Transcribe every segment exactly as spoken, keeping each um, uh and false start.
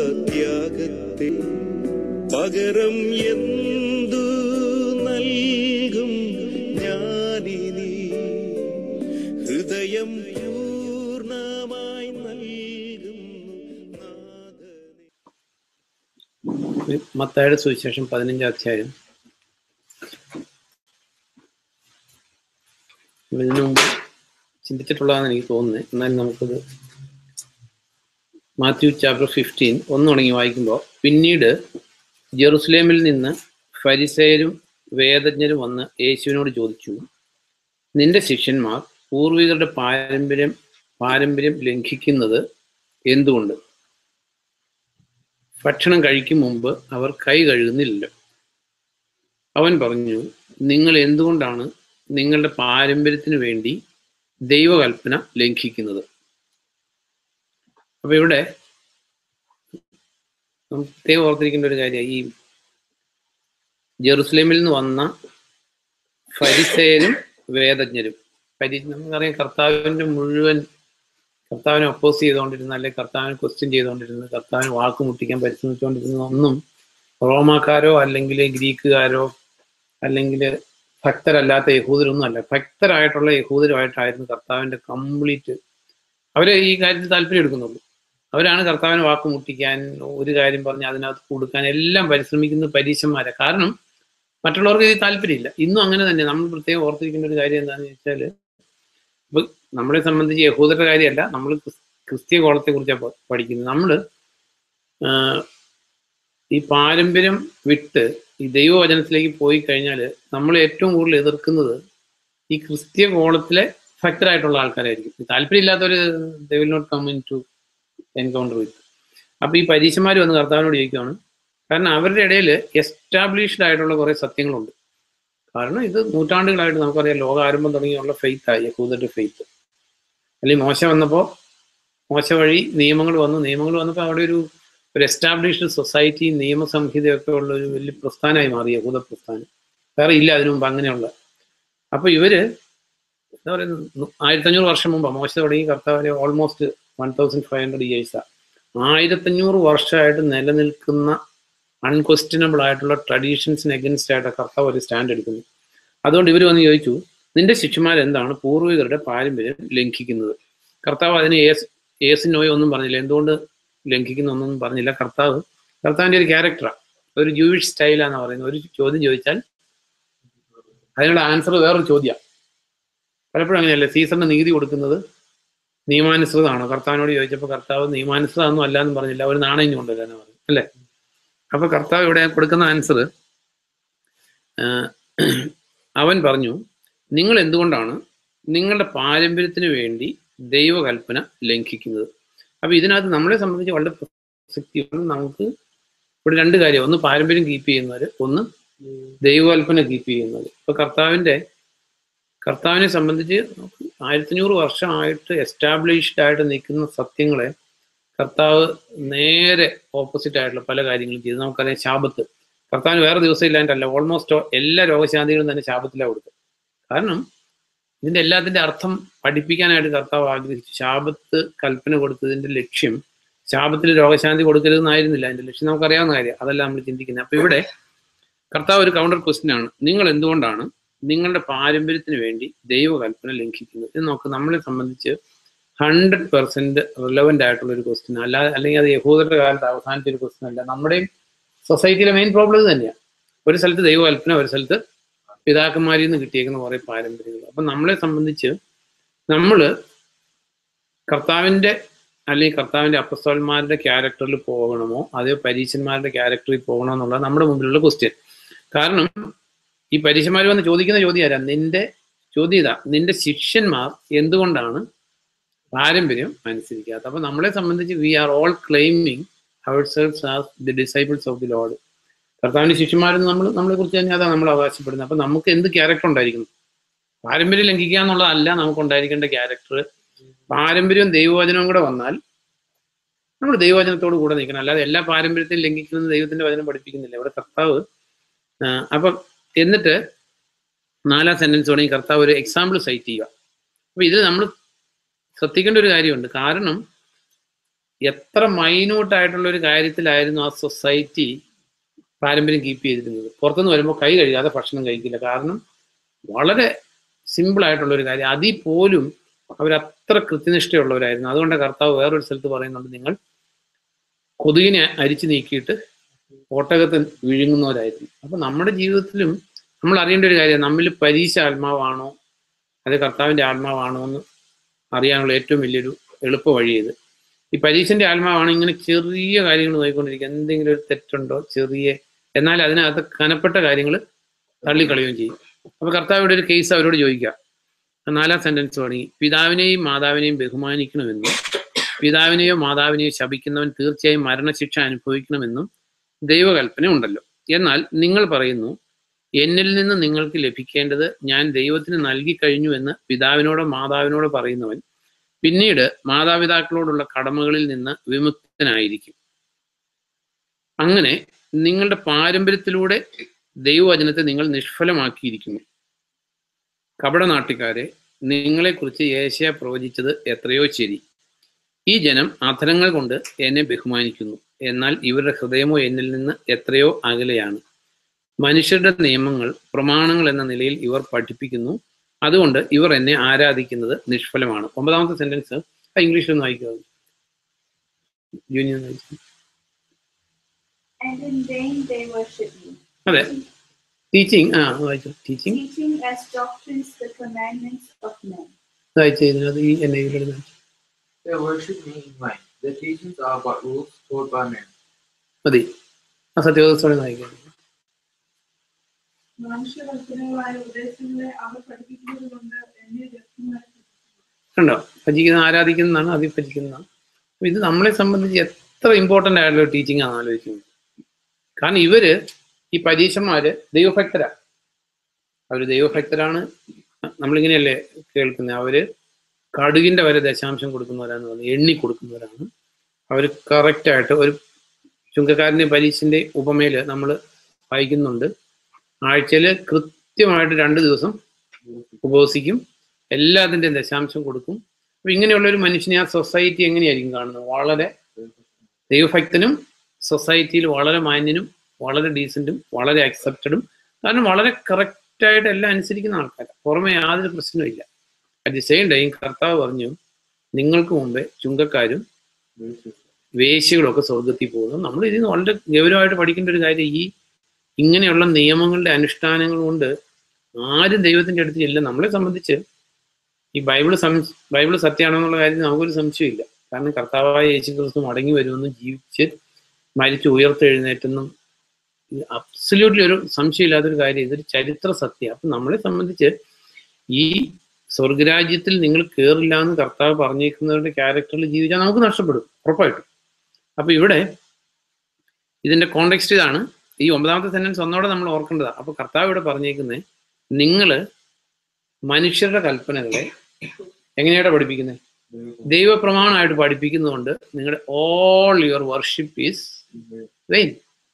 ത്യാഗത്തെ പകരം എന്തു നൽകും ഞാനിനി ഹൃദയം പൂർണ്ണമായി നൽകും. മത്തായിയുടെ സുവിശേഷം പതിനഞ്ചാം അധ്യായം. ഇതിനു മുമ്പ് ചിന്തിച്ചിട്ടുള്ളതാണെന്ന് എനിക്ക് തോന്നുന്നത്. എന്നാൽ നമുക്കത് മാത്യു ചാപ്റ്റർ ഫിഫ്റ്റീൻ ഒന്ന് തുടങ്ങി വായിക്കുമ്പോൾ, പിന്നീട് ജെറുസലേമിൽ നിന്ന് ഫരിസേയരും വേദജ്ഞരും വന്ന് യേശുവിനോട് ചോദിച്ചു, നിന്റെ ശിഷ്യന്മാർ പൂർവികരുടെ പാരമ്പര്യം പാരമ്പര്യം ലംഘിക്കുന്നത് എന്തുകൊണ്ട്? ഭക്ഷണം കഴിക്കും മുമ്പ് അവർ കൈ കഴുകുന്നില്ലല്ലോ. അവൻ പറഞ്ഞു, നിങ്ങൾ എന്തുകൊണ്ടാണ് നിങ്ങളുടെ പാരമ്പര്യത്തിന് വേണ്ടി ദൈവകൽപ്പന ലംഘിക്കുന്നത്? അപ്പൊ ഇവിടെ പ്രത്യേകം ഓർത്തിരിക്കേണ്ട ഒരു കാര്യം, ഈ ജെറുസലേമിൽ നിന്ന് വന്ന ഫരിസേയരും വേദജ്ഞരും, പരി നമുക്കറിയാം കർത്താവിൻ്റെ മുഴുവൻ കർത്താവിനെ ഒപ്പോസ് ചെയ്തുകൊണ്ടിരുന്ന, അല്ലെങ്കിൽ കർത്താവിനെ ക്വസ്റ്റ്യൻ ചെയ്തുകൊണ്ടിരുന്ന, കർത്താവിനെ വാക്കുമുട്ടിക്കാൻ പരിശ്രമിച്ചുകൊണ്ടിരുന്ന ഒന്നും റോമാക്കാരോ അല്ലെങ്കിൽ ഗ്രീക്കുകാരോ അല്ലെങ്കിൽ ഭക്തരല്ലാത്ത യഹൂദരൊന്നും അല്ല. ഭക്തരായിട്ടുള്ള യഹൂദരുമായിട്ടായിരുന്നു കർത്താവിൻ്റെ കംപ്ലീറ്റ്. അവരെ ഈ കാര്യത്തിൽ താല്പര്യം എടുക്കുന്നുള്ളൂ. അവരാണ് കർത്താവിനെ വാക്കുമുട്ടിക്കാൻ, ഒരു കാര്യം പറഞ്ഞ് അതിനകത്ത് കൊടുക്കാൻ എല്ലാം പരിശ്രമിക്കുന്ന പരീശന്മാരെ. കാരണം മറ്റുള്ളവർക്ക് ഇത് താല്പര്യമില്ല. ഇന്നും അങ്ങനെ തന്നെ. നമ്മൾ പ്രത്യേകം ഓർത്തിരിക്കേണ്ട ഒരു കാര്യം എന്താണെന്ന് വെച്ചാൽ, ഇപ്പൊ നമ്മളെ സംബന്ധിച്ച് യഹൂദരുടെ കാര്യമല്ല, നമ്മൾ ക്രിസ്തീയ കോളത്തെ കുറിച്ചാണ് പഠിക്കുന്നത്. നമ്മൾ ഈ പാരമ്പര്യം വിട്ട് ഈ ദൈവവചനത്തിലേക്ക് പോയി കഴിഞ്ഞാൽ നമ്മൾ ഏറ്റവും കൂടുതൽ എതിർക്കുന്നത് ഈ ക്രിസ്തീയ കോളത്തിലെ ഭക്തരായിട്ടുള്ള ആൾക്കാരായിരിക്കും. താല്പര്യമില്ലാത്തവർ they will not come in to encounter with. അപ്പൊ ഈ പരീശന്മാർ വന്ന് കർത്താവിനോട് ചോദിക്കുകയാണ്. കാരണം അവരുടെ ഇടയിൽ എസ്റ്റാബ്ലിഷ്ഡ് ആയിട്ടുള്ള കുറെ സത്യങ്ങളുണ്ട്. കാരണം ഇത് നൂറ്റാണ്ടുകളായിട്ട് നമുക്കറിയാം, ലോകാരംഭം തുടങ്ങിയുള്ള ഫെയ്ത്തായി യഹൂദരുടെ ഫെയ്ത്ത്. അല്ലെങ്കിൽ മോശ വന്നപ്പോൾ മോശ വഴി നിയമങ്ങൾ വന്നു. നിയമങ്ങൾ വന്നപ്പോൾ അവിടെ ഒരു ഒരു എസ്റ്റാബ്ലിഷ്ഡ് സൊസൈറ്റി, നിയമസംഹിതയൊക്കെ ഉള്ള ഒരു വലിയ പ്രസ്ഥാനമായി മാറി യഹൂദ പ്രസ്ഥാനം. വേറെ ഇല്ല അതിനു മുമ്പ് അങ്ങനെയുള്ള. അപ്പൊ ഇവര് എന്താ പറയുന്നത്, ആയിരത്തഞ്ഞൂറ് വർഷം മുമ്പ് മോശ തുടങ്ങി കർത്താവിനെ almost one thousand five hundred ഇയേഴ്സാ ആയിരത്തഞ്ഞൂറ് വർഷമായിട്ട് നിലനിൽക്കുന്ന അൺക്വസ്റ്റ്യനബിൾ ആയിട്ടുള്ള ട്രഡീഷൻസിന് എഗൻസ്റ്റ് ആയിട്ട് കർത്താവ് ഒരു സ്റ്റാൻഡ് എടുക്കുന്നു. അതുകൊണ്ട് ഇവർ വന്ന് ചോദിച്ചു, നിന്റെ ശിഷ്യന്മാരെന്താണ് പൂർവികരുടെ പാരമ്പര്യം ലംഘിക്കുന്നത്? കർത്താവ് അതിന് ഏസ് ഏസ് നോയോ ഒന്നും പറഞ്ഞില്ല. എന്തുകൊണ്ട് ലംഘിക്കുന്ന ഒന്നും പറഞ്ഞില്ല. കർത്താവ് കർത്താവിൻ്റെ ഒരു ക്യാരക്ടറാണ്, ഒരു ജൂയിഷ് സ്റ്റൈലാന്ന് പറയുന്നത്. ഒരു ചോദ്യം ചോദിച്ചാൽ അതിനുള്ള ആൻസർ വേറൊരു ചോദ്യമാണ്. പലപ്പോഴും അങ്ങനെയല്ലേ, സീസറിന് നീതി കൊടുക്കുന്നത് നിയമാനുസൃതമാണോ? കർത്താവിനോട് ചോദിച്ചപ്പോൾ കർത്താവ് നിയമാനുസൃതമൊന്നും അല്ല എന്ന് പറഞ്ഞില്ല, ഒരു നാണയം കൊണ്ടുവരാന്ന് പറഞ്ഞു, അല്ലേ? അപ്പൊ കർത്താവ് ഇവിടെ കൊടുക്കുന്ന ആൻസർ, അവൻ പറഞ്ഞു, നിങ്ങൾ എന്തുകൊണ്ടാണ് നിങ്ങളുടെ പാരമ്പര്യത്തിന് വേണ്ടി ദൈവകൽപ്പന ലംഘിക്കുന്നത്? അപ്പൊ ഇതിനകത്ത് നമ്മളെ സംബന്ധിച്ച് വളരെ പ്രസക്തിയാണ്. നമുക്ക് ഇവിടെ രണ്ട് കാര്യം, ഒന്ന് പാരമ്പര്യം കീപ്പ് ചെയ്യുന്നവർ, ഒന്ന് ദൈവകൽപ്പന കീപ്പ് ചെയ്യുന്നത്. ഇപ്പൊ കർത്താവിന്റെ കർത്താവിനെ സംബന്ധിച്ച് ആയിരത്തഞ്ഞൂറ് വർഷമായിട്ട് എസ്റ്റാബ്ലിഷ്ഡ് ആയിട്ട് നിൽക്കുന്ന സത്യങ്ങളെ കർത്താവ് നേരെ ഓപ്പോസിറ്റ് ആയിട്ടുള്ള പല കാര്യങ്ങളും ചെയ്തു. നമുക്കറിയാം ശാബത്ത്, കർത്താവിന് വേറെ ദിവസം ഇല്ലാണ്ടല്ല, ഓൾമോസ്റ്റ് എല്ലാ രോഗശാന്തികളും തന്നെ ശാബത്തിലാണ് കൊടുത്തത്. കാരണം ഇതിന്റെ എല്ലാത്തിന്റെ അർത്ഥം പഠിപ്പിക്കാനായിട്ട് കർത്താവ് ആഗ്രഹിച്ചു. ശാബത്ത് കൽപ്പന കൊടുത്തതിന്റെ ലക്ഷ്യം ശാബത്തിൽ രോഗശാന്തി കൊടുക്കരുതെന്നായിരുന്നില്ല. അതിന്റെ ലക്ഷ്യം നമുക്കറിയാവുന്ന കാര്യം, അതല്ല നമ്മൾ ചിന്തിക്കുന്നത്. അപ്പൊ ഇവിടെ കർത്താവ് ഒരു കൗണ്ടർ ക്വസ്റ്റ്യൻ ആണ്, നിങ്ങൾ എന്തുകൊണ്ടാണ് നിങ്ങളുടെ പാരമ്പര്യത്തിന് വേണ്ടി ദൈവകൽപ്പന ലംഘിക്കുന്നത്? ഇത് നോക്ക്, നമ്മളെ സംബന്ധിച്ച് ഹൺഡ്രഡ് പെർസെന്റ് റിലവൻ്റ് ആയിട്ടുള്ള ഒരു ക്വസ്റ്റ്യൻ അല്ല, അല്ലെങ്കിൽ അത് യഹൂദരുടെ കാലത്ത് അവസാനത്തെ ഒരു ക്വസ്റ്റ്യൻ അല്ല. നമ്മുടെയും സൊസൈറ്റിയിലെ മെയിൻ പ്രോബ്ലം ഇത് തന്നെയാണ്. ഒരു സ്ഥലത്ത് ദൈവകൽപ്പന, ഒരു സ്ഥലത്ത് പിതാക്കന്മാരിൽ നിന്ന് കിട്ടിയേക്കുന്ന കുറെ പാരമ്പര്യങ്ങൾ. അപ്പം നമ്മളെ സംബന്ധിച്ച് നമ്മൾ കർത്താവിൻ്റെ അല്ലെങ്കിൽ കർത്താവിൻ്റെ അപ്പസ്തോലന്മാരുടെ ക്യാരക്ടറിൽ പോകണമോ അതോ പരീശന്മാരുടെ ക്യാരക്ടറിൽ പോകണോ എന്നുള്ളത് നമ്മുടെ മുമ്പിലുള്ള ക്വസ്റ്റ്യൻ. കാരണം ഈ പരീശന്മാർ വന്ന് ചോദിക്കുന്ന ചോദ്യം ആരാ? നിന്റെ ചോദ്യം ഇതാ, നിന്റെ ശിഷ്യന്മാർ എന്തുകൊണ്ടാണ് പാരമ്പര്യം അനുസരിക്കാത്ത? അപ്പൊ നമ്മളെ സംബന്ധിച്ച് we are all claiming ourselves as the disciples of the Lord. കർത്താവിന്റെ ശിഷ്യന്മാരെന്ന് നമ്മൾ നമ്മളെ കുറിച്ച് തന്നെ അതാണ് നമ്മൾ അവകാശപ്പെടുന്നത്. അപ്പൊ നമുക്ക് എന്ത് ക്യാരക്ടർ ഉണ്ടായിരിക്കുന്നു? പാരമ്പര്യം ലംഘിക്കുക എന്നുള്ളതല്ല നമുക്ക് ഉണ്ടായിരിക്കേണ്ട ക്യാരക്ടർ. പാരമ്പര്യവും ദൈവവചനവും കൂടെ വന്നാൽ നമ്മൾ ദൈവവചനത്തോട് കൂടെ നിൽക്കണം. അല്ലാതെ എല്ലാ പാരമ്പര്യത്തെയും ലംഘിക്കുന്നത് ദൈവത്തിന്റെ വചനം പഠിപ്പിക്കുന്നില്ല ഇവിടെ കർത്താവ്. അപ്പൊ എന്നിട്ട് നാലാം സെന്റൻസ് തുടങ്ങി കർത്താവ് ഒരു എക്സാമ്പിൾ സൈറ്റ് ചെയ്യുക. അപ്പൊ ഇതിൽ നമ്മൾ ശ്രദ്ധിക്കേണ്ട ഒരു കാര്യമുണ്ട്. കാരണം എത്ര മൈന്യൂട്ടായിട്ടുള്ള ഒരു കാര്യത്തിലായിരുന്നു ആ സൊസൈറ്റി പാരമ്പര്യം കീപ്പ് ചെയ്തിരുന്നത്. പുറത്തുനിന്ന് വരുമ്പോൾ കൈ കഴുകാതെ ഭക്ഷണം കഴിക്കില്ല. കാരണം വളരെ സിമ്പിൾ ആയിട്ടുള്ള ഒരു കാര്യം. അതിൽ പോലും അവരത്ര കൃത്യനിഷ്ഠയുള്ളവരായിരുന്നു. അതുകൊണ്ട് കർത്താവ് വേറൊരു സ്ഥലത്ത് പറയുന്നുണ്ട്, നിങ്ങൾ കൊതുകിനെ അരിച്ചു നീക്കിയിട്ട് ഒട്ടകത്തിൽ വിഴുങ്ങുന്നവരായിരുന്നു. അപ്പൊ നമ്മുടെ ജീവിതത്തിലും നമ്മൾ അറിയേണ്ട ഒരു കാര്യം, നമ്മിൽ പരീശ ആത്മാവാണോ അത് കർത്താവിന്റെ ആത്മാവാണോ എന്ന് അറിയാനുള്ള ഏറ്റവും വലിയൊരു എളുപ്പ വഴി ഇത്. ഈ പരീക്ഷന്റെ ആത്മാവാണ് ഇങ്ങനെ ചെറിയ കാര്യങ്ങൾ നോക്കിക്കൊണ്ടിരിക്കുക. എന്തെങ്കിലും ഒരു തെറ്റുണ്ടോ ചെറിയ, എന്നാൽ അതിനകത്ത് കനപ്പെട്ട കാര്യങ്ങൾ തള്ളിക്കളയുകയും ചെയ്യും. അപ്പൊ കർത്താവിടെ ഒരു കേസ് അവരോട് ചോദിക്കുക. നാലാം സെന്റൻസ് തുടങ്ങി, പിതാവിനെയും മാതാവിനെയും ബഹുമാനിക്കണമെന്നും പിതാവിനെയോ മാതാവിനെയോ ശപിക്കുന്നവൻ തീർച്ചയായും മരണശിക്ഷ അനുഭവിക്കണമെന്നും ദൈവകൽപ്പന ഉണ്ടല്ലോ. എന്നാൽ നിങ്ങൾ പറയുന്നു, എന്നിൽ നിന്ന് നിങ്ങൾക്ക് ലഭിക്കേണ്ടത് ഞാൻ ദൈവത്തിന് നൽകി കഴിഞ്ഞു എന്ന് പിതാവിനോടോ മാതാവിനോടോ പറയുന്നവൻ പിന്നീട് മാതാപിതാക്കളോടുള്ള കടമകളിൽ നിന്ന് വിമുക്തനായിരിക്കും. അങ്ങനെ നിങ്ങളുടെ പാരമ്പര്യത്തിലൂടെ ദൈവവചനത്തെ നിങ്ങൾ നിഷ്ഫലമാക്കിയിരിക്കുന്നു. കപടനാട്ടിക്കാരെ, നിങ്ങളെക്കുറിച്ച് യേശയ്യാ പ്രവചിച്ചത് എത്രയോ ശരി. ഈ ജനം അധരങ്ങൾ കൊണ്ട് എന്നെ ബഹുമാനിക്കുന്നു, എന്നാൽ ഇവരുടെ ഹൃദയമോ എന്നിൽ നിന്ന് എത്രയോ അകലെയാണ്. മനുഷ്യരുടെ നിയമങ്ങൾ പ്രമാണങ്ങൾ എന്ന നിലയിൽ ഇവർ പഠിപ്പിക്കുന്നു, അതുകൊണ്ട് ഇവർ എന്നെ ആരാധിക്കുന്നത് നിഷ്ഫലമാണ്. ഒമ്പതാമത്തെ സെന്റൻസ് ഇംഗ്ലീഷിൽ ഒന്ന് വായിക്കുക. ജൂനിയർ അതെ, ടീച്ചിങ് ആ വായിച്ചു. ടീച്ചിങ് വായിച്ചു ഇതിനകത്ത് ഈ എന്നെ മതി. ആ സത്യവസ്ഥയോടെ വായിക്കാം. കണ്ടോ, ഭജിക്കുന്ന ആരാധിക്കുന്നതാണ്, അതിൽ ഭജിക്കുന്നതാണ്. അപ്പൊ ഇത് നമ്മളെ സംബന്ധിച്ച് എത്ര ഇമ്പോർട്ടൻ്റ് ആയിട്ടുള്ള ടീച്ചിങ് ആണ് ആലോചിക്കുന്നത്. കാരണം ഇവര് ഈ പരീക്ഷന്മാര് ദൈവഭക്തരാ, അവര് ദൈവഭക്തരാണ്. നമ്മളിങ്ങനെയല്ലേ കേൾക്കുന്നത്, അവര് കടുകിന്റെ വരെ ദശാംശം കൊടുക്കുന്നവരാന്ന് പറഞ്ഞു, എണ്ണി കൊടുക്കുന്നവരാണ്. അവര് കറക്റ്റായിട്ട് ഒരു ചുങ്കക്കാരൻ്റെ പരീക്ഷന്റെ ഉപമയില് നമ്മൾ വായിക്കുന്നുണ്ട്, ആഴ്ചയിൽ കൃത്യമായിട്ട് രണ്ട് ദിവസം ഉപവസിക്കും, എല്ലാത്തിൻ്റെയും ദശാംശം കൊടുക്കും. അപ്പൊ ഇങ്ങനെയുള്ള ഒരു മനുഷ്യനെ ആ സൊസൈറ്റി എങ്ങനെയായിരിക്കും കാണുന്നത്? വളരെ ദൈവഭക്തനും സൊസൈറ്റിയിൽ വളരെ മാന്യനും വളരെ ഡീസൻറ്റും വളരെ അക്സെപ്റ്റഡും. കാരണം വളരെ കറക്റ്റായിട്ട് എല്ലാം അനുസരിക്കുന്ന ആൾക്കാർ, പുറമെ യാതൊരു പ്രശ്നമില്ല. അറ്റ് ദി സെയിം ടൈം കർത്താവ് പറഞ്ഞു, നിങ്ങൾക്ക് മുമ്പേ ചുങ്കക്കാരും വേശ്യകളും ഒക്കെ സ്വർഗത്തിൽ പോകുന്നു. നമ്മൾ ഇതിന് വളരെ ഗൗരവമായിട്ട് പഠിക്കേണ്ട ഒരു കാര്യം, ഈ ഇങ്ങനെയുള്ള നിയമങ്ങളുടെ അനുഷ്ഠാനങ്ങൾ കൊണ്ട് ആരും ദൈവത്തിന്റെ അടുത്ത് ചെല്ലും. നമ്മളെ സംബന്ധിച്ച് ഈ ബൈബിള് സം ബൈബിള് സത്യമാണോ എന്നുള്ള കാര്യത്തിൽ നമുക്കൊരു സംശയമില്ല. കാരണം കർത്താവായ യേശു ക്രിസ്തു മടങ്ങി വരുമെന്നും ജീവിച്ച് മരിച്ച് ഉയർത്തെഴുന്നേറ്റെന്നും അബ്സല്യൂട്ട്ലി ഒരു സംശയമില്ലാത്തൊരു കാര്യം. ഇതൊരു ചരിത്ര സത്യം. അപ്പം നമ്മളെ സംബന്ധിച്ച് ഈ സ്വർഗരാജ്യത്തിൽ നിങ്ങൾ കയറില്ല എന്ന് കർത്താവ് പറഞ്ഞേക്കുന്നവരുടെ ക്യാരക്ടറിൽ ജീവിച്ചാൽ നമുക്ക് നഷ്ടപ്പെടും ഉറപ്പായിട്ടും. അപ്പൊ ഇവിടെ ഇതിന്റെ കോണ്ടെക്സ്റ്റ് ഇതാണ്. ഈ ഒമ്പതാമത്തെ സെന്റൻസ് ഒന്നോടെ നമ്മൾ ഓർക്കേണ്ടതാണ്. അപ്പൊ കർത്താവ് ഇവിടെ പറഞ്ഞേക്കുന്നത്, നിങ്ങൾ മനുഷ്യരുടെ കൽപ്പനകളെ എങ്ങനെയായിട്ട് പഠിപ്പിക്കുന്നത്? ദൈവപ്രമാണമായിട്ട് പഠിപ്പിക്കുന്നതുകൊണ്ട് നിങ്ങളുടെ all your worship is vain.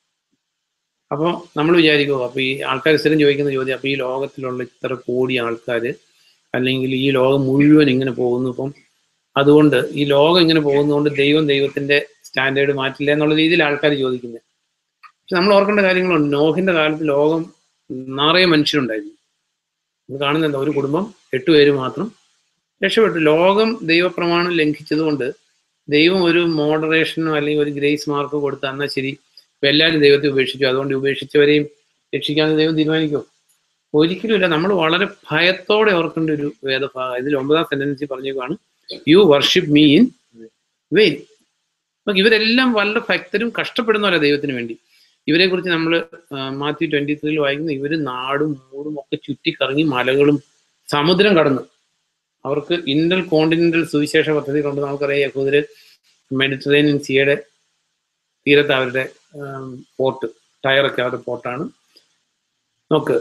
അപ്പോൾ നമ്മൾ വിചാരിക്കുമോ, അപ്പൊ ഈ ആൾക്കാർ സ്ഥിരം ചോദിക്കുന്ന ചോദ്യം, അപ്പൊ ഈ ലോകത്തിലുള്ള ഇത്ര കോടി ആൾക്കാർ അല്ലെങ്കിൽ ഈ ലോകം മുഴുവൻ ഇങ്ങനെ പോകുന്നു, ഇപ്പം അതുകൊണ്ട് ഈ ലോകം ഇങ്ങനെ പോകുന്നതുകൊണ്ട് ദൈവം ദൈവത്തിന്റെ സ്റ്റാൻഡേർഡ് മാറ്റില്ല എന്നുള്ള രീതിയിൽ ആൾക്കാർ ചോദിക്കുന്നത്. പക്ഷെ നമ്മൾ ഓർക്കേണ്ട കാര്യങ്ങളുണ്ട്. നോഹിന്റെ കാലത്ത് ലോകം നിറയെ മനുഷ്യരുണ്ടായിരുന്നു. ഇത് കാണുന്നുണ്ട്, ഒരു കുടുംബം എട്ട് പേര് മാത്രം രക്ഷപ്പെട്ടു. ലോകം ദൈവപ്രമാണം ലംഘിച്ചതുകൊണ്ട് ദൈവം ഒരു മോഡറേഷനോ അല്ലെങ്കിൽ ഒരു ഗ്രേസ് മാർക്കോ കൊടുത്ത് എന്നാൽ ശരി ഇപ്പൊ എല്ലാവരും ദൈവത്തെ ഉപേക്ഷിച്ചു, അതുകൊണ്ട് ഉപേക്ഷിച്ചവരെയും രക്ഷിക്കാമെന്ന് ദൈവം തീരുമാനിക്കുമോ? ഒരിക്കലും ഇല്ല. നമ്മൾ വളരെ ഭയത്തോടെ ഓർക്കേണ്ട ഒരു വേദഭാഗം. ഇതിൽ ഒമ്പതാം സെന്റൻസിൽ പറഞ്ഞേക്കാണ്, you worship me in vain. അപ്പൊ ഇവരെല്ലാം വളരെ ഭക്തരും കഷ്ടപ്പെടുന്നവരാ ദൈവത്തിന് വേണ്ടി. ഇവരെ കുറിച്ച് നമ്മൾ മാത്യു ട്വന്റി ത്രീയിൽ വായിക്കുന്നു, ഇവര് നാടും മൂടും ഒക്കെ ചുറ്റിക്കറങ്ങി മലകളും സമുദ്രം കടന്ന് അവർക്ക് ഇന്റർ കോണ്ടിനെന്റൽ സുവിശേഷ പദ്ധതി കൊണ്ട് നമുക്കറിയാം, യഹൂദര് മെഡിറ്ററേനിയൻ സീയുടെ തീരത്ത് അവരുടെ പോർട്ട്, ടയറൊക്കെ അവരുടെ പോർട്ടാണ്. നോക്ക്,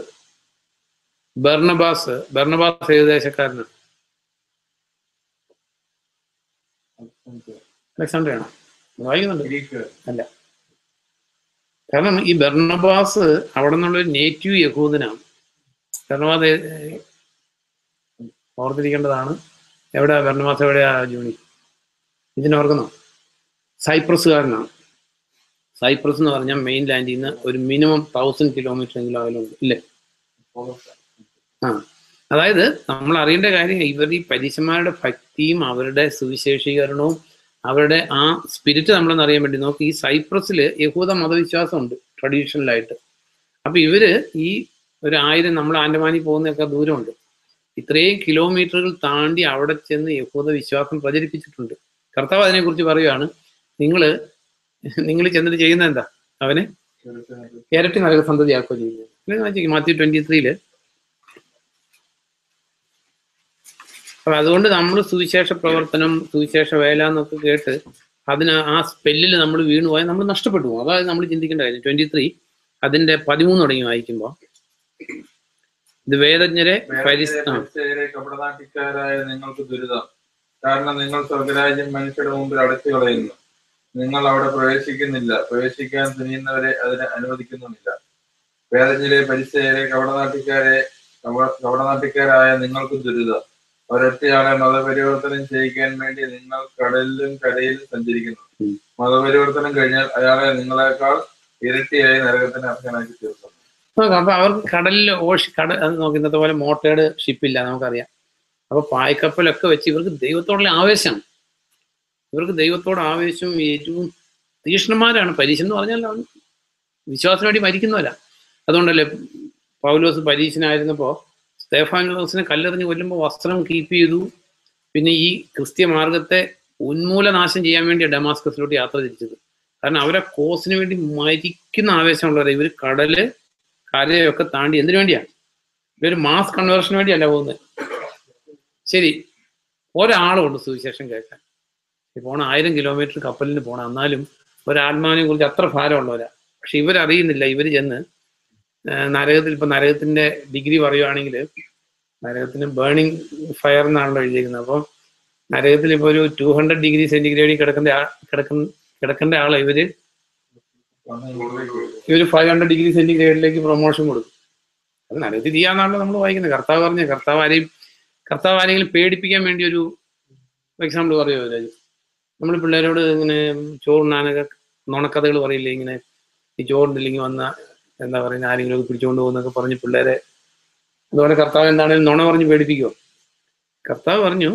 ബർണബാസ് ബർണബാസ് ഏത് ദേശക്കാരനാണ്? അലക്സാണ്ട്രിയാണോ? വായിക്കുന്നുണ്ട് അല്ല. കാരണം ഈ ബർണബാസ് അവിടെ നിന്നുള്ളൊരു നേറ്റീവ് യഹൂദനാണ്. ബർണബാസ് ഓർത്തിരിക്കേണ്ടതാണ്. എവിടെയാ ബർണബാസ്? എവിടെയാ ജൂണി? ഇതിനോർക്കുന്നോ? സൈപ്രസുകാരനാണ്. സൈപ്രസ് എന്ന് പറഞ്ഞാൽ മെയിൻ ലാൻഡിൽ നിന്ന് ഒരു മിനിമം തൗസൻഡ് കിലോമീറ്റർ എങ്കിലും അകലുണ്ട്, ഇല്ലേ? ആ, അതായത് നമ്മൾ അറിയേണ്ട കാര്യം ഇവർ ഈ പരീശന്മാരുടെ ഭക്തിയും അവരുടെ സുവിശേഷീകരണവും അവരുടെ ആ സ്പിരിറ്റ് നമ്മളെന്ന് അറിയാൻ വേണ്ടി നോക്കി. ഈ സൈപ്രസിൽ യഹൂദ മതവിശ്വാസമുണ്ട് ട്രഡീഷണലായിട്ട്. അപ്പൊ ഇവര് ഈ ഒരു ആയിരം നമ്മൾ ആൻഡമാനിൽ പോകുന്നതൊക്കെ ദൂരമുണ്ട്, ഇത്രയും കിലോമീറ്ററുകൾ താണ്ടി അവിടെ ചെന്ന് യഹൂദ വിശ്വാസം പ്രചരിപ്പിച്ചിട്ടുണ്ട്. കർത്താവ് അതിനെക്കുറിച്ച് പറയുകയാണ്, നിങ്ങള് നിങ്ങൾ ചെന്നിട്ട് ചെയ്യുന്നത് എന്താ? അവനെ ഇരട്ടി നരക സന്തതിയാക്കുകയോ ചെയ്യുന്നത്. മാത്യു ട്വന്റി ത്രീയില്. അപ്പൊ അതുകൊണ്ട് നമ്മൾ സുവിശേഷ പ്രവർത്തനം, സുവിശേഷ വേല എന്നൊക്കെ കേട്ട് അതിന് ആ സ്പെല്ലിൽ നമ്മൾ വീണു പോയാൽ നമ്മൾ നഷ്ടപ്പെട്ടു പോകും. അതായത് നമ്മൾ ചിന്തിക്കേണ്ട കാര്യം. ട്വന്റി ത്രീ അതിന്റെ പതിമൂന്ന് തുടങ്ങി വായിക്കുമ്പോ, ഇത് വേദജ്ഞരെ കപടനാട്ടിക്കാരായ നിങ്ങൾക്ക് ദുരിതം, കാരണം നിങ്ങൾ സ്വർഗരാജ്യം മനുഷ്യരുടെ മുമ്പിൽ അടച്ചു കളയുന്നു. നിങ്ങൾ അവിടെ പ്രവേശിക്കുന്നില്ല, പ്രവേശിക്കാൻ തുനിയുന്നവരെ അതിന് അനുവദിക്കുന്നുമില്ല. വേദജ്ഞരെ പരിസയരെ കപടനാട്ടിക്കാരെ കപടനാട്ടിക്കാരായ നിങ്ങൾക്ക് ദുരിതം, ഒരൊറ്റയാളെ മതപരിവർത്തനം ചെയ്യിക്കാൻ വേണ്ടി നിങ്ങൾ കടലിലും കരയിലും സഞ്ചരിക്കുന്നു. മതപരിവർത്തനം കഴിഞ്ഞാൽ അയാളെ നിങ്ങളെക്കാൾ ഇരട്ടിയായി നരകത്തിന് അർഹനാക്കി തീർക്കുന്നു. അപ്പൊ അവർക്ക് കടലിൽ ഓഷ് കട നോക്കി ഇന്നത്തെ പോലെ മോട്ടേഡ് ഷിപ്പില്ല, നമുക്കറിയാം. അപ്പൊ പായ്ക്കപ്പലൊക്കെ വെച്ച് ഇവർക്ക് ദൈവത്തോടുള്ള ആവേശമാണ്. ഇവർക്ക് ദൈവത്തോട് ആവേശവും ഏറ്റവും തീക്ഷ്ണന്മാരാണ്. പരീശ എന്ന് പറഞ്ഞാൽ വിശ്വാസത്തിന് വേണ്ടി മരിക്കുന്നവരാ. അതുകൊണ്ടല്ലേ പൗലോസ് പരീശനായിരുന്നപ്പോ സ്തെഫാനോസിനെ കല്ലെറിഞ്ഞ് കൊല്ലുമ്പോൾ വസ്ത്രം കീപ്പ് ചെയ്തു. പിന്നെ ഈ ക്രിസ്ത്യ മാർഗത്തെ ഉന്മൂലനാശം ചെയ്യാൻ വേണ്ടി ഡമാസ്കസിലോട്ട് യാത്ര തിരിച്ചത്. കാരണം അവരെ കോസിന് വേണ്ടി മരിക്കുന്ന ആവേശമുള്ളവരെ. ഇവർ കടല് കരയൊക്കെ താണ്ടി എന്തിനു വേണ്ടിയാണ്? ഇവര് മാസ് കൺവേർഷന് വേണ്ടിയല്ല പോകുന്നത്. ശരി, ഒരാളുണ്ട് സുവിശേഷം കേൾക്കാൻ. പോണ ആയിരം കിലോമീറ്റർ കപ്പലിന് പോണം, എന്നാലും ഒരാത്മാവിനെ കുറിച്ച് അത്ര ഭാരമുള്ളവരാ. പക്ഷെ ഇവരറിയുന്നില്ല. ഇവർ ചെന്ന് നരകത്തിൽ, ഇപ്പൊ നരകത്തിന്റെ ഡിഗ്രി പറയുവാണെങ്കിൽ നരകത്തിന് ബേണിംഗ് ഫയർ എന്നാണല്ലോ എഴുതിയിരിക്കുന്നത്. അപ്പം നരകത്തിൽ ഇപ്പൊ ഒരു ടു ഹൺഡ്രഡ് ഡിഗ്രി സെന്റിഗ്രേഡിൽ കിടക്കേണ്ട കിടക്കുന്ന കിടക്കേണ്ട ആളെ ഇവര് ഇവര് ഫൈവ് ഹൺഡ്രഡ് ഡിഗ്രി സെന്റിഗ്രേഡിലേക്ക് പ്രൊമോഷൻ കൊടുക്കും. അത് നരകത്തിൽ ചെയ്യാന്നാണല്ലോ നമ്മൾ വായിക്കുന്നത്. കർത്താവ് പറഞ്ഞ കർത്താവ് ആരെയും കർത്താവ് ആരെങ്കിലും പേടിപ്പിക്കാൻ വേണ്ടി ഒരു എക്സാമ്പിൾ പറയുമോ? രാജു, നമ്മൾ പിള്ളേരോട് ഇങ്ങനെ ചോറുണ്ണാനൊക്കെ നുണക്കഥകൾ പറയില്ലേ? ഇങ്ങനെ ഈ ചോറുണ്ടില്ലെങ്കിൽ വന്ന എന്താ പറയുക, ആരെങ്കിലും ഒക്കെ പിടിച്ചുകൊണ്ട് പോകുന്നൊക്കെ പറഞ്ഞ് പിള്ളേരെ. അതുപോലെ കർത്താവ് എന്താണെങ്കിലും നുണ പറഞ്ഞ് പേടിപ്പിക്കുമോ? കർത്താവ് പറഞ്ഞു,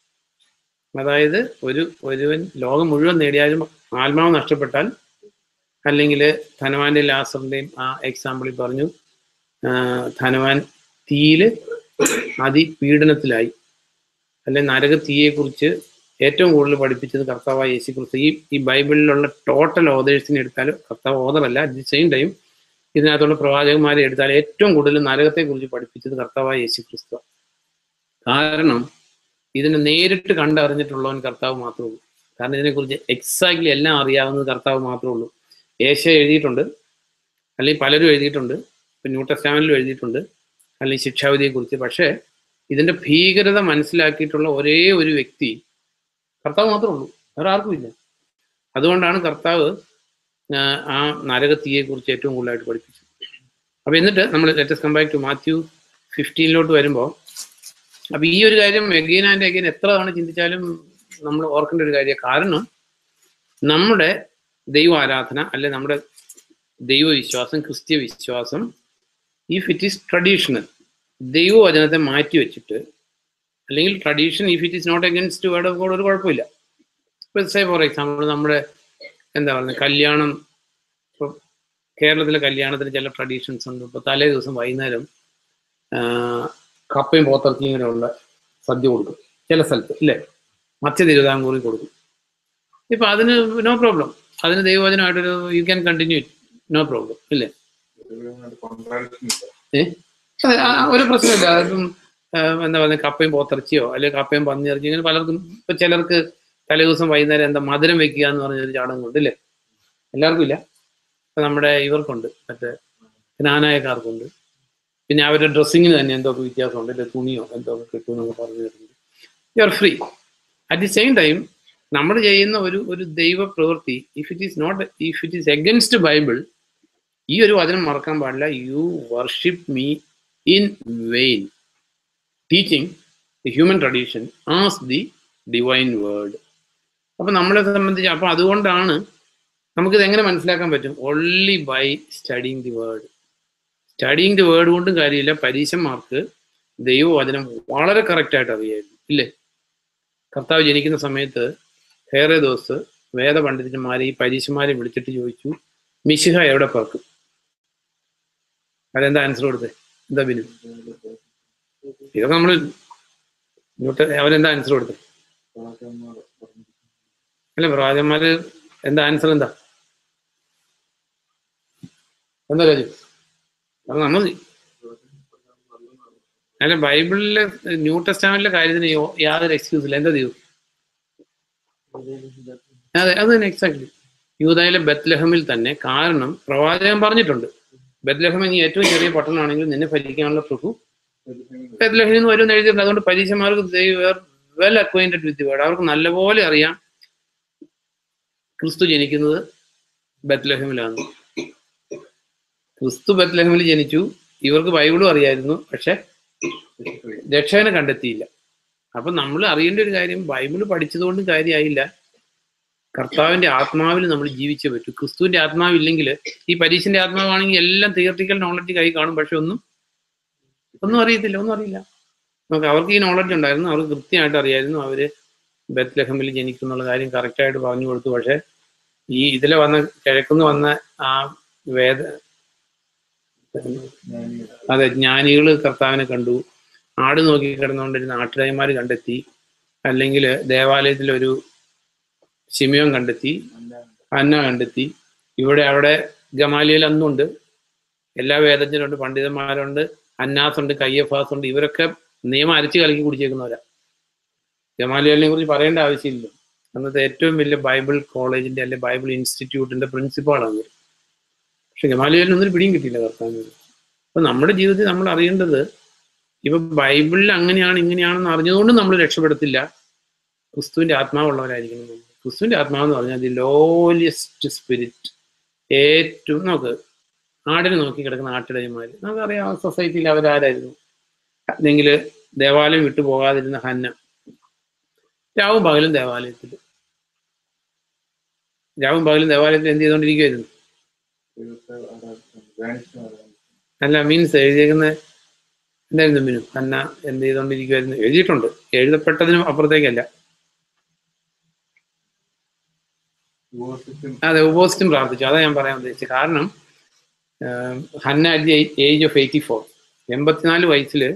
അതായത് ഒരു ഒരുവൻ ലോകം മുഴുവൻ നേടിയാലും ആത്മാവ് നഷ്ടപ്പെട്ടാൽ, അല്ലെങ്കിൽ ധനവാന്റെ ലാസറിന്റെയും ആ എക്സാമ്പിളിൽ പറഞ്ഞു, ധനവാൻ തീയില് അതിപീഡനത്തിലായി. അല്ലെ നരക തീയെ കുറിച്ച് ഏറ്റവും കൂടുതൽ പഠിപ്പിച്ചത് കർത്താവായ യേശു ക്രിസ്തു. ഈ ഈ ബൈബിളിലുള്ള ടോട്ടൽ ഓതേഴ്സിനെ എടുത്താൽ, കർത്താവ് ഓതറല്ല, അറ്റ് ദി സെയിം ടൈം ഇതിനകത്തുള്ള പ്രവാചകന്മാരെ എടുത്താൽ ഏറ്റവും കൂടുതൽ നരകത്തെ കുറിച്ച് പഠിപ്പിച്ചത് കർത്താവായ യേശു ക്രിസ്തു. കാരണം ഇതിനെ നേരിട്ട് കണ്ടറിഞ്ഞിട്ടുള്ളവൻ കർത്താവ് മാത്രമേ ഉള്ളൂ. കാരണം ഇതിനെക്കുറിച്ച് എക്സാക്ട്ലി എല്ലാം അറിയാവുന്നത് കർത്താവ് മാത്രമേ ഉള്ളൂ. ഏശയ എഴുതിയിട്ടുണ്ട്, അല്ലെങ്കിൽ പലരും എഴുതിയിട്ടുണ്ട്, ഇപ്പം ന്യൂ ടെസ്റ്റമെന്റിലും എഴുതിയിട്ടുണ്ട്, അല്ലെങ്കിൽ ശിക്ഷാവിധിയെക്കുറിച്ച്. പക്ഷേ ഇതിന്റെ ഭീകരത മനസ്സിലാക്കിയിട്ടുള്ള ഒരേ ഒരു വ്യക്തി കർത്താവ് മാത്രമേ ഉള്ളൂ, വേറെ ആർക്കും ഇല്ല. അതുകൊണ്ടാണ് കർത്താവ് ആ നരകത്തീയെ കുറിച്ച് ഏറ്റവും കൂടുതലായിട്ട് പഠിപ്പിച്ചത്. അപ്പൊ എന്നിട്ട് നമ്മൾ let's come back to Matthew ഫിഫ്റ്റീനിലോട്ട് വരുമ്പോൾ, അപ്പൊ ഈ ഒരു കാര്യം എഗെയിൻ ആൻഡ് എഗെയിൻ എത്ര തവണ ചിന്തിച്ചാലും നമ്മൾ ഓർക്കേണ്ട ഒരു കാര്യം. കാരണം നമ്മുടെ ദൈവ ആരാധന, അല്ലെ നമ്മുടെ ദൈവവിശ്വാസം, ക്രിസ്ത്യ വിശ്വാസം, ഇഫ് ഇറ്റ് ഈസ് ട്രഡീഷണൽ, ദൈവവചനത്തെ മാറ്റി വെച്ചിട്ട്, അല്ലെങ്കിൽ tradition if it is not against word of God, ഒരു കുഴപ്പമില്ല. ഇപ്പൊ സേ ഫോർ എക്സാമ്പിൾ നമ്മുടെ എന്താ പറയുന്നത്, കല്യാണം. ഇപ്പൊ കേരളത്തിലെ കല്യാണത്തിന് ചില ട്രഡീഷൻസ് ഉണ്ട്. ഇപ്പൊ തലേ ദിവസം വൈകുന്നേരം കപ്പയും പോത്തിറച്ചിയും ഇങ്ങനെയുള്ള സദ്യ കൊടുക്കും ചില സ്ഥലത്ത്, ഇല്ലേ? മധ്യ തിരുവിതാംകൂറിൽ കൊടുക്കും. ഇപ്പൊ അതിന് നോ പ്രോബ്ലം, അതിന് ദൈവവചനമായിട്ടൊരു you can continue it, no problem, ഇല്ലേ? ഏഹ് ഒരു പ്രശ്നമില്ല. അതിപ്പം എന്താ പറയുക, കപ്പയും പോത്തിറച്ചിയോ അല്ലെങ്കിൽ കപ്പയും പന്നിയിറച്ചിയോ, ഇങ്ങനെ പലർക്കും. ഇപ്പൊ ചിലർക്ക് തലേ ദിവസം വൈകുന്നേരം എന്താ മധുരം വെക്കുക എന്ന് പറഞ്ഞൊരു ചടങ്ങുണ്ട്, ഇല്ലേ? എല്ലാവർക്കും ഇല്ല. ഇപ്പൊ നമ്മുടെ ഇവർക്കുണ്ട്, മറ്റേ ജ്ഞാനായക്കാർക്കുണ്ട്. പിന്നെ അവരുടെ ഡ്രസ്സിങ്ങിന് തന്നെ എന്തൊക്കെ വ്യത്യാസമുണ്ട്, ഇല്ലെ? തുണിയോ എന്തൊക്കെ കിട്ടുമെന്നൊക്കെ പറഞ്ഞു തരുന്നുണ്ട്. You are free. At the same time നമ്മൾ ചെയ്യുന്ന ഒരു ഒരു ദൈവ പ്രവൃത്തി, if it is not if it is against Bible, ഈ ഒരു വചനം മറക്കാൻ പാടില്ല. You worship me in vain, teaching the human tradition as the divine word. അപ്പൊ നമ്മളെ സംബന്ധിച്ച് അപ്പൊ അതുകൊണ്ടാണ് നമുക്കിത് എങ്ങനെ മനസ്സിലാക്കാൻ പറ്റും? Only by studying the word. Studying the word കൊണ്ടും കാര്യമില്ല. പരീശന്മാർക്ക് ദൈവവചനം വളരെ കറക്റ്റായിട്ട് അറിയായിരുന്നു, ഇല്ലേ? കർത്താവ് ജനിക്കുന്ന സമയത്ത് ഹേറോദോസ് വേദപണ്ഡിതന്മാരെ ഈ പരീശന്മാരെ വിളിച്ചിട്ട് ചോദിച്ചു, മിശിഹ എവിടെ പിറക്കും? അതെന്താ ആൻസർ കൊടുത്തേ? എന്താ ബിനു? ഇതൊക്കെ നമ്മൾ അവരെന്താ ആൻസർ കൊടുത്തേ? അല്ല, പ്രവാചകന്മാര് എന്താ ആൻസർ? എന്താ എന്താ കാര്യം? അത് നമ്മൾ അല്ല, ബൈബിളിലെ ന്യൂ ടെസ്റ്റ്മെന്റിലെ കാര്യത്തിന് യാതൊരു എക്സ്ക്യൂസ് ഇല്ല. എന്താ ദൈവം? അതെ, അത് തന്നെ എക്സാക്ട്ലി. യൂദായിലെ ബത്ലഹമിൽ തന്നെ. കാരണം പ്രവാചകൻ പറഞ്ഞിട്ടുണ്ട്, ബത്ലഹം ഇനി ഏറ്റവും ചെറിയ പട്ടണമാണെങ്കിൽ നിന്നെ ഭരിക്കാനുള്ള പ്രഭു ബത്ലഹമിൽ നിന്ന് വരുമെന്ന് എഴുതിയിട്ടുണ്ട്. അതുകൊണ്ട് പരീശന്മാർക്ക് വെൽ അക്വൈന്റഡ് വിത്ത് വേർഡ്. അവർക്ക് നല്ലപോലെ അറിയാം ക്രിസ്തു ജനിക്കുന്നത് ബത്ലഹമിലാണ്. ക്രിസ്തു ബത്ലഹമിൽ ജനിച്ചു. ഇവർക്ക് ബൈബിളും അറിയായിരുന്നു, പക്ഷെ രക്ഷകനെ കണ്ടെത്തിയില്ല. അപ്പൊ നമ്മൾ അറിയേണ്ട ഒരു കാര്യം, ബൈബിള് പഠിച്ചതുകൊണ്ട് കാര്യമായില്ല, കർത്താവിന്റെ ആത്മാവിൽ നമ്മൾ ജീവിച്ചേ പറ്റൂ. ക്രിസ്തുവിന്റെ ആത്മാവില്ലെങ്കിൽ, ഈ പരീക്ഷന്റെ ആത്മാവാണെങ്കിൽ എല്ലാം തിയറട്ടിക്കൽ നോളജ് കൈ കാണും, പക്ഷെ ഒന്നും ഒന്നും അറിയത്തില്ല, ഒന്നും അറിയില്ല. നമുക്ക് അവർക്ക് ഈ നോളജ് ഉണ്ടായിരുന്നു, അവർക്ക് കൃത്യമായിട്ട് അറിയായിരുന്നു അവര് ബത്ലഹമിൽ ജനിക്കും എന്നുള്ള കാര്യം കറക്റ്റായിട്ട് പറഞ്ഞു കൊടുത്തു. പക്ഷെ ഈ ഇതിലെ വന്ന കിഴക്കുന്ന് വന്ന ആ വേദ അതെ ജ്ഞാനികൾ കർത്താവിനെ കണ്ടു. ആട് നോക്കി കിടന്നുകൊണ്ടിരുന്ന ആട്ടിടയന്മാർ കണ്ടെത്തി, അല്ലെങ്കിൽ ദേവാലയത്തിലൊരു ശിമയോൻ കണ്ടെത്തി, അന്ന കണ്ടെത്തി. ഇവിടെ അവിടെ ഗമാലിയൽ അന്നുണ്ട്, എല്ലാ വേദജ്ഞരുണ്ട്, പണ്ഡിതന്മാരുണ്ട്, അന്നാസ് ഉണ്ട്, കയ്യഫാസ് ഉണ്ട്. ഇവരൊക്കെ നിയമം അരച്ച് കലക്കി കുടിച്ചേക്കുന്നവരാ. ഗമാലിയലിനെ കുറിച്ച് പറയേണ്ട ആവശ്യമില്ല. അന്നത്തെ ഏറ്റവും വലിയ ബൈബിൾ കോളേജിന്റെ അല്ലെ ബൈബിൾ ഇൻസ്റ്റിറ്റ്യൂട്ടിന്റെ പ്രിൻസിപ്പാളാണ്. പക്ഷെ ഗമാലിയലിനൊന്നും പിടിയും കിട്ടിയില്ല കർത്താവിന്. അപ്പൊ നമ്മുടെ ജീവിതത്തിൽ നമ്മൾ അറിയേണ്ടത്, ഇപ്പൊ ബൈബിളിൽ അങ്ങനെയാണ് ഇങ്ങനെയാണെന്ന് അറിഞ്ഞതുകൊണ്ട് നമ്മൾ രക്ഷപ്പെടത്തില്ല. ക്രിസ്തുവിന്റെ ആത്മാവുള്ളവരായിരിക്കണം നമ്മൾ. ക്രിസ്തുവിന്റെ ആത്മാവെന്ന് പറഞ്ഞാൽ ദി ലോലിയസ്റ്റ് സ്പിരിറ്റ്. ഏറ്റവും നമുക്ക് ആടിനെ നോക്കി കിടക്കുന്ന ആട്ടിടയന്മാര്, നമുക്കറിയാം ആ സൊസൈറ്റിയിൽ അവരാരായിരുന്നു. അല്ലെങ്കിൽ ദേവാലയം വിട്ടു പോകാതിരുന്ന ഹന്ന, രാവും പകലും ദേവാലയത്തിൽ രാവും പകലും ദേവാലയത്തിൽ എന്ത് ചെയ്തുകൊണ്ടിരിക്കുവായിരുന്നു? അല്ല, മീൻസ് എഴുതിയേക്കുന്ന എന്തായിരുന്നു മിനു? ഹന്ന എന്ത് ചെയ്തുകൊണ്ടിരിക്കുവായിരുന്നു? എഴുതിയിട്ടുണ്ട്, എഴുതപ്പെട്ടതിനും അപ്പുറത്തേക്കല്ല. അതെ, ഉപവസിച്ചും പ്രാർത്ഥിച്ചു. അതാ ഞാൻ പറയാൻ ഉദ്ദേശിച്ചത്. കാരണം Hannah at the age of eighty four എൺപത്തിനാല് വയസ്സില്,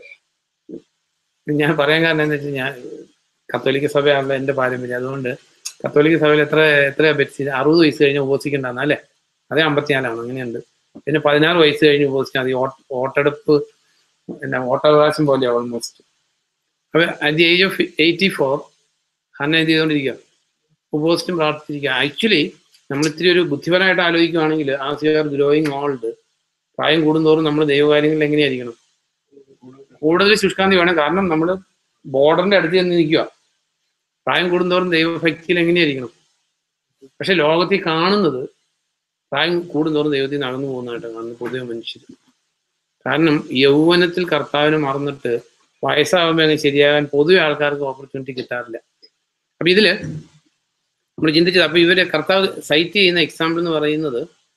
ഞാൻ പറയാൻ കാരണം എന്താ വെച്ചാൽ, ഞാൻ കത്തോലിക്ക സഭയാണല്ലോ എൻ്റെ പാരമ്പര്യം. അതുകൊണ്ട് കത്തോലിക്ക സഭയിൽ എത്ര എത്ര ബെറ്റ്സ് അറുപത് വയസ്സ് കഴിഞ്ഞ് ഉപവസിക്കണ്ടെന്ന് അല്ലേ? അതേ അമ്പത്തിനാലാണ്, അങ്ങനെയുണ്ട്. പിന്നെ പതിനാറ് വയസ്സ് കഴിഞ്ഞ് ഉപവസിക്കാൻ മതി. വോട്ടെടുപ്പ് എന്നാ വോട്ടവകാശം പോലെയാണ് ഓൾമോസ്റ്റ്. അപ്പൊ at the age of eighty four Hannah എന്ത് ചെയ്തുകൊണ്ടിരിക്കുക? ഉപവസിച്ചും പ്രാർത്ഥിച്ചിരിക്കുക. ആക്ച്വലി നമ്മൾ ഇത്തിരി ഒരു ബുദ്ധിപരമായിട്ട് ആലോചിക്കുകയാണെങ്കിൽ, as you are growing old, പ്രായം കൂടുന്തോറും നമ്മൾ ദൈവകാര്യങ്ങളിൽ എങ്ങനെയായിരിക്കണം? കൂടുതൽ ശുഷ്കാന്തി വേണം. കാരണം നമ്മൾ ബോർഡറിന്റെ അടുത്ത് ചെന്ന് നിൽക്കുക. പ്രായം കൂടുന്തോറും ദൈവഭക്തിയിൽ എങ്ങനെയായിരിക്കണം? പക്ഷെ ലോകത്തിൽ കാണുന്നത് പ്രായം കൂടുന്തോറും ദൈവത്തിൽ നിന്ന് അകന്നു പോകുന്നതായിട്ട് കാണുന്നു പൊതുവെ മനുഷ്യർ. കാരണം യൗവനത്തിൽ കർത്താവിനെ മറന്നിട്ട് വയസ്സാകുമ്പോൾ അങ്ങനെ ശരിയാകാൻ പൊതുവെ ആൾക്കാർക്ക് ഓപ്പർച്യൂണിറ്റി കിട്ടാറില്ല. അപ്പൊ ഇതില് നമ്മൾ ചിന്തിച്ചത്, അപ്പൊ ഇവര് കർത്താവ് സൈറ്റ് ചെയ്യുന്ന എക്സാമ്പിൾ എന്ന് പറയുന്നത്,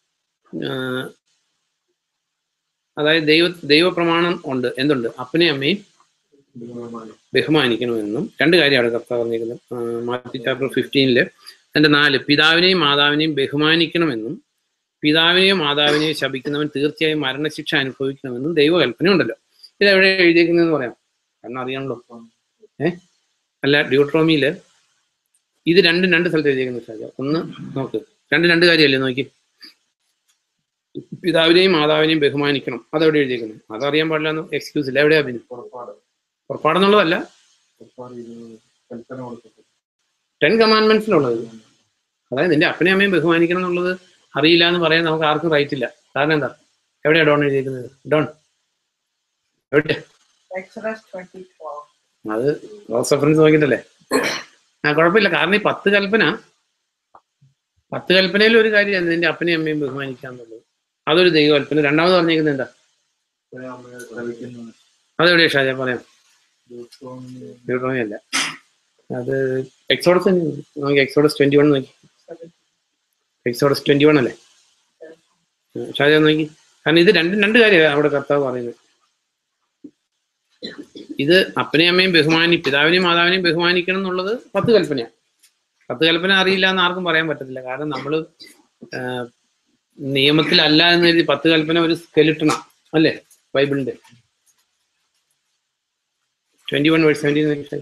അതായത് ദൈവ ദൈവപ്രമാണം ഉണ്ട്, എന്തുണ്ട്? അപ്പനെയും അമ്മയും ബഹുമാനിക്കണമെന്നും രണ്ട് കാര്യമാണ് കർത്താവ് പറഞ്ഞിരിക്കുന്നത്. മാത്യു ചാപ്റ്റർ ഫിഫ്റ്റീനില് അതിന്റെ നാല്, പിതാവിനെയും മാതാവിനെയും ബഹുമാനിക്കണമെന്നും പിതാവിനെയോ മാതാവിനെയോ ശപിക്കുന്നവൻ തീർച്ചയായും മരണശിക്ഷ അനുഭവിക്കണമെന്നും ദൈവകൽപ്പന ഉണ്ടല്ലോ. ഇതെവിടെ എഴുതിയിരിക്കുന്നതെന്ന് പറയാം, കാരണം അറിയാമല്ലോ. ഏഹ് അല്ല, ഡ്യൂട്രോമിയില് ഇത് രണ്ടും രണ്ട് സ്ഥലത്ത് എഴുതിയിരിക്കുന്ന. ഒന്ന് നോക്ക്, രണ്ട് രണ്ട് കാര്യമല്ലേ നോക്കി. പിതാവിനെയും മാതാവിനെയും ബഹുമാനിക്കണം, അതെവിടെ എഴുതിയിരിക്കുന്നത്? അതറിയാൻ പാടില്ല, എക്സ്ക്യൂസ് ഇല്ല. എവിടെയാ? പിന്നെ പുറപ്പാടെന്നുള്ളതല്ല, ടെൻ കമാൻഡ്മെന്റ്സിലുള്ളത്. അതായത് നിന്റെ അപ്പനെയും അമ്മയും ബഹുമാനിക്കണം എന്നുള്ളത് അറിയില്ല എന്ന് പറയാൻ നമുക്ക് ആർക്കും റൈറ്റ് ഇല്ല. കാരണം എന്താ? എവിടെയാ ഡോൺ എഴുതിയിരിക്കുന്നത്? ഡോൺ എവിടെ? അത് ക്രോസ് റെഫറൻസ് നോക്കിയിട്ടല്ലേ? ആ, കുഴപ്പമില്ല. കാരണം ഈ പത്ത് കൽപ്പന പത്ത് കൽപ്പനയിൽ ഒരു കാര്യമാണ് നിന്റെ അപ്പനെയും അമ്മയും ബഹുമാനിക്കുക എന്നുള്ളത്. അതൊരു ദൈവകൽപ്പന. രണ്ടാമത് പറഞ്ഞിരിക്കുന്നത് എന്താ? അതെവിടെയാ ഷാജ? പറയാം. ഡ്യൂട്രോമി അല്ല, അത് എക്സോഡസ് നോക്കി, എക്സോഡസ് ട്വന്റി വൺ നോക്കി, എക്സോഡസ് ട്വന്റി വൺ അല്ലേ ഷാജ നോക്കി. കാരണം ഇത് രണ്ടും രണ്ട് കാര്യമാണ് അവിടെ കർത്താവ് പറയുന്നത്. ഇത് അപ്പനെയും അമ്മയും ബഹുമാനി, പിതാവിനെയും മാതാവിനെയും ബഹുമാനിക്കണം എന്നുള്ളത് പത്ത് കൽപ്പനയാണ്. പത്ത് കൽപ്പന അറിയില്ല എന്ന് ആർക്കും പറയാൻ പറ്റത്തില്ല. കാരണം നമ്മൾ നിയമത്തിലല്ല എന്ന് കരുതി പത്ത് കൽപ്പന ഒരു സ്കെലിട്ടണം അല്ലേ ബൈബിളിന്റെ. Twenty one verse seventeen.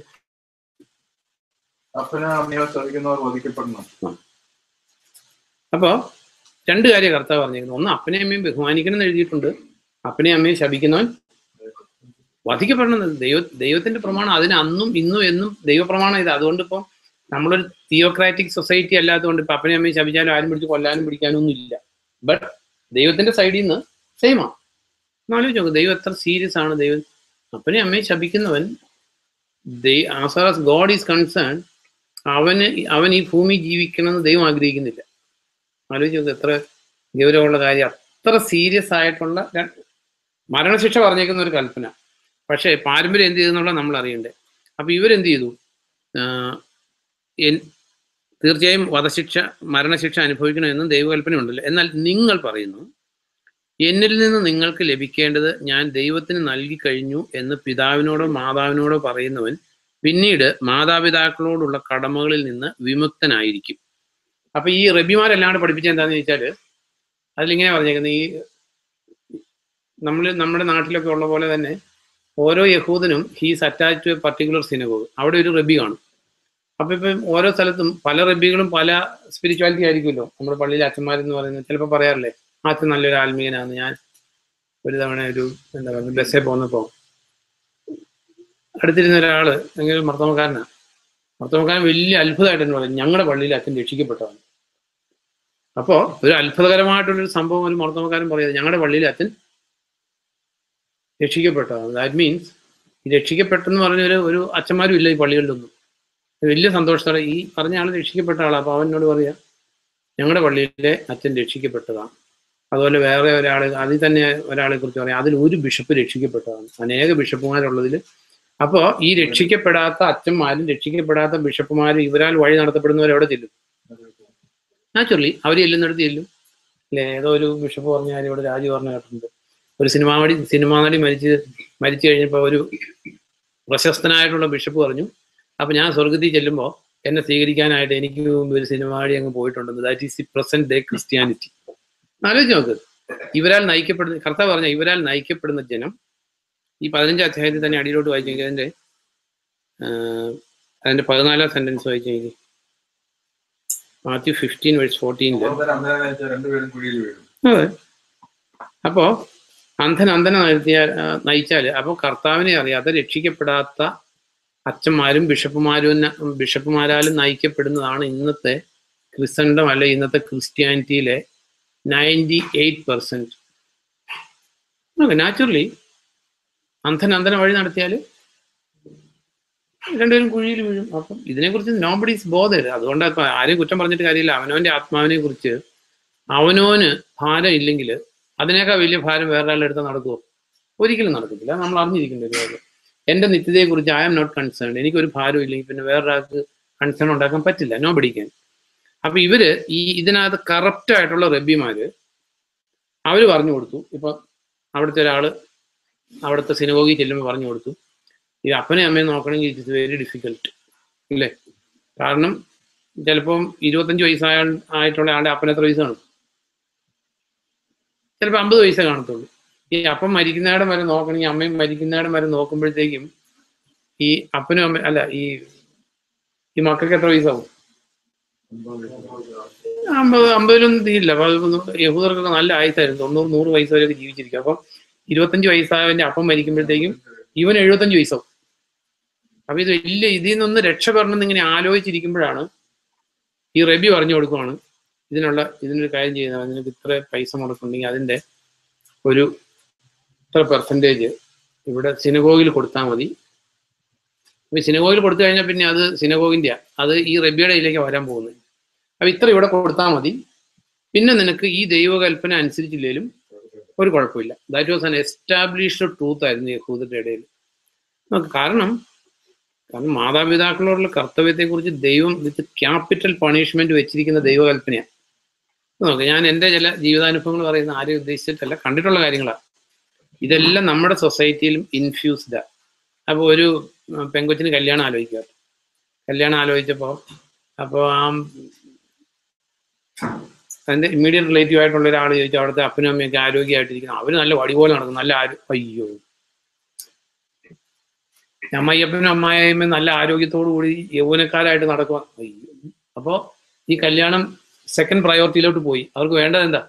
അപ്പോ രണ്ട് കാര്യം കർത്താവ് പറഞ്ഞിരിക്കുന്നു. ഒന്ന്, അപ്പനെയും അമ്മയും ബഹുമാനിക്കണം എന്ന് എഴുതിയിട്ടുണ്ട്. അപ്പനെയും അമ്മയും ശപിക്കുന്നവൻ വധിക്കപ്പെടണം. ദൈവ ദൈവത്തിന്റെ പ്രമാണം അതിന് അന്നും ഇന്നും എന്നും ദൈവപ്രമാണം ഇത്. അതുകൊണ്ട് ഇപ്പോൾ നമ്മളൊരു തിയോക്രാറ്റിക് സൊസൈറ്റി അല്ലാത്തതുകൊണ്ട് ഇപ്പൊ അപ്പനെയും അമ്മയും ശപിച്ചാലും ആരും പിടിച്ച് കൊല്ലാനും പിടിക്കാനും ഒന്നും ഇല്ല. ബട്ട് ദൈവത്തിന്റെ സൈഡിൽ നിന്ന് സെയിമാണ്. എന്നാലോചിച്ച് നോക്കും ദൈവം എത്ര സീരിയസ് ആണ്. ദൈവം അപ്പനെയും അമ്മയും ശപിക്കുന്നവൻ, as far as God is concern, അവന് അവൻ ഈ ഭൂമി ജീവിക്കണമെന്ന് ദൈവം ആഗ്രഹിക്കുന്നില്ല. ആലോചിച്ച് നോക്ക് എത്ര ഗൗരവമുള്ള കാര്യം. അത്ര സീരിയസ് ആയിട്ടുള്ള മരണശിക്ഷ പറഞ്ഞേക്കുന്ന ഒരു കൽപ്പന. പക്ഷേ പാരമ്പര്യം എന്ത് ചെയ്തെന്നുള്ള നമ്മൾ അറിയണ്ടേ. അപ്പൊ ഇവരെന്ത് ചെയ്തു? തീർച്ചയായും വധശിക്ഷ, മരണശിക്ഷ അനുഭവിക്കണമെന്നും ദൈവകൽപ്പന ഉണ്ടല്ലോ. എന്നാൽ നിങ്ങൾ പറയുന്നു, എന്നിൽ നിന്ന് നിങ്ങൾക്ക് ലഭിക്കേണ്ടത് ഞാൻ ദൈവത്തിന് നൽകി കഴിഞ്ഞു എന്ന് പിതാവിനോടോ മാതാവിനോടോ പറയുന്നവൻ പിന്നീട് മാതാപിതാക്കളോടുള്ള കടമകളിൽ നിന്ന് വിമുക്തനായിരിക്കും. അപ്പൊ ഈ റബിമാരെല്ലാം പഠിപ്പിച്ച എന്താണെന്ന് ചോദിച്ചാൽ അതിലിങ്ങനെ പറഞ്ഞേക്കുന്നത്, ഈ നമ്മൾ നമ്മുടെ നാട്ടിലൊക്കെ ഉള്ള പോലെ തന്നെ ഓരോ യഹൂദനും he's attach to a particular synagogue. അവിടെ ഒരു റബി കാണും. അപ്പൊ ഇപ്പം ഓരോ സ്ഥലത്തും പല റബികളും പല സ്പിരിച്വാലിറ്റി ആയിരിക്കുമല്ലോ. നമ്മുടെ പള്ളിയിലെ അച്ഛന്മാരെന്ന് പറയുന്നത് ചിലപ്പോൾ പറയാറില്ലേ, അച്ഛൻ നല്ലൊരു ആത്മീയനാണ്. ഞാൻ ഒരു തവണ ഒരു എന്താ പറയുക ബസ്സിൽ പോന്നപ്പോ അടുത്തിരുന്ന ഒരാള് എങ്കിലും മർത്തമക്കാരനാണ്. മർത്തമക്കാരൻ വലിയ അത്ഭുതമായിട്ട് എന്ന് പറയും, ഞങ്ങളുടെ പള്ളിയിൽ അച്ഛൻ രക്ഷിക്കപ്പെട്ടവൻ. അപ്പോ ഒരു അത്ഭുതകരമായിട്ടുള്ളൊരു സംഭവം ഒരു മർത്തമക്കാരൻ പറയാതെ ഞങ്ങളുടെ പള്ളിയിൽ അച്ഛൻ രക്ഷിക്കപ്പെട്ടതാണ്. ദാറ്റ് മീൻസ് ഈ രക്ഷിക്കപ്പെട്ടെന്ന് പറഞ്ഞൊരു ഒരു അച്ഛന്മാരും ഇല്ല ഈ പള്ളികളിലൊന്നും. വലിയ സന്തോഷത്തോടെ ഈ പറഞ്ഞ ആൾ രക്ഷിക്കപ്പെട്ട ആളാണ്. അപ്പോൾ അവനോട് പറയാം ഞങ്ങളുടെ പള്ളിയിലെ അച്ഛൻ രക്ഷിക്കപ്പെട്ടതാണ്. അതുപോലെ വേറെ ഒരാൾ, അതിൽ തന്നെ ഒരാളെ കുറിച്ച് പറയാം, അതിൽ ഒരു ബിഷപ്പ് രക്ഷിക്കപ്പെട്ടതാണ്. അനേക ബിഷപ്പുമാരുള്ളതിൽ. അപ്പോൾ ഈ രക്ഷിക്കപ്പെടാത്ത അച്ഛന്മാരും രക്ഷിക്കപ്പെടാത്ത ബിഷപ്പുമാരും ഇവരാൽ വഴി നടത്തപ്പെടുന്നവരെവിടെ ചെല്ലും? നാച്ചുറലി അവർ ചെല്ലുന്നിടത്ത് ചെല്ലും അല്ലേ. ഏതോ ഒരു ബിഷപ്പ് പറഞ്ഞ കാര്യം ഇവിടെ രാജു പറഞ്ഞ കേട്ടിട്ടുണ്ട്. ഒരു സിനിമാ നടി സിനിമാ നടി മരിച്ച് മരിച്ചു കഴിഞ്ഞപ്പോൾ ഒരു പ്രശസ്തനായിട്ടുള്ള ബിഷപ്പ് പറഞ്ഞു, അപ്പൊ ഞാൻ സ്വർഗത്തിൽ ചെല്ലുമ്പോൾ എന്നെ സ്വീകരിക്കാനായിട്ട് എനിക്ക് മുമ്പ് ഒരു സിനിമാ നടി അങ്ങ് പോയിട്ടുണ്ടെന്ന്. That is the present day Christianity. ആലോചിച്ച് നോക്ക്. ഇവരാൽ നയിക്കപ്പെടുന്ന, കർത്താവ് പറഞ്ഞ ഇവരാൽ നയിക്കപ്പെടുന്ന ജനം, ഈ പതിനഞ്ചാം അധ്യായത്തിൽ തന്നെ അടിയിലോട്ട് വായിച്ചെങ്കിൽ അതിന്റെ അതിന്റെ പതിനാലാം സെന്റൻസ് വായിച്ചെങ്കിൽ മാത്യു ഫിഫ്റ്റീൻ വേഴ്സ് ഫോർട്ടീനില്. അതെ. അപ്പോ അന്ധൻ അന്ധനെ നിർത്തിയാൽ നയിച്ചാൽ അപ്പോൾ കർത്താവിനെ അറിയാതെ രക്ഷിക്കപ്പെടാത്ത അച്ഛന്മാരും ബിഷപ്പുമാരും ബിഷപ്പുമാരാലും നയിക്കപ്പെടുന്നതാണ് ഇന്നത്തെ ക്രിസ്തണ്ടം അല്ലെ ഇന്നത്തെ ക്രിസ്ത്യാനിറ്റിയിലെ നയൻറ്റി എയ്റ്റ് പെർസെന്റ്. നാച്ചുറലി അന്ധൻ അന്ധന വഴി നടത്തിയാൽ രണ്ടുപേരും കുഴിയിൽ വീഴും. അപ്പം ഇതിനെക്കുറിച്ച് നോബഡി ഈസ് ബോതേഡ്. അതുകൊണ്ട് ആരെയും കുറ്റം പറഞ്ഞിട്ട് കാര്യമില്ല. അവനവന്റെ ആത്മാവിനെ കുറിച്ച് അവനവന് ഭാരം ഇല്ലെങ്കിൽ അതിനേക്കാൾ വലിയ ഭാരം വേറൊരാളുടെ അടുത്ത് നടക്കുമോ? ഒരിക്കലും നടക്കത്തില്ല. നമ്മൾ അറിഞ്ഞിരിക്കേണ്ട ഒരു കാര്യം. എൻ്റെ നിത്യതയെക്കുറിച്ച് ഐ ആം നോട്ട് കൺസേൺ. എനിക്കൊരു ഭാരം ഇല്ലെങ്കിൽ പിന്നെ വേറൊരാൾക്ക് കൺസേൺ ഉണ്ടാക്കാൻ പറ്റില്ല, നോ ബഡിക്കാൻ. അപ്പൊ ഇവര് ഈ ഇതിനകത്ത് കറപ്റ്റ് ആയിട്ടുള്ള റബ്ബിമാര് അവര് പറഞ്ഞു കൊടുത്തു. ഇപ്പൊ അവിടുത്തെ ഒരാള് അവിടുത്തെ സിനഗോഗിൽ ചെല്ലുമ്പോൾ പറഞ്ഞു കൊടുത്തു, ഈ അപ്പനെ അമ്മയെ നോക്കണമെങ്കിൽ ഇറ്റ് ഇസ് വെരി ഡിഫിക്കൽട്ട് ഇല്ലേ. കാരണം ചിലപ്പം ഇരുപത്തഞ്ച് വയസ്സായ ആയിട്ടുള്ള ആളുടെ അപ്പൻ എത്ര വയസ്സാണ്? ചിലപ്പോൾ അമ്പത് വയസ്സേ കാണത്തുള്ളൂ. ഈ അപ്പം മരിക്കുന്നിടം വരെ നോക്കണമെങ്കിൽ അമ്മയും മരിക്കുന്നിടം വരെ നോക്കുമ്പോഴത്തേക്കും ഈ അപ്പനും അമ്മ അല്ല ഈ ഈ മക്കൾക്ക് എത്ര വയസ്സാവും? അമ്പത് അമ്പതിലൊന്നും തീരില്ല. അപ്പൊ യഹൂദർക്കൊക്കെ നല്ല ആയുസായിരുന്നു, തൊണ്ണൂറ് നൂറ് വയസ്സ് വരെയൊക്കെ ജീവിച്ചിരിക്കും. അപ്പം ഇരുപത്തഞ്ച് വയസ്സായവന്റെ അപ്പം മരിക്കുമ്പോഴത്തേക്കും ഇവൻ എഴുപത്തഞ്ച് വയസ്സാവും. അപ്പൊ ഇത് വലിയ ഇതിൽ നിന്നൊന്ന് രക്ഷപ്പെടണം എന്നിങ്ങനെ ആലോചിച്ചിരിക്കുമ്പോഴാണ് ഈ റബി പറഞ്ഞു കൊടുക്കുവാണ്, ഇതിനുള്ള ഇതിനൊരു കാര്യം ചെയ്യുന്നത്, അതിനൊക്കെ ഇത്ര പൈസ മുടക്കുന്നുണ്ടെങ്കിൽ അതിന്റെ ഒരു ഇത്ര പെർസെൻറ്റേജ് ഇവിടെ സിനഗോഗിൽ കൊടുത്താൽ മതി. അപ്പൊ സിനഗോഗിൽ കൊടുത്തു കഴിഞ്ഞാൽ പിന്നെ അത് സിനഗോഗിന്റെ അത് ഈ റബിയുടെ ഇതിലേക്ക് വരാൻ പോകുന്നത്. അപ്പൊ ഇത്ര ഇവിടെ കൊടുത്താൽ മതി, പിന്നെ നിനക്ക് ഈ ദൈവകൽപ്പന അനുസരിച്ചില്ലേലും ഒരു കുഴപ്പമില്ല. That was an established truth ആയിരുന്നു യഹൂദരുടെ ഇടയിൽ. കാരണം കാരണം മാതാപിതാക്കളോടുള്ള കർത്തവ്യത്തെക്കുറിച്ച് ദൈവം വിത്ത് ക്യാപിറ്റൽ പണിഷ്മെന്റ് വെച്ചിരിക്കുന്ന ദൈവകൽപ്പനയാണ്. നോക്ക്, ഞാൻ എൻ്റെ ചില ജീവിതാനുഭവങ്ങൾ പറയുന്ന ആരെയും ഉദ്ദേശിച്ചിട്ടല്ല, കണ്ടിട്ടുള്ള കാര്യങ്ങളാണ്. ഇതെല്ലാം നമ്മുടെ സൊസൈറ്റിയിലും ഇൻഫ്യൂസ്ഡാ. അപ്പോൾ ഒരു പെങ്കൊച്ചിന് കല്യാണം ആലോചിക്കുക. കല്യാണം ആലോചിച്ചപ്പോൾ അപ്പോൾ ആ അതിൻ്റെ ഇമ്മീഡിയറ്റ് റിലേറ്റീവ് ആയിട്ടുള്ള ഒരാൾ ചോദിച്ചു അവിടുത്തെ അപ്പനും അമ്മയൊക്കെ ആരോഗ്യമായിട്ടിരിക്കുന്നു. അവർ നല്ല വടി പോലെ നടക്കും, നല്ല ആരോ അയ്യോ അമ്മയ്യപ്പനും അമ്മായിയമ്മയും നല്ല ആരോഗ്യത്തോടു കൂടി യൗവനക്കാരായിട്ട് നടക്കുക. അയ്യോ. അപ്പോൾ ഈ കല്യാണം സെക്കൻഡ് പ്രയോറിറ്റിയിലോട്ട് പോയി. അവർക്ക് വേണ്ടത് എന്താ?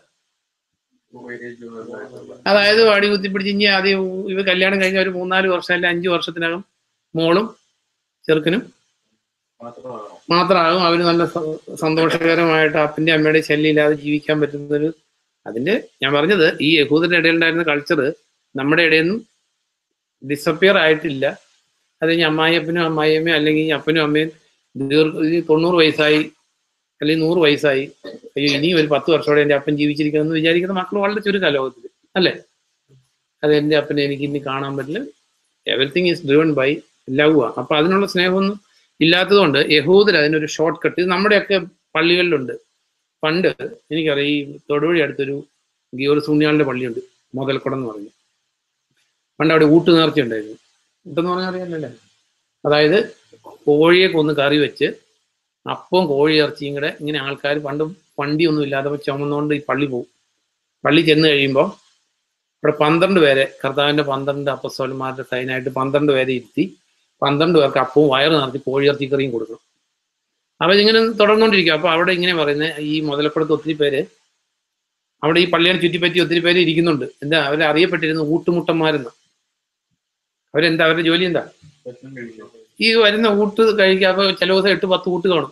അതായത് വാടി കുത്തിപ്പിടിച്ച് ഇനി ആദ്യം ഇവ കല്യാണം കഴിഞ്ഞ ഒരു മൂന്നാല് വർഷം അല്ലെ അഞ്ചു വർഷത്തിനകം മോളും ചെറുക്കനും മാത്രമാകും അവർ നല്ല സന്തോഷകരമായിട്ട് അപ്പൻ്റെ അമ്മയുടെ ശല്യം ഇല്ലാതെ ജീവിക്കാൻ പറ്റുന്നൊരു. അതിന്റെ ഞാൻ പറഞ്ഞത് ഈ യഹൂദരുടെ ഇടയിൽ ഉണ്ടായിരുന്ന കൾച്ചർ നമ്മുടെ ഇടയിൽ നിന്നും ഡിസപ്പിയർ ആയിട്ടില്ല. അത് കഴിഞ്ഞ് അമ്മായിയപ്പനും അമ്മായിയമ്മയും അല്ലെങ്കിൽ അപ്പനും അമ്മയും ദീർഘ തൊണ്ണൂറ് വയസ്സായി അല്ലെങ്കിൽ നൂറ് വയസ്സായി, അയ്യോ ഇനിയും ഒരു പത്ത് വർഷത്തോടെ എൻ്റെ അപ്പൻ ജീവിച്ചിരിക്കണമെന്ന് വിചാരിക്കുന്ന മക്കൾ വളരെ ചുരുക്ക ലോകത്തിൽ, അല്ലേ? അത് എൻ്റെ അപ്പനെ എനിക്ക് ഇനി കാണാൻ പറ്റില്ല. Everything is driven by love. അപ്പൊ അതിനുള്ള സ്നേഹമൊന്നും ഇല്ലാത്തതുകൊണ്ട് യഹൂദർ അതിനൊരു ഷോർട്ട് കട്ട്. ഇത് നമ്മുടെയൊക്കെ പള്ളികളിലുണ്ട്. പണ്ട് എനിക്കറിയാം ഈ തൊടുവഴി അടുത്തൊരു ഗിയോർ സുണ്യാളിന്റെ പള്ളിയുണ്ട്, മുതൽക്കുടം എന്ന് പറഞ്ഞു. പണ്ട് അവിടെ ഊട്ട് നേർച്ച ഉണ്ടായിരുന്നു. ഊട്ടെന്ന് പറഞ്ഞാൽ അറിയാമല്ലേ? അതായത് കോഴിയെ കൊന്ന് കറി വെച്ച് അപ്പവും കോഴി ഇറച്ചിയും കൂടെ ഇങ്ങനെ ആൾക്കാർ പണ്ട് വണ്ടിയൊന്നും ഇല്ലാതെ ചുമന്നുകൊണ്ട് ഈ പള്ളി പോകും. പള്ളി ചെന്ന് കഴിയുമ്പോൾ ഇവിടെ പന്ത്രണ്ട് പേരെ കർത്താവിൻ്റെ പന്ത്രണ്ട് അപ്പസ്തലന്മാരുടെ സൈനായിട്ട് പന്ത്രണ്ട് പേരെ ഇരുത്തി പന്ത്രണ്ട് പേർക്ക് അപ്പവും വയറ് നിറച്ച് കോഴി ഇറച്ചിക്കറിയും കൊടുക്കണം. അപ്പോൾ ഇതിങ്ങനെ തുടർന്നുകൊണ്ടിരിക്കും. അപ്പോൾ അവിടെ ഇങ്ങനെ പറയുന്നത് ഈ മുതലക്കുടത്ത് ഒത്തിരി പേര് അവിടെ ഈ പള്ളിയെ ചുറ്റിപ്പറ്റി ഒത്തിരി പേര് ഇരിക്കുന്നുണ്ട്. എന്താ അവരെ അറിയപ്പെട്ടിരുന്ന ഊട്ടുമുട്ടന്മാരെന്ന്. അവരെന്താ അവരുടെ ജോലി എന്താ? ഈ വരുന്ന ഊട്ട് കഴിക്കുക. അപ്പോൾ ചില ദിവസം എട്ട് പത്ത് ഊട്ട് കാണും.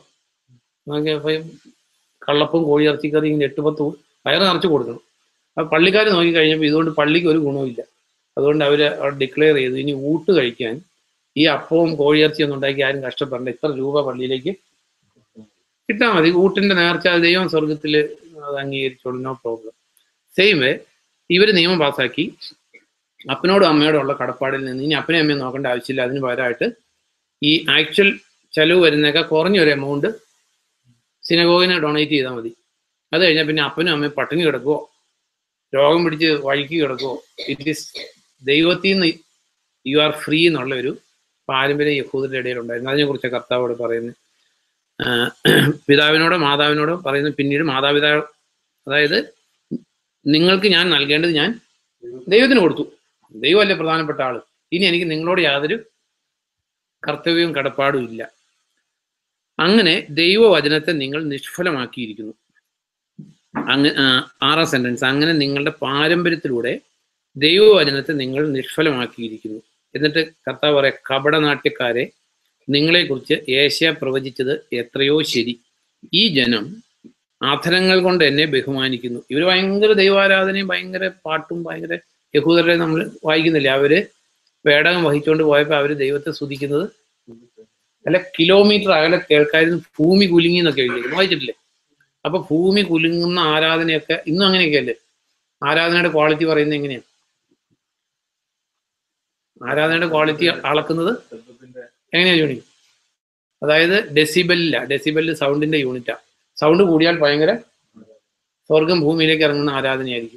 കള്ളപ്പവും കോഴി ഇറച്ചിക്കറി ഇങ്ങനെ എട്ട് പത്ത് വയറ് നിറച്ച് കൊടുക്കണം. അപ്പോൾ പള്ളിക്കാർ നോക്കി കഴിഞ്ഞപ്പോൾ ഇതുകൊണ്ട് പള്ളിക്ക് ഒരു ഗുണവുമില്ല. അതുകൊണ്ട് അവർ അവിടെ ഡിക്ലെയർ ചെയ്തു ഇനി ഊട്ട് കഴിക്കാൻ ഈ അപ്പവും കോഴിയിറച്ചിയൊന്നും ഉണ്ടാക്കി ആരും കഷ്ടപ്പെടേണ്ട, ഇത്ര രൂപ പള്ളിയിലേക്ക് കിട്ടാൽ മതി. ഊട്ടിന്റെ നേർച്ച ദൈവം സ്വർഗത്തിൽ അത് അംഗീകരിച്ചോളൂ, നോ പ്രോബ്ലം. സെയിം വേ ഇവർ നിയമം പാസ്സാക്കി അപ്പനോടും അമ്മയോടും ഉള്ള കടപ്പാടിൽ നിന്ന് ഇനി അപ്പനെ അമ്മയും നോക്കേണ്ട ആവശ്യമില്ല. അതിന് പകരമായിട്ട് ഈ ആക്ച്വൽ ചെലവ് വരുന്നതൊക്കെ കുറഞ്ഞൊരു എമൗണ്ട് സിനഗോഗിന് ഡൊണേറ്റ് ചെയ്താൽ മതി. അത് കഴിഞ്ഞാൽ പിന്നെ അപ്പനും അമ്മയും പട്ടിണി കിടക്കുവോ രോഗം പിടിച്ച് വഴിക്ക് കിടക്കുവോ, ഇറ്റ് ഈസ് ദൈവത്തിൽ നിന്ന് യു ആർ ഫ്രീ എന്നുള്ള ഒരു പാരമ്പര്യം യഹൂദരുടെ ഇടയിലുണ്ടായിരുന്നു. അതിനെക്കുറിച്ച് കർത്താവോട് പറയുന്നത്. പിതാവിനോടോ മാതാവിനോടോ പറയുന്നത് പിന്നീട് മാതാപിതാ, അതായത് നിങ്ങൾക്ക് ഞാൻ നൽകേണ്ടത് ഞാൻ ദൈവത്തിന് കൊടുത്തു, ദൈവമല്ലേ പ്രധാനപ്പെട്ട ആള്, ഇനി എനിക്ക് നിങ്ങളോട് യാതൊരു കർത്തവ്യവും കടപ്പാടും ഇല്ല. അങ്ങനെ ദൈവവചനത്തെ നിങ്ങൾ നിഷ്ഫലമാക്കിയിരിക്കുന്നു. അങ്ങ ആറാം സെന്റൻസ്, അങ്ങനെ നിങ്ങളുടെ പാരമ്പര്യത്തിലൂടെ ദൈവവചനത്തെ നിങ്ങൾ നിഷ്ഫലമാക്കിയിരിക്കുന്നു. എന്നിട്ട് കർത്താവ് പറയാം, കപടനാട്യക്കാരെ, നിങ്ങളെക്കുറിച്ച് യേശയ്യാ പ്രവചിച്ചത് എത്രയോ ശരി. ഈ ജനം ആധരങ്ങൾ കൊണ്ട് എന്നെ ബഹുമാനിക്കുന്നു. ഇവർ ഭയങ്കര ദൈവാരാധനയും ഭയങ്കര പാട്ടും ഭയങ്കര യഹൂദരെ നമ്മൾ വായിക്കുന്നില്ല. അവര് പേടകം വഹിച്ചുകൊണ്ട് പോയപ്പോൾ അവര് ദൈവത്തെ സ്തുതിക്കുന്നത് അല്ല കിലോമീറ്റർ അകലെ കേൾക്കായിരുന്നു. ഭൂമി കുലുങ്ങി എന്നൊക്കെ എഴുതിയിരിക്കുന്നു, വായിച്ചിട്ടില്ലേ? അപ്പൊ ഭൂമി കുലുങ്ങുന്ന ആരാധനയൊക്കെ ഇന്നും അങ്ങനെയൊക്കെ അല്ലേ? ആരാധനയുടെ ക്വാളിറ്റി പറയുന്നത് എങ്ങനെയാണ്? ആരാധനയുടെ ക്വാളിറ്റി അളക്കുന്നത് എങ്ങനെയാ ജോണി? അതായത് ഡെസിബലില്ല. ഡെസിബല് സൗണ്ടിന്റെ യൂണിറ്റാ. സൗണ്ട് കൂടിയാൽ ഭയങ്കര സ്വർഗം ഭൂമിയിലേക്ക് ഇറങ്ങുന്ന ആരാധനയായിരിക്കും.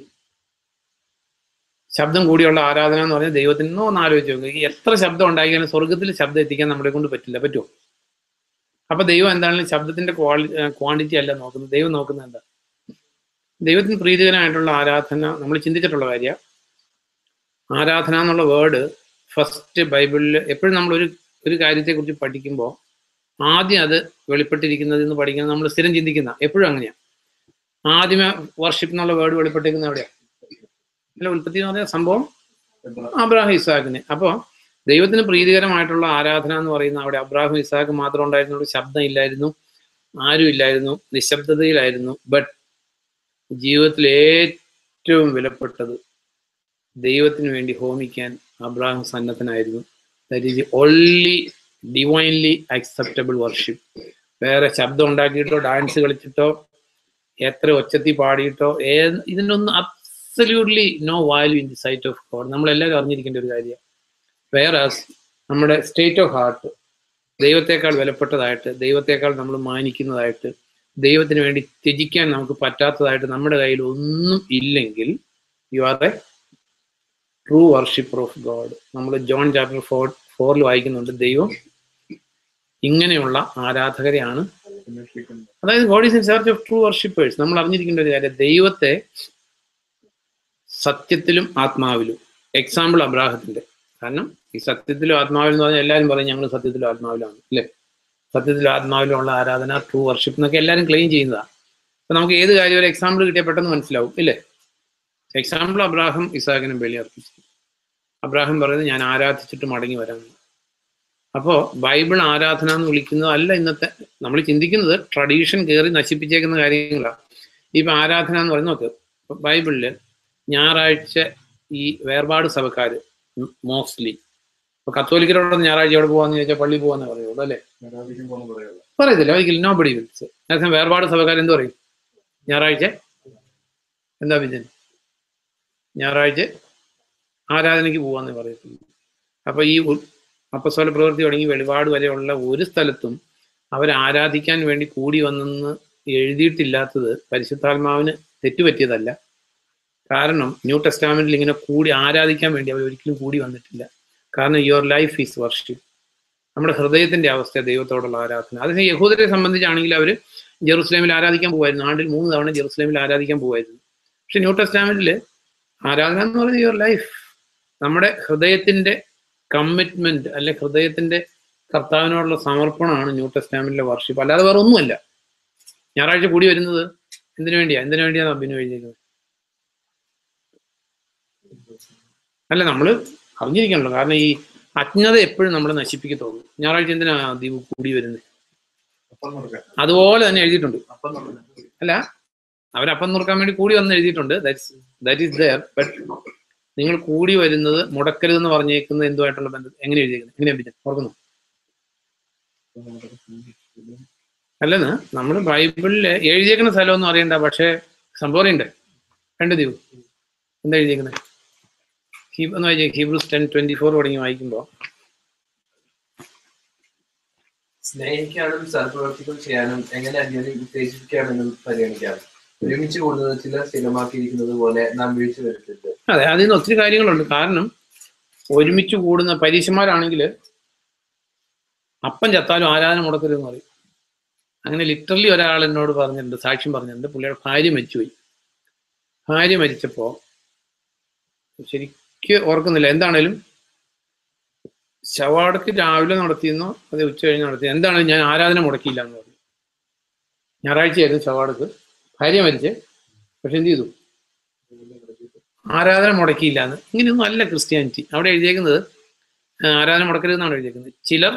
ശബ്ദം കൂടിയുള്ള ആരാധന എന്ന് പറഞ്ഞാൽ ദൈവത്തിന് നിന്നോ ഒന്ന് ആലോചിച്ച് നോക്കുക. എത്ര ശബ്ദം ഉണ്ടാക്കിയാലും സ്വർഗത്തിൽ ശബ്ദം എത്തിക്കാൻ നമ്മളെ കൊണ്ട് പറ്റില്ല. പറ്റുമോ? അപ്പൊ ദൈവം എന്താണെങ്കിലും ശബ്ദത്തിന്റെ ക്വാളി ക്വാണ്ടിറ്റി അല്ല നോക്കുന്നത്. ദൈവം നോക്കുന്നത് എന്താ? ദൈവത്തിന് പ്രീതികരമായിട്ടുള്ള ആരാധന. നമ്മൾ ചിന്തിച്ചിട്ടുള്ള കാര്യമാണ്. ആരാധന എന്നുള്ള വേർഡ് ഫസ്റ്റ് ബൈബിളിൽ എപ്പോഴും നമ്മളൊരു ഒരു കാര്യത്തെക്കുറിച്ച് പഠിക്കുമ്പോൾ ആദ്യം അത് വെളിപ്പെട്ടിരിക്കുന്നത് എന്ന് പഠിക്കുന്നത് നമ്മൾ സ്ഥിരം ചിന്തിക്കുന്ന എപ്പോഴും അങ്ങനെയാണ്. ആദ്യമേ വർഷിപ്പ് എന്നുള്ള വേർഡ് വെളിപ്പെട്ടിരിക്കുന്നത് എവിടെയാണ്? അല്ല, ഉൽപ്പത്തി എന്ന് പറഞ്ഞ സംഭവം അബ്രാഹിം ഇസ്ഹാക്കിന്. അപ്പോൾ ദൈവത്തിന് പ്രീതികരമായിട്ടുള്ള ആരാധന എന്ന് പറയുന്ന അവിടെ അബ്രാഹിം ഇസ്ഹാക്ക് മാത്രം ഉണ്ടായിരുന്നുള്ളൂ. ശബ്ദം ഇല്ലായിരുന്നു, ആരും ഇല്ലായിരുന്നു, നിശബ്ദതയിലായിരുന്നു. ബട്ട് ജീവിതത്തിൽ ഏറ്റവും വിലപ്പെട്ടത് ദൈവത്തിന് വേണ്ടി ഹോമിക്കാൻ അബ്രാഹിം സന്നദ്ധനായിരുന്നു. That is the only divinely acceptable worship. വേറെ ശബ്ദം ഉണ്ടാക്കിയിട്ടോ ഡാൻസ് കളിച്ചിട്ടോ എത്ര ഒച്ചത്തി പാടിയിട്ടോ ഏ ഇതിനൊന്നും absolutely no value in the sight of God. നമ്മളെല്ലാവരും അറിഞ്ഞിരിക്കേണ്ട ഒരു കാര്യമാണ്. വേറെ നമ്മുടെ സ്റ്റേറ്റ് ഓഫ് ഹാർട്ട്, ദൈവത്തെക്കാൾ വിലപ്പെട്ടതായിട്ട്, ദൈവത്തെക്കാൾ നമ്മൾ മാനിക്കുന്നതായിട്ട്, ദൈവത്തിന് വേണ്ടി ത്യജിക്കാൻ നമുക്ക് പറ്റാത്തതായിട്ട് നമ്മുടെ കയ്യിൽ ഒന്നും ഇല്ലെങ്കിൽ you are a true worshipper of God. നമ്മൾ ജോൺ ചാപ്റ്റർ ഫോർ ഫോറിൽ വായിക്കുന്നുണ്ട്, ദൈവം ഇങ്ങനെയുള്ള ആരാധകരെയാണ്. അതായത് God is in search of true worshippers. നമ്മൾ അറിഞ്ഞിരിക്കേണ്ട ഒരു കാര്യം, ദൈവത്തെ സത്യത്തിലും ആത്മാവിലും. എക്സാമ്പിൾ അബ്രാഹത്തിന്റെ. കാരണം ഈ സത്യത്തിലും ആത്മാവിലും എന്ന് പറഞ്ഞാൽ എല്ലാവരും പറയും ഞങ്ങൾ സത്യത്തിലും ആത്മാവിലാണ്, അല്ലേ? സത്യത്തിലും ആത്മാവിലുള്ള ആരാധന, ട്രൂ വർഷിപ്പ് എന്നൊക്കെ എല്ലാവരും ക്ലെയിം ചെയ്യുന്നതാണ്. അപ്പൊ നമുക്ക് ഏത് കാര്യം ഒരു എക്സാമ്പിൾ കിട്ടിയാൽ പെട്ടെന്ന് മനസ്സിലാവും, ഇല്ലേ? എക്സാമ്പിൾ അബ്രാഹം ഇസാഖിനും ബലി അർപ്പിച്ചു. അബ്രാഹം പറയുന്നത് ഞാൻ ആരാധിച്ചിട്ട് മടങ്ങി വരാം. അപ്പോൾ ബൈബിൾ ആരാധന എന്ന് വിളിക്കുന്നത് അല്ല ഇന്നത്തെ നമ്മൾ ചിന്തിക്കുന്നത്, ട്രഡീഷൻ കയറി നശിപ്പിച്ചേക്കുന്ന കാര്യങ്ങളാണ്. ഇപ്പൊ ആരാധന എന്ന് പറയുന്നത് നോക്ക്, ബൈബിളില് ഞായറാഴ്ച ഈ വേർപാട് സഭക്കാര് മോസ്റ്റ്ലി ഇപ്പൊ കത്തോലിക്കരോട് ഞായറാഴ്ച എവിടെ പോവാന്ന് ചോദിച്ചാൽ പള്ളി പോവാന്ന് പറയുള്ളൂ, അല്ലേ? പറയത്തില്ല ഒരിക്കലും. Nobody wills. അതേസമയം വേർപാട് സഭക്കാർ എന്ത് പറയും? ഞായറാഴ്ച എന്താ വിജയൻ? ഞായറാഴ്ച ആരാധനയ്ക്ക് പോവാന്ന് പറയത്തില്ല. അപ്പൊ ഈ അപ്പസ്തോല പ്രവൃത്തി തുടങ്ങി വെളിപാട് വരെയുള്ള ഒരു സ്ഥലത്തും അവർ ആരാധിക്കാൻ വേണ്ടി കൂടി വന്നെന്ന് എഴുതിയിട്ടില്ലാത്തത് പരിശുദ്ധാത്മാവിന് തെറ്റുപറ്റിയതല്ല. കാരണം ന്യൂ ടെസ്റ്റാമെന്റിൽ ഇങ്ങനെ കൂടി ആരാധിക്കാൻ വേണ്ടി അവർ ഒരിക്കലും കൂടി വന്നിട്ടില്ല. കാരണം യുവർ ലൈഫ് ഈസ് വർഷിപ്പ്. നമ്മുടെ ഹൃദയത്തിന്റെ അവസ്ഥ ദൈവത്തോടുള്ള ആരാധന. അതിന് യഹൂദരെ സംബന്ധിച്ചാണെങ്കിൽ അവർ ജെറുസലേമിൽ ആരാധിക്കാൻ പോകുമായിരുന്നു. ആണ്ടിൽ മൂന്ന് തവണ ജെറുസലേമിൽ ആരാധിക്കാൻ പോകുമായിരുന്നു. പക്ഷെ ന്യൂ ടെസ്റ്റാമെന്റിൽ ആരാധന എന്ന് പറയുന്നത് യുവർ ലൈഫ്, നമ്മുടെ ഹൃദയത്തിന്റെ കമ്മിറ്റ്മെന്റ്, അല്ലെ ഹൃദയത്തിന്റെ കർത്താവിനോടുള്ള സമർപ്പണമാണ് ന്യൂ ടെസ്റ്റാമെന്റിലെ വർഷിപ്പ്. അല്ലാതെ വേറെ ഒന്നുമല്ല. ഞായറാഴ്ച കൂടി വരുന്നത് എന്തിനു വേണ്ടിയാ എന്തിനു വേണ്ടിയാണ് അഭിനയം എഴുതിയിരിക്കുന്നത്? അല്ല, നമ്മൾ അറിഞ്ഞിരിക്കണല്ലോ. കാരണം ഈ അജ്ഞത എപ്പോഴും നമ്മൾ നശിപ്പിക്കത്തുള്ളൂ. ഞായറാഴ്ച എന്തിനാ ദീപ് കൂടി വരുന്നത്? അതുപോലെ തന്നെ എഴുതിയിട്ടുണ്ട്. അല്ല, അവരപ്പം നുറുക്കാൻ വേണ്ടി കൂടി വന്ന് എഴുതിയിട്ടുണ്ട്. That is there. ബട്ട് നിങ്ങൾ കൂടി വരുന്നത് മുടക്കരുതെന്ന് പറഞ്ഞേക്കുന്നത് എന്തുമായിട്ടുള്ള ബന്ധം? എങ്ങനെ എഴുതിയിരിക്കുന്നത്? എങ്ങനെ എഴുതി ഓർക്കുന്നു? അല്ലെന്ന് നമ്മൾ ബൈബിളിൽ എഴുതിയേക്കുന്ന സ്ഥലമൊന്നും അറിയണ്ട, പക്ഷെ സംഭവം അറിയണ്ടേ? രണ്ട് ദീപ് എന്താ എഴുതിയേക്കുന്നത്? എന്ന് വായിച്ചേ, ഹീബ്രൂസ് ടെൻ ട്വന്റി ഫോർ തുടങ്ങി വായിക്കുമ്പോ, സ്നേഹിക്കാനും സൽപ്രവർത്തികൾ ചെയ്യാനും എങ്ങനെ അന്യോന്യം ഉത്തേജിപ്പിക്കാമെന്നും പരിഗണിക്കാം. ഒരുമിച്ച് കൂടുന്നത് ചിലർ സ്ഥിരമാക്കിയിരിക്കുന്നത് പോലെ നാം വീഴ്ച വരുത്തരുത്. അതെ, അതിൽ നിന്ന് ഒത്തിരി കാര്യങ്ങളുണ്ട്. കാരണം ഒരുമിച്ച് കൂടുന്ന പരീക്ഷന്മാരാണെങ്കിൽ അപ്പം ചത്താലും ആരാധന മുടക്കരുതെന്ന് പറയും. അങ്ങനെ ലിറ്ററലി ഒരാൾ എന്നോട് പറഞ്ഞിട്ടുണ്ട്, സാക്ഷ്യം പറഞ്ഞിട്ടുണ്ട്. പുള്ളിയുടെ ഭാര്യ മരിച്ചുപോയി. ഭാര്യ മരിച്ചപ്പോ ശരിക്കും ഓർക്കുന്നില്ല, എന്താണേലും ശവാടക്ക് രാവിലെ നടത്തിയെന്നോ അതെ ഉച്ച കഴിഞ്ഞ് നടത്തി, എന്താണെങ്കിലും ഞാൻ ആരാധന മുടക്കിയില്ല എന്ന് പറഞ്ഞു. ഞായറാഴ്ചയായിരുന്നു ശവാടക്ക്, ഭാര്യ മരിച്ചേ, പക്ഷെ എന്ത് ചെയ്തു? ആരാധന മുടക്കിയില്ല എന്ന്. ഇങ്ങനെയൊന്നും അല്ല ക്രിസ്ത്യാനിറ്റി. അവിടെ എഴുതിയേക്കുന്നത് ആരാധന മുടക്കരുതെന്നാണ് എഴുതിയേക്കുന്നത്. ചിലർ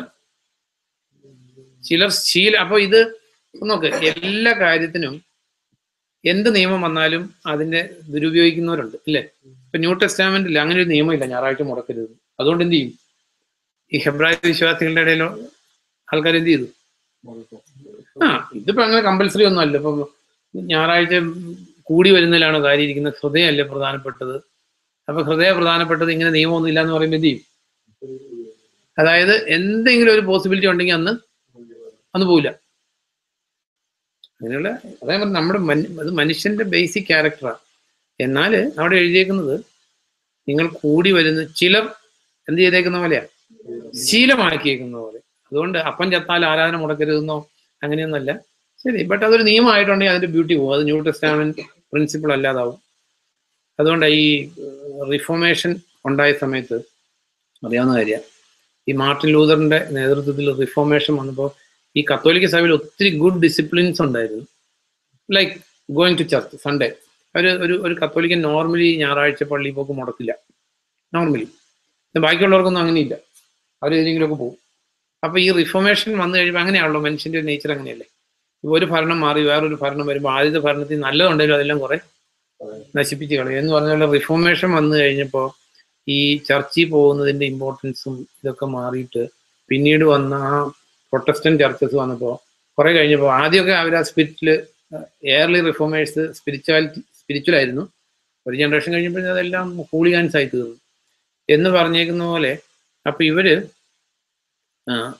ചിലർ ശീല അപ്പൊ ഇത് നോക്ക്, എല്ലാ കാര്യത്തിനും എന്ത് നിയമം വന്നാലും അതിന്റെ ദുരുപയോഗിക്കുന്നവരുണ്ട്, ഇല്ലേ? ഇപ്പൊ ന്യൂ ടെസ്റ്റാമെന്റിൽ അങ്ങനെ ഒരു നിയമമില്ല, ഞായറാഴ്ച മുടക്കരുത്. അതുകൊണ്ട് എന്ത് ചെയ്യും? ഈ ഹെബ്രായ വിശ്വാസികളുടെ ഇടയിലോ ആൾക്കാർ എന്ത് ചെയ്തു? ആ ഇതിപ്പോ അങ്ങനെ കമ്പൽസറി ഒന്നും അല്ല. ഇപ്പൊ ഞായറാഴ്ച കൂടി വരുന്നതിലാണോ കാര്യം ഇരിക്കുന്നത്? ഹൃദയമല്ലേ പ്രധാനപ്പെട്ടത്. അപ്പൊ ഹൃദയ പ്രധാനപ്പെട്ടത്, ഇങ്ങനെ നിയമമൊന്നും ഇല്ല എന്ന് പറയുമ്പോൾ എന്ത് ചെയ്യും? അതായത് എന്തെങ്കിലും ഒരു പോസിബിലിറ്റി ഉണ്ടെങ്കിൽ അന്ന് അന്ന് പോവില്ല. അങ്ങനെയുള്ള അതായത് നമ്മുടെ അത് മനുഷ്യന്റെ ബേസിക് ക്യാരക്ടറാണ്. എന്നാൽ അവിടെ എഴുതിയേക്കുന്നത് നിങ്ങൾ കൂടി വരുന്ന ചിലർ എന്ത് ചെയ്തേക്കുന്ന പോലെയാ, ശീലമാക്കിയേക്കുന്ന പോലെ. അതുകൊണ്ട് അപ്പം ചത്താൽ ആരാധന മുടക്കരുതെന്നോ അങ്ങനെയൊന്നല്ല. ശരി, ബട്ട് അതൊരു നിയമമായിട്ടുണ്ടെങ്കിൽ അതിന്റെ ബ്യൂട്ടി പോകും. അത് ന്യൂ ടെസ്റ്റാമെന്റ് പ്രിൻസിപ്പിൾ അല്ലാതാവും. അതുകൊണ്ട് ഈ റിഫോർമേഷൻ ഉണ്ടായ സമയത്ത് അറിയാവുന്ന കാര്യമാണ്, ഈ മാർട്ടിൻ ലൂതറിന്റെ നേതൃത്വത്തിൽ റിഫോർമേഷൻ വന്നപ്പോൾ ഈ കത്തോലിക്ക സഭയിൽ ഒത്തിരി ഗുഡ് ഡിസിപ്ലിൻസ് ഉണ്ടായിരുന്നു. Like going to church Sunday. ഒരു ഒരു ഒരു കത്തോലിക്കൻ നോർമലി ഞായറാഴ്ച പള്ളി പോക്ക് മുടക്കില്ല നോർമലി. ബാക്കിയുള്ളവർക്കൊന്നും അങ്ങനെയില്ല, അവർ ഏതെങ്കിലുമൊക്കെ പോകും. അപ്പൊ ഈ റിഫോർമേഷൻ വന്നു കഴിയുമ്പോൾ അങ്ങനെയാണല്ലോ, മനുഷ്യന്റെ നേച്ചർ അങ്ങനെയല്ലേ. ഇപ്പൊ ഒരു ഭരണം മാറി വേറൊരു ഭരണം വരുമ്പോൾ ആദ്യത്തെ ഭരണത്തിൽ നല്ലതുണ്ടെങ്കിലും അതെല്ലാം കുറെ നശിപ്പിച്ച് കളയും എന്ന് പറഞ്ഞ പോലെ റിഫോർമേഷൻ വന്നു കഴിഞ്ഞപ്പോൾ ഈ ചർച്ചിൽ പോകുന്നതിന്റെ ഇമ്പോർട്ടൻസും ഇതൊക്കെ മാറിയിട്ട് പിന്നീട് വന്ന ആ പ്രൊട്ടസ്റ്റന്റ് ചർച്ചസ് വന്നപ്പോൾ കുറെ കഴിഞ്ഞപ്പോൾ ആദ്യമൊക്കെ അവർ ആ സ്പിരിറ്റില് എയർലി റിഫോമേഴ്സ് സ്പിരിച്വാലിറ്റി സ്പിരിച്വൽ ആയിരുന്നു. ഒരു ജനറേഷൻ കഴിഞ്ഞപ്പോൾ അതെല്ലാം ഹൂളിഗാൻസ് ആയി തീർന്നു എന്ന് പറഞ്ഞേക്കുന്ന പോലെ. അപ്പൊ ഇവര്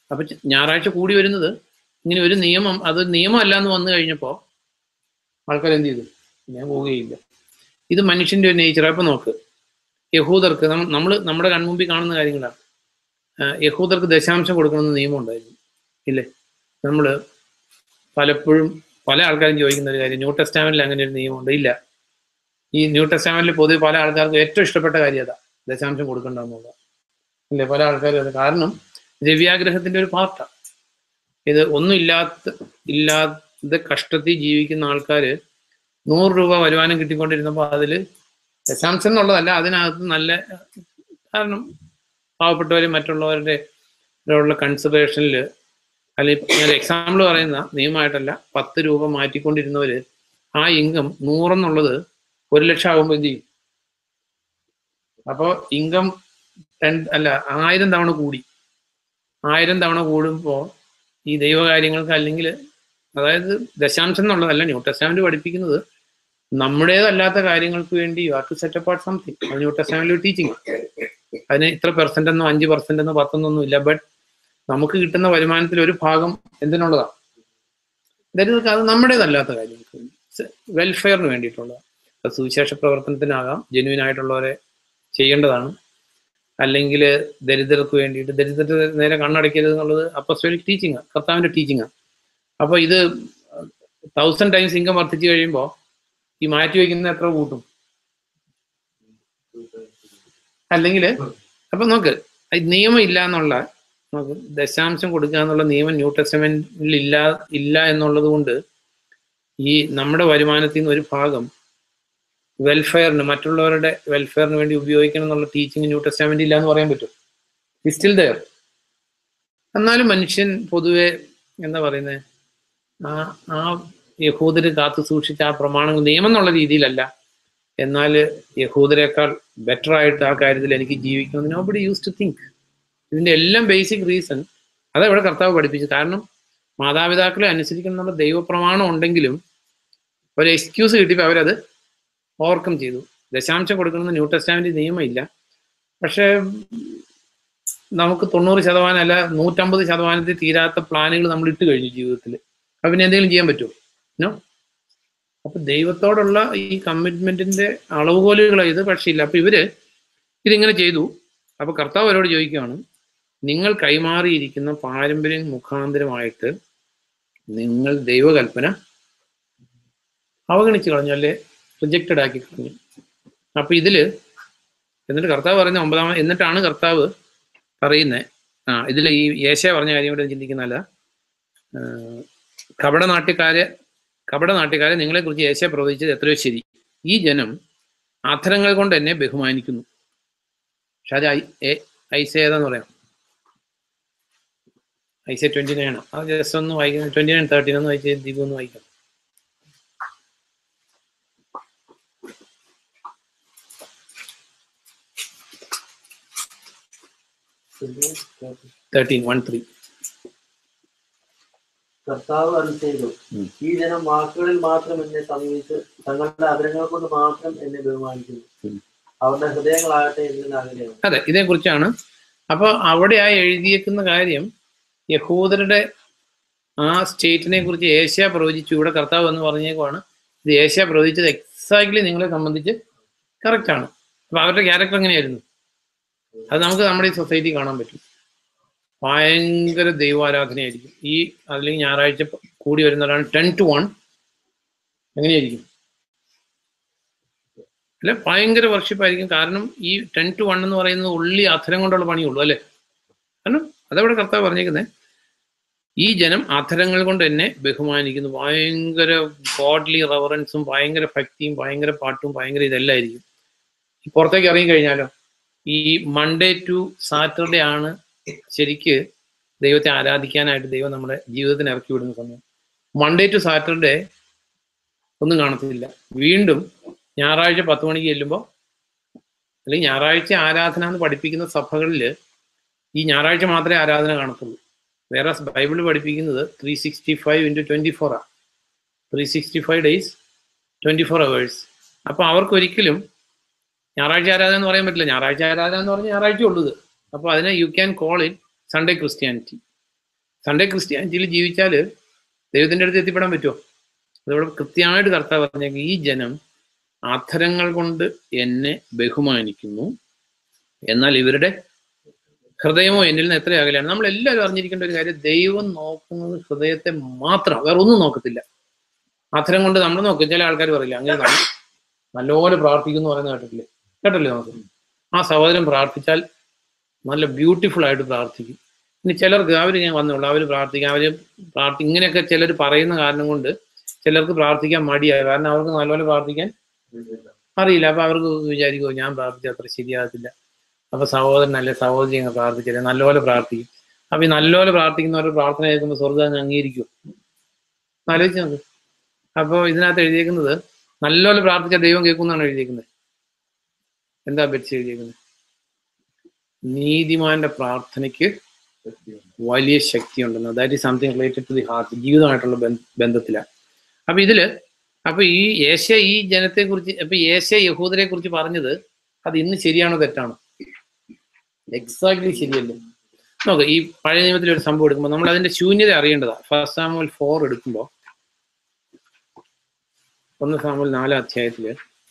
അപ്പൊ ഞായറാഴ്ച കൂടി വരുന്നത് ഇങ്ങനെ ഒരു നിയമം, അത് നിയമമല്ല എന്ന് വന്നു കഴിഞ്ഞപ്പോൾ ആൾക്കാർ എന്ത് ചെയ്തു? ഞാൻ പോവുകയില്ല. ഇത് മനുഷ്യന്റെ ഒരു നേച്ചർ. അപ്പൊ നോക്ക്, യഹൂദർക്ക് നമ്മൾ നമ്മുടെ കൺമുമ്പിൽ കാണുന്ന കാര്യങ്ങളാണ്. യഹൂദർക്ക് ദശാംശം കൊടുക്കണമെന്ന് നിയമം ഉണ്ടായിരുന്നു, ഇല്ലേ? നമ്മൾ പലപ്പോഴും പല ആൾക്കാരും ചോദിക്കുന്ന ഒരു കാര്യം, ന്യൂ ടെസ്റ്റാമെന്റിൽ അങ്ങനെ ഒരു നിയമമുണ്ട്? ഇല്ല. ഈ ന്യൂ ടെസ്റ്റാമെന്റിൽ പൊതുവെ പല ആൾക്കാർക്കും ഏറ്റവും ഇഷ്ടപ്പെട്ട കാര്യം അതാ, ദശാംശം കൊടുക്കണ്ടെന്നുള്ള, ഇല്ലേ? പല ആൾക്കാരും അത് കാരണം ദ്രവ്യാഗ്രഹത്തിന്റെ ഒരു പാർട്ടാണ് ഇത്. ഒന്നും ഇല്ലാത്ത ഇല്ലാത്ത കഷ്ടത്തിൽ ജീവിക്കുന്ന ആൾക്കാര് നൂറ് രൂപ വരുമാനം കിട്ടിക്കൊണ്ടിരുന്നപ്പോൾ അതിൽ ദശാംശം എന്നുള്ളതല്ല, അതിനകത്ത് നല്ല, കാരണം പാവപ്പെട്ടവരും മറ്റുള്ളവരുടെ ഉള്ള കൺസിഡറേഷനിൽ, അല്ലെങ്കിൽ ഞാൻ എക്സാമ്പിൾ പറയുന്ന നിയമമായിട്ടല്ല, പത്ത് രൂപ മാറ്റിക്കൊണ്ടിരുന്നവര് ആ ഇൻകം നൂറെന്നുള്ളത് ഒരു ലക്ഷം ആകുമ്പോൾ എന്ത് ചെയ്യും? അപ്പോൾ ഇൻകം രണ്ട് അല്ല ആയിരം തവണ കൂടി. ആയിരം തവണ കൂടുമ്പോൾ ഈ ദൈവകാര്യങ്ങൾക്ക്, അല്ലെങ്കിൽ അതായത് ദശാംശം എന്നുള്ളതല്ല, ന്യൂ ടെസ്റ്റാമെന്റ് പഠിപ്പിക്കുന്നത് നമ്മുടേതല്ലാത്ത കാര്യങ്ങൾക്ക് വേണ്ടി you have to set apart something. അത് ന്യൂ ടെസ്റ്റാമെന്റിൽ ടീച്ചിങ്. അതിന് ഇത്ര പെർസെന്റ് എന്നോ അഞ്ച് പെർസെന്റ് എന്നോ പത്തൊന്നൊന്നും ഇല്ല. ബട്ട് നമുക്ക് കിട്ടുന്ന വരുമാനത്തിൽ ഒരു ഭാഗം എന്തിനുള്ളതാണ്? അതായത് അത് നമ്മുടേതല്ലാത്ത കാര്യങ്ങൾക്ക് വേണ്ടി, വെൽഫെയറിന് വേണ്ടിയിട്ടുള്ളതാണ്. സുവിശേഷ പ്രവർത്തനത്തിനാകാം, ജെന്യുവൻ ആയിട്ടുള്ളവരെ ചെയ്യേണ്ടതാണ്. അല്ലെങ്കിൽ ദരിദ്രർക്ക് വേണ്ടിയിട്ട്, ദരിദ്രത്തെ നേരെ കണ്ണടയ്ക്കരുത് എന്നുള്ളത് അപ്പസ്തോലിക് ടീച്ചിങ്ങാണ്, കർത്താവിന്റെ ടീച്ചിങ്ങാണ്. അപ്പോൾ ഇത് തൗസൻഡ് ടൈംസ് ഇൻകം വർദ്ധിച്ചു കഴിയുമ്പോൾ ഈ മാറ്റി വയ്ക്കുന്ന എത്ര കൂട്ടും? അല്ലെങ്കിൽ അപ്പൊ നോക്ക്, നിയമം ഇല്ല എന്നുള്ള, നമുക്ക് ദശാംശം കൊടുക്കുക എന്നുള്ള നിയമം ന്യൂ ടെസ്റ്റമെന്റിൽ ഇല്ല ഇല്ല എന്നുള്ളത് കൊണ്ട് ഈ നമ്മുടെ വരുമാനത്തിൽ നിന്ന് ഒരു ഭാഗം വെൽഫെയറിന്, മറ്റുള്ളവരുടെ വെൽഫെയറിന് വേണ്ടി ഉപയോഗിക്കണം എന്നുള്ള ടീച്ചിങ് ന്യൂ ടെസ്റ്റാമെന്റ് ഇല്ല എന്ന് പറയാൻ പറ്റും? Still there. എന്നാലും മനുഷ്യൻ പൊതുവെ എന്താ പറയുന്നത്, ആ ആ യഹൂദര് കാത്തു സൂക്ഷിച്ച ആ പ്രമാണങ്ങൾ, നിയമം എന്നുള്ള രീതിയിലല്ല, എന്നാൽ യഹൂദരേക്കാൾ ബെറ്റർ ആയിട്ട് ആ കാര്യത്തിൽ എനിക്ക് ജീവിക്കണം, നോബഡി യൂസ് ടു തിങ്ക്. ഇതിന്റെ എല്ലാം ബേസിക് റീസൺ അതവിടെ കർത്താവ് പഠിപ്പിച്ചു. കാരണം മാതാപിതാക്കളെ അനുസരിക്കണം എന്നുള്ള ദൈവപ്രമാണം ഉണ്ടെങ്കിലും ഒരു എക്സ്ക്യൂസ് കിട്ടിയപ്പോൾ അവരത് ഓവർകം ചെയ്തു. ദശാംശം കൊടുക്കണമെന്ന് ന്യൂ ടെസ്റ്റാമെന്റ് നിയമമില്ല, പക്ഷേ നമുക്ക് തൊണ്ണൂറ് ശതമാനം അല്ല നൂറ്റമ്പത് ശതമാനത്തിൽ തീരാത്ത പ്ലാനുകൾ നമ്മൾ ഇട്ട് കഴിഞ്ഞു ജീവിതത്തിൽ. അപ്പൊ പിന്നെ എന്തെങ്കിലും ചെയ്യാൻ പറ്റുമോ? നോ. അപ്പൊ ദൈവത്തോടുള്ള ഈ കമ്മിറ്റ്മെന്റിന്റെ അളവുകോലുകളാണ് ഇത്. പക്ഷേ ഇല്ല. അപ്പൊ ഇവര് ഇതിങ്ങനെ ചെയ്തു. അപ്പൊ കർത്താവ് അവരോട് ചോദിക്കുകയാണ്, നിങ്ങൾ കൈമാറിയിരിക്കുന്ന പാരമ്പര്യം മുഖാന്തരമായിട്ട് നിങ്ങൾ ദൈവകൽപ്പന അവഗണിച്ചു കളഞ്ഞു, അല്ലെ റിജക്റ്റഡ് ആക്കി കളഞ്ഞു. അപ്പൊ ഇതില് എന്നിട്ട് കർത്താവ് പറയുന്ന ഒമ്പതാം, എന്നിട്ടാണ് കർത്താവ് പറയുന്നത്, ആ ഇതിൽ ഈ യേശയ പറഞ്ഞ കാര്യം കൂടെ ചിന്തിക്കുന്നല്ല, കപടനാട്യക്കാരെ കപടനാട്യക്കാരെ നിങ്ങളെ കുറിച്ച് യേശയ പ്രവചിച്ചത് എത്രയോ ശരി. ഈ ജനം അധരങ്ങൾ കൊണ്ട് എന്നെ ബഹുമാനിക്കുന്നു. പക്ഷെ അത് ഐസയ ഏതാന്ന് പറയാം, ഐസയ ട്വന്റി നയൻ. അത് ജസ്റ്റ് ഒന്ന് വായിക്കുന്നത്, ട്വന്റി നയൻ തേർട്ടീൻ ഒന്ന് വായിച്ച ദീപം ഒന്ന് വായിക്കാം. Thirteen one three. കർത്താവ് അരുളി ചെയ്തു, ഈ ജനം വാക്കുകളിൽ മാത്രം എന്നെ സമീപിച്ച് തങ്ങളുടെ അധരങ്ങൾ കൊണ്ട് മാത്രം എന്നെ ബഹുമാനിക്കുന്നു, അവരുടെ ഹൃദയങ്ങളാകട്ടെ എന്നിൽ അകലെയാണ്. അതെ, ഇതേക്കുറിച്ചാണ്. അപ്പൊ അവിടെ ആ എഴുതിയേക്കുന്ന കാര്യം യഹൂദരുടെ ആ സ്റ്റേറ്റിനെ കുറിച്ച് ഏഷ്യ പ്രവചിച്ചു. ഇവിടെ കർത്താവ് എന്ന് പറഞ്ഞേക്കുവാണ്, ഇത് ഏഷ്യ പ്രവചിച്ചത് എക്സാക്ട്ലി നിങ്ങളെ സംബന്ധിച്ച് കറക്റ്റ് ആണ്. അപ്പൊ അവരുടെ ക്യാരക്ടർ എങ്ങനെയായിരുന്നു അത് നമുക്ക് നമ്മുടെ ഈ സൊസൈറ്റി കാണാൻ പറ്റും. ഭയങ്കര ദൈവാരാധനയായിരിക്കും. ഈ അല്ലെങ്കിൽ ഞായറാഴ്ച കൂടി വരുന്നവരാണ് ടെൻ ടു വൺ എങ്ങനെയായിരിക്കും അല്ലെ, ഭയങ്കര വർഷിപ്പായിരിക്കും. കാരണം ഈ ടെൻ ടു വൺ എന്ന് പറയുന്നത് ഉള്ളി അധരം കൊണ്ടുള്ള പണിയുള്ളൂ അല്ലെ. കാരണം അതവിടെ കർത്താവ് പറഞ്ഞേക്കുന്നത്, ഈ ജനം അധരങ്ങൾ കൊണ്ട് എന്നെ ബഹുമാനിക്കുന്നു. ഭയങ്കര ഗോഡ്ലി റെവറൻസും ഭയങ്കര ഭക്തിയും ഭയങ്കര പാട്ടും ഭയങ്കര ഇതെല്ലായിരിക്കും. പുറത്തേക്ക് ഇറങ്ങി കഴിഞ്ഞാലോ, ഈ മൺഡേ ടു സാറ്റർഡേ ആണ് ശരിക്ക് ദൈവത്തെ ആരാധിക്കാനായിട്ട് ദൈവം നമ്മുടെ ജീവിതത്തിന് ഇറക്കി വിടുന്ന സമയം. മൺഡേ ടു സാറ്റർഡേ ഒന്നും കാണത്തില്ല. വീണ്ടും ഞായറാഴ്ച പത്ത് മണിക്ക് ചെല്ലുമ്പോൾ, അല്ലെങ്കിൽ ഞായറാഴ്ച ആരാധന എന്ന് പഠിപ്പിക്കുന്ന സഭകളിൽ ഈ ഞായറാഴ്ച മാത്രമേ ആരാധന കാണത്തുള്ളൂ. വേറെ ബൈബിൾ പഠിപ്പിക്കുന്നത് three sixty five into twenty four ആണ്. Three sixty five days twenty four hours. അപ്പോൾ അവർക്കൊരിക്കലും ഞായറാഴ്ച ആരാധന എന്ന് പറയാൻ പറ്റില്ല. ഞായറാഴ്ച ആരാധന എന്ന് പറഞ്ഞാൽ ഞായറാഴ്ച ഉള്ളത്. അപ്പോൾ അതിനെ you can call it Sunday Christianity. Sunday ക്രിസ്ത്യാനിറ്റിയിൽ ജീവിച്ചാൽ ദൈവത്തിൻ്റെ അടുത്ത് എത്തിപ്പെടാൻ പറ്റുമോ? അതോടെ കൃത്യമായിട്ട് കർത്താവ് പറഞ്ഞേക്കും, ഈ ജനം അധരങ്ങൾ കൊണ്ട് എന്നെ ബഹുമാനിക്കുന്നു, എന്നാൽ ഇവരുടെ ഹൃദയമോ എന്നിൽ നിന്ന് എത്ര അകലെയാണ്. നമ്മൾ എല്ലാവരും അറിഞ്ഞിരിക്കേണ്ട ഒരു കാര്യം, ദൈവം നോക്കുന്നത് ഹൃദയത്തെ മാത്രം, വേറെ ഒന്നും നോക്കത്തില്ല. അധരം കൊണ്ട് നമ്മൾ നോക്കും. ചില ആൾക്കാർ പറയില്ല, അങ്ങനെ നമ്മൾ നല്ലപോലെ പ്രാർത്ഥിക്കുന്നു പറയുന്ന കേട്ടിട്ടില്ലേ? കേട്ടല്ലേ നമുക്ക്? ആ സഹോദരൻ പ്രാർത്ഥിച്ചാൽ നല്ല ബ്യൂട്ടിഫുൾ ആയിട്ട് പ്രാർത്ഥിക്കും. ഇനി ചിലർക്ക് അവർ ഞാൻ വന്നുള്ളൂ, അവർ പ്രാർത്ഥിക്കാം, അവർ പ്രാർത്ഥി ഇങ്ങനെയൊക്കെ ചിലർ പറയുന്ന കാരണം കൊണ്ട് ചിലർക്ക് പ്രാർത്ഥിക്കാൻ മടിയായി. കാരണം അവർക്ക് നല്ലപോലെ പ്രാർത്ഥിക്കാൻ അറിയില്ല. അപ്പൊ അവർക്ക് വിചാരിക്കുമോ ഞാൻ പ്രാർത്ഥിച്ചാൽ അത്ര ശരിയാകത്തില്ല, അപ്പൊ സഹോദരൻ അല്ലെ സഹോദരി അങ്ങ് പ്രാർത്ഥിച്ചില്ലേ, നല്ലപോലെ പ്രാർത്ഥിക്കും. അപ്പൊ ഈ നല്ലപോലെ പ്രാർത്ഥിക്കുന്നവരുടെ പ്രാർത്ഥന കേൾക്കുമ്പോൾ സ്വർഗ്ഗം അങ്ങ് അംഗീകരിക്കും. ആലോചിച്ച് നോക്ക്. അപ്പോൾ ഇതിനകത്ത് എഴുതിയേക്കുന്നത് നല്ലപോലെ പ്രാർത്ഥിച്ചാൽ ദൈവം കേൾക്കുമെന്നാണ് എഴുതിയേക്കുന്നത്. എന്താ ബെറ്റ്സ് എഴുതിയേക്കുന്നത്? നീതിമാന്റെ പ്രാർത്ഥനയ്ക്ക് വലിയ ശക്തിയുണ്ടെന്ന്. That is something related to the heart, ജീവിതമായിട്ടുള്ള ബന്ധത്തിലാണ്. അപ്പൊ ഇതില് അപ്പൊ ഈ യേശയ ഈ ജനത്തെ കുറിച്ച്, അപ്പൊ യേശയ യഹൂദരെ കുറിച്ച് പറഞ്ഞത് അത് ഇന്ന് ശരിയാണോ തെറ്റാണോ? എക്സാക്ട്ലി ശരിയല്ലേ? നോക്ക്, ഈ പഴയ നിയമത്തിൽ ഒരു സംഭവം എടുക്കുമ്പോൾ നമ്മൾ അതിന്റെ ശൂന്യത അറിയേണ്ടതാണ്. ഫസ്റ്റ് സാമുവൽ ഫോർ എടുക്കുമ്പോൾ, ഒന്ന് സാമുവൽ നാലാം അധ്യായത്തില്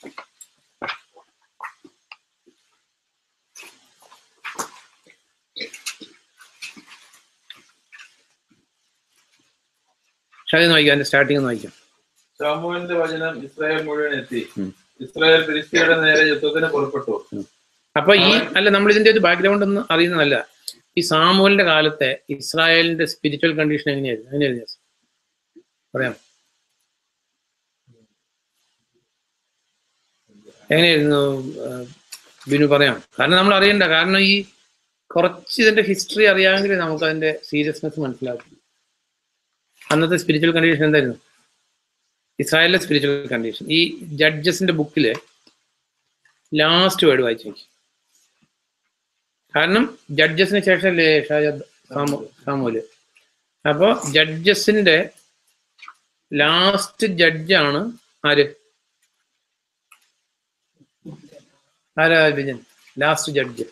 ഷാദി നോക്കാം, അതിന്റെ സ്റ്റാർട്ടിങ് ഒന്ന് വായിക്കാം. ശമൂവേലിന്റെ വചനം ഇസ്രായേൽ മുഴുവൻ എത്തി. ഇസ്രായേൽ ഫിലിസ്ത്യരുടെ നേരെ യുദ്ധത്തിന് പുറപ്പെട്ടു. അപ്പൊ ഈ അല്ല നമ്മൾ ഇതിന്റെ ഒരു ബാക്ക്ഗ്രൗണ്ട് ഒന്നും അറിയുന്നതല്ല. ഈ സാമുവേലിന്റെ കാലത്തെ ഇസ്രായേലിന്റെ സ്പിരിച്വൽ കണ്ടീഷൻ എങ്ങനെയായിരുന്നു? എങ്ങനെയായിരുന്നു പറയാം, എങ്ങനെയായിരുന്നു ബിനു പറയാം? കാരണം നമ്മൾ അറിയണ്ട, കാരണം ഈ കുറച്ച് ഇതിന്റെ ഹിസ്റ്ററി അറിയാമെങ്കിൽ നമുക്ക് അതിന്റെ സീരിയസ്നെസ് മനസ്സിലാക്കും. അന്നത്തെ സ്പിരിച്വൽ കണ്ടീഷൻ എന്തായിരുന്നു? ഇസ്രായേലിലെ സ്പിരിച്വൽ കണ്ടീഷൻ ഈ ജഡ്ജസിന്റെ ബുക്കില് ലാസ്റ്റ് വേർഡ് വായിച്ചു നോക്കി. കാരണം ജഡ്ജസിന് ശേഷം അല്ലേ സാമു സാമുവല്. അപ്പോ ജഡ്ജസിന്റെ ലാസ്റ്റ് ജഡ്ജാണ് ആര്? ആരാ വിജയൻ? Last judge.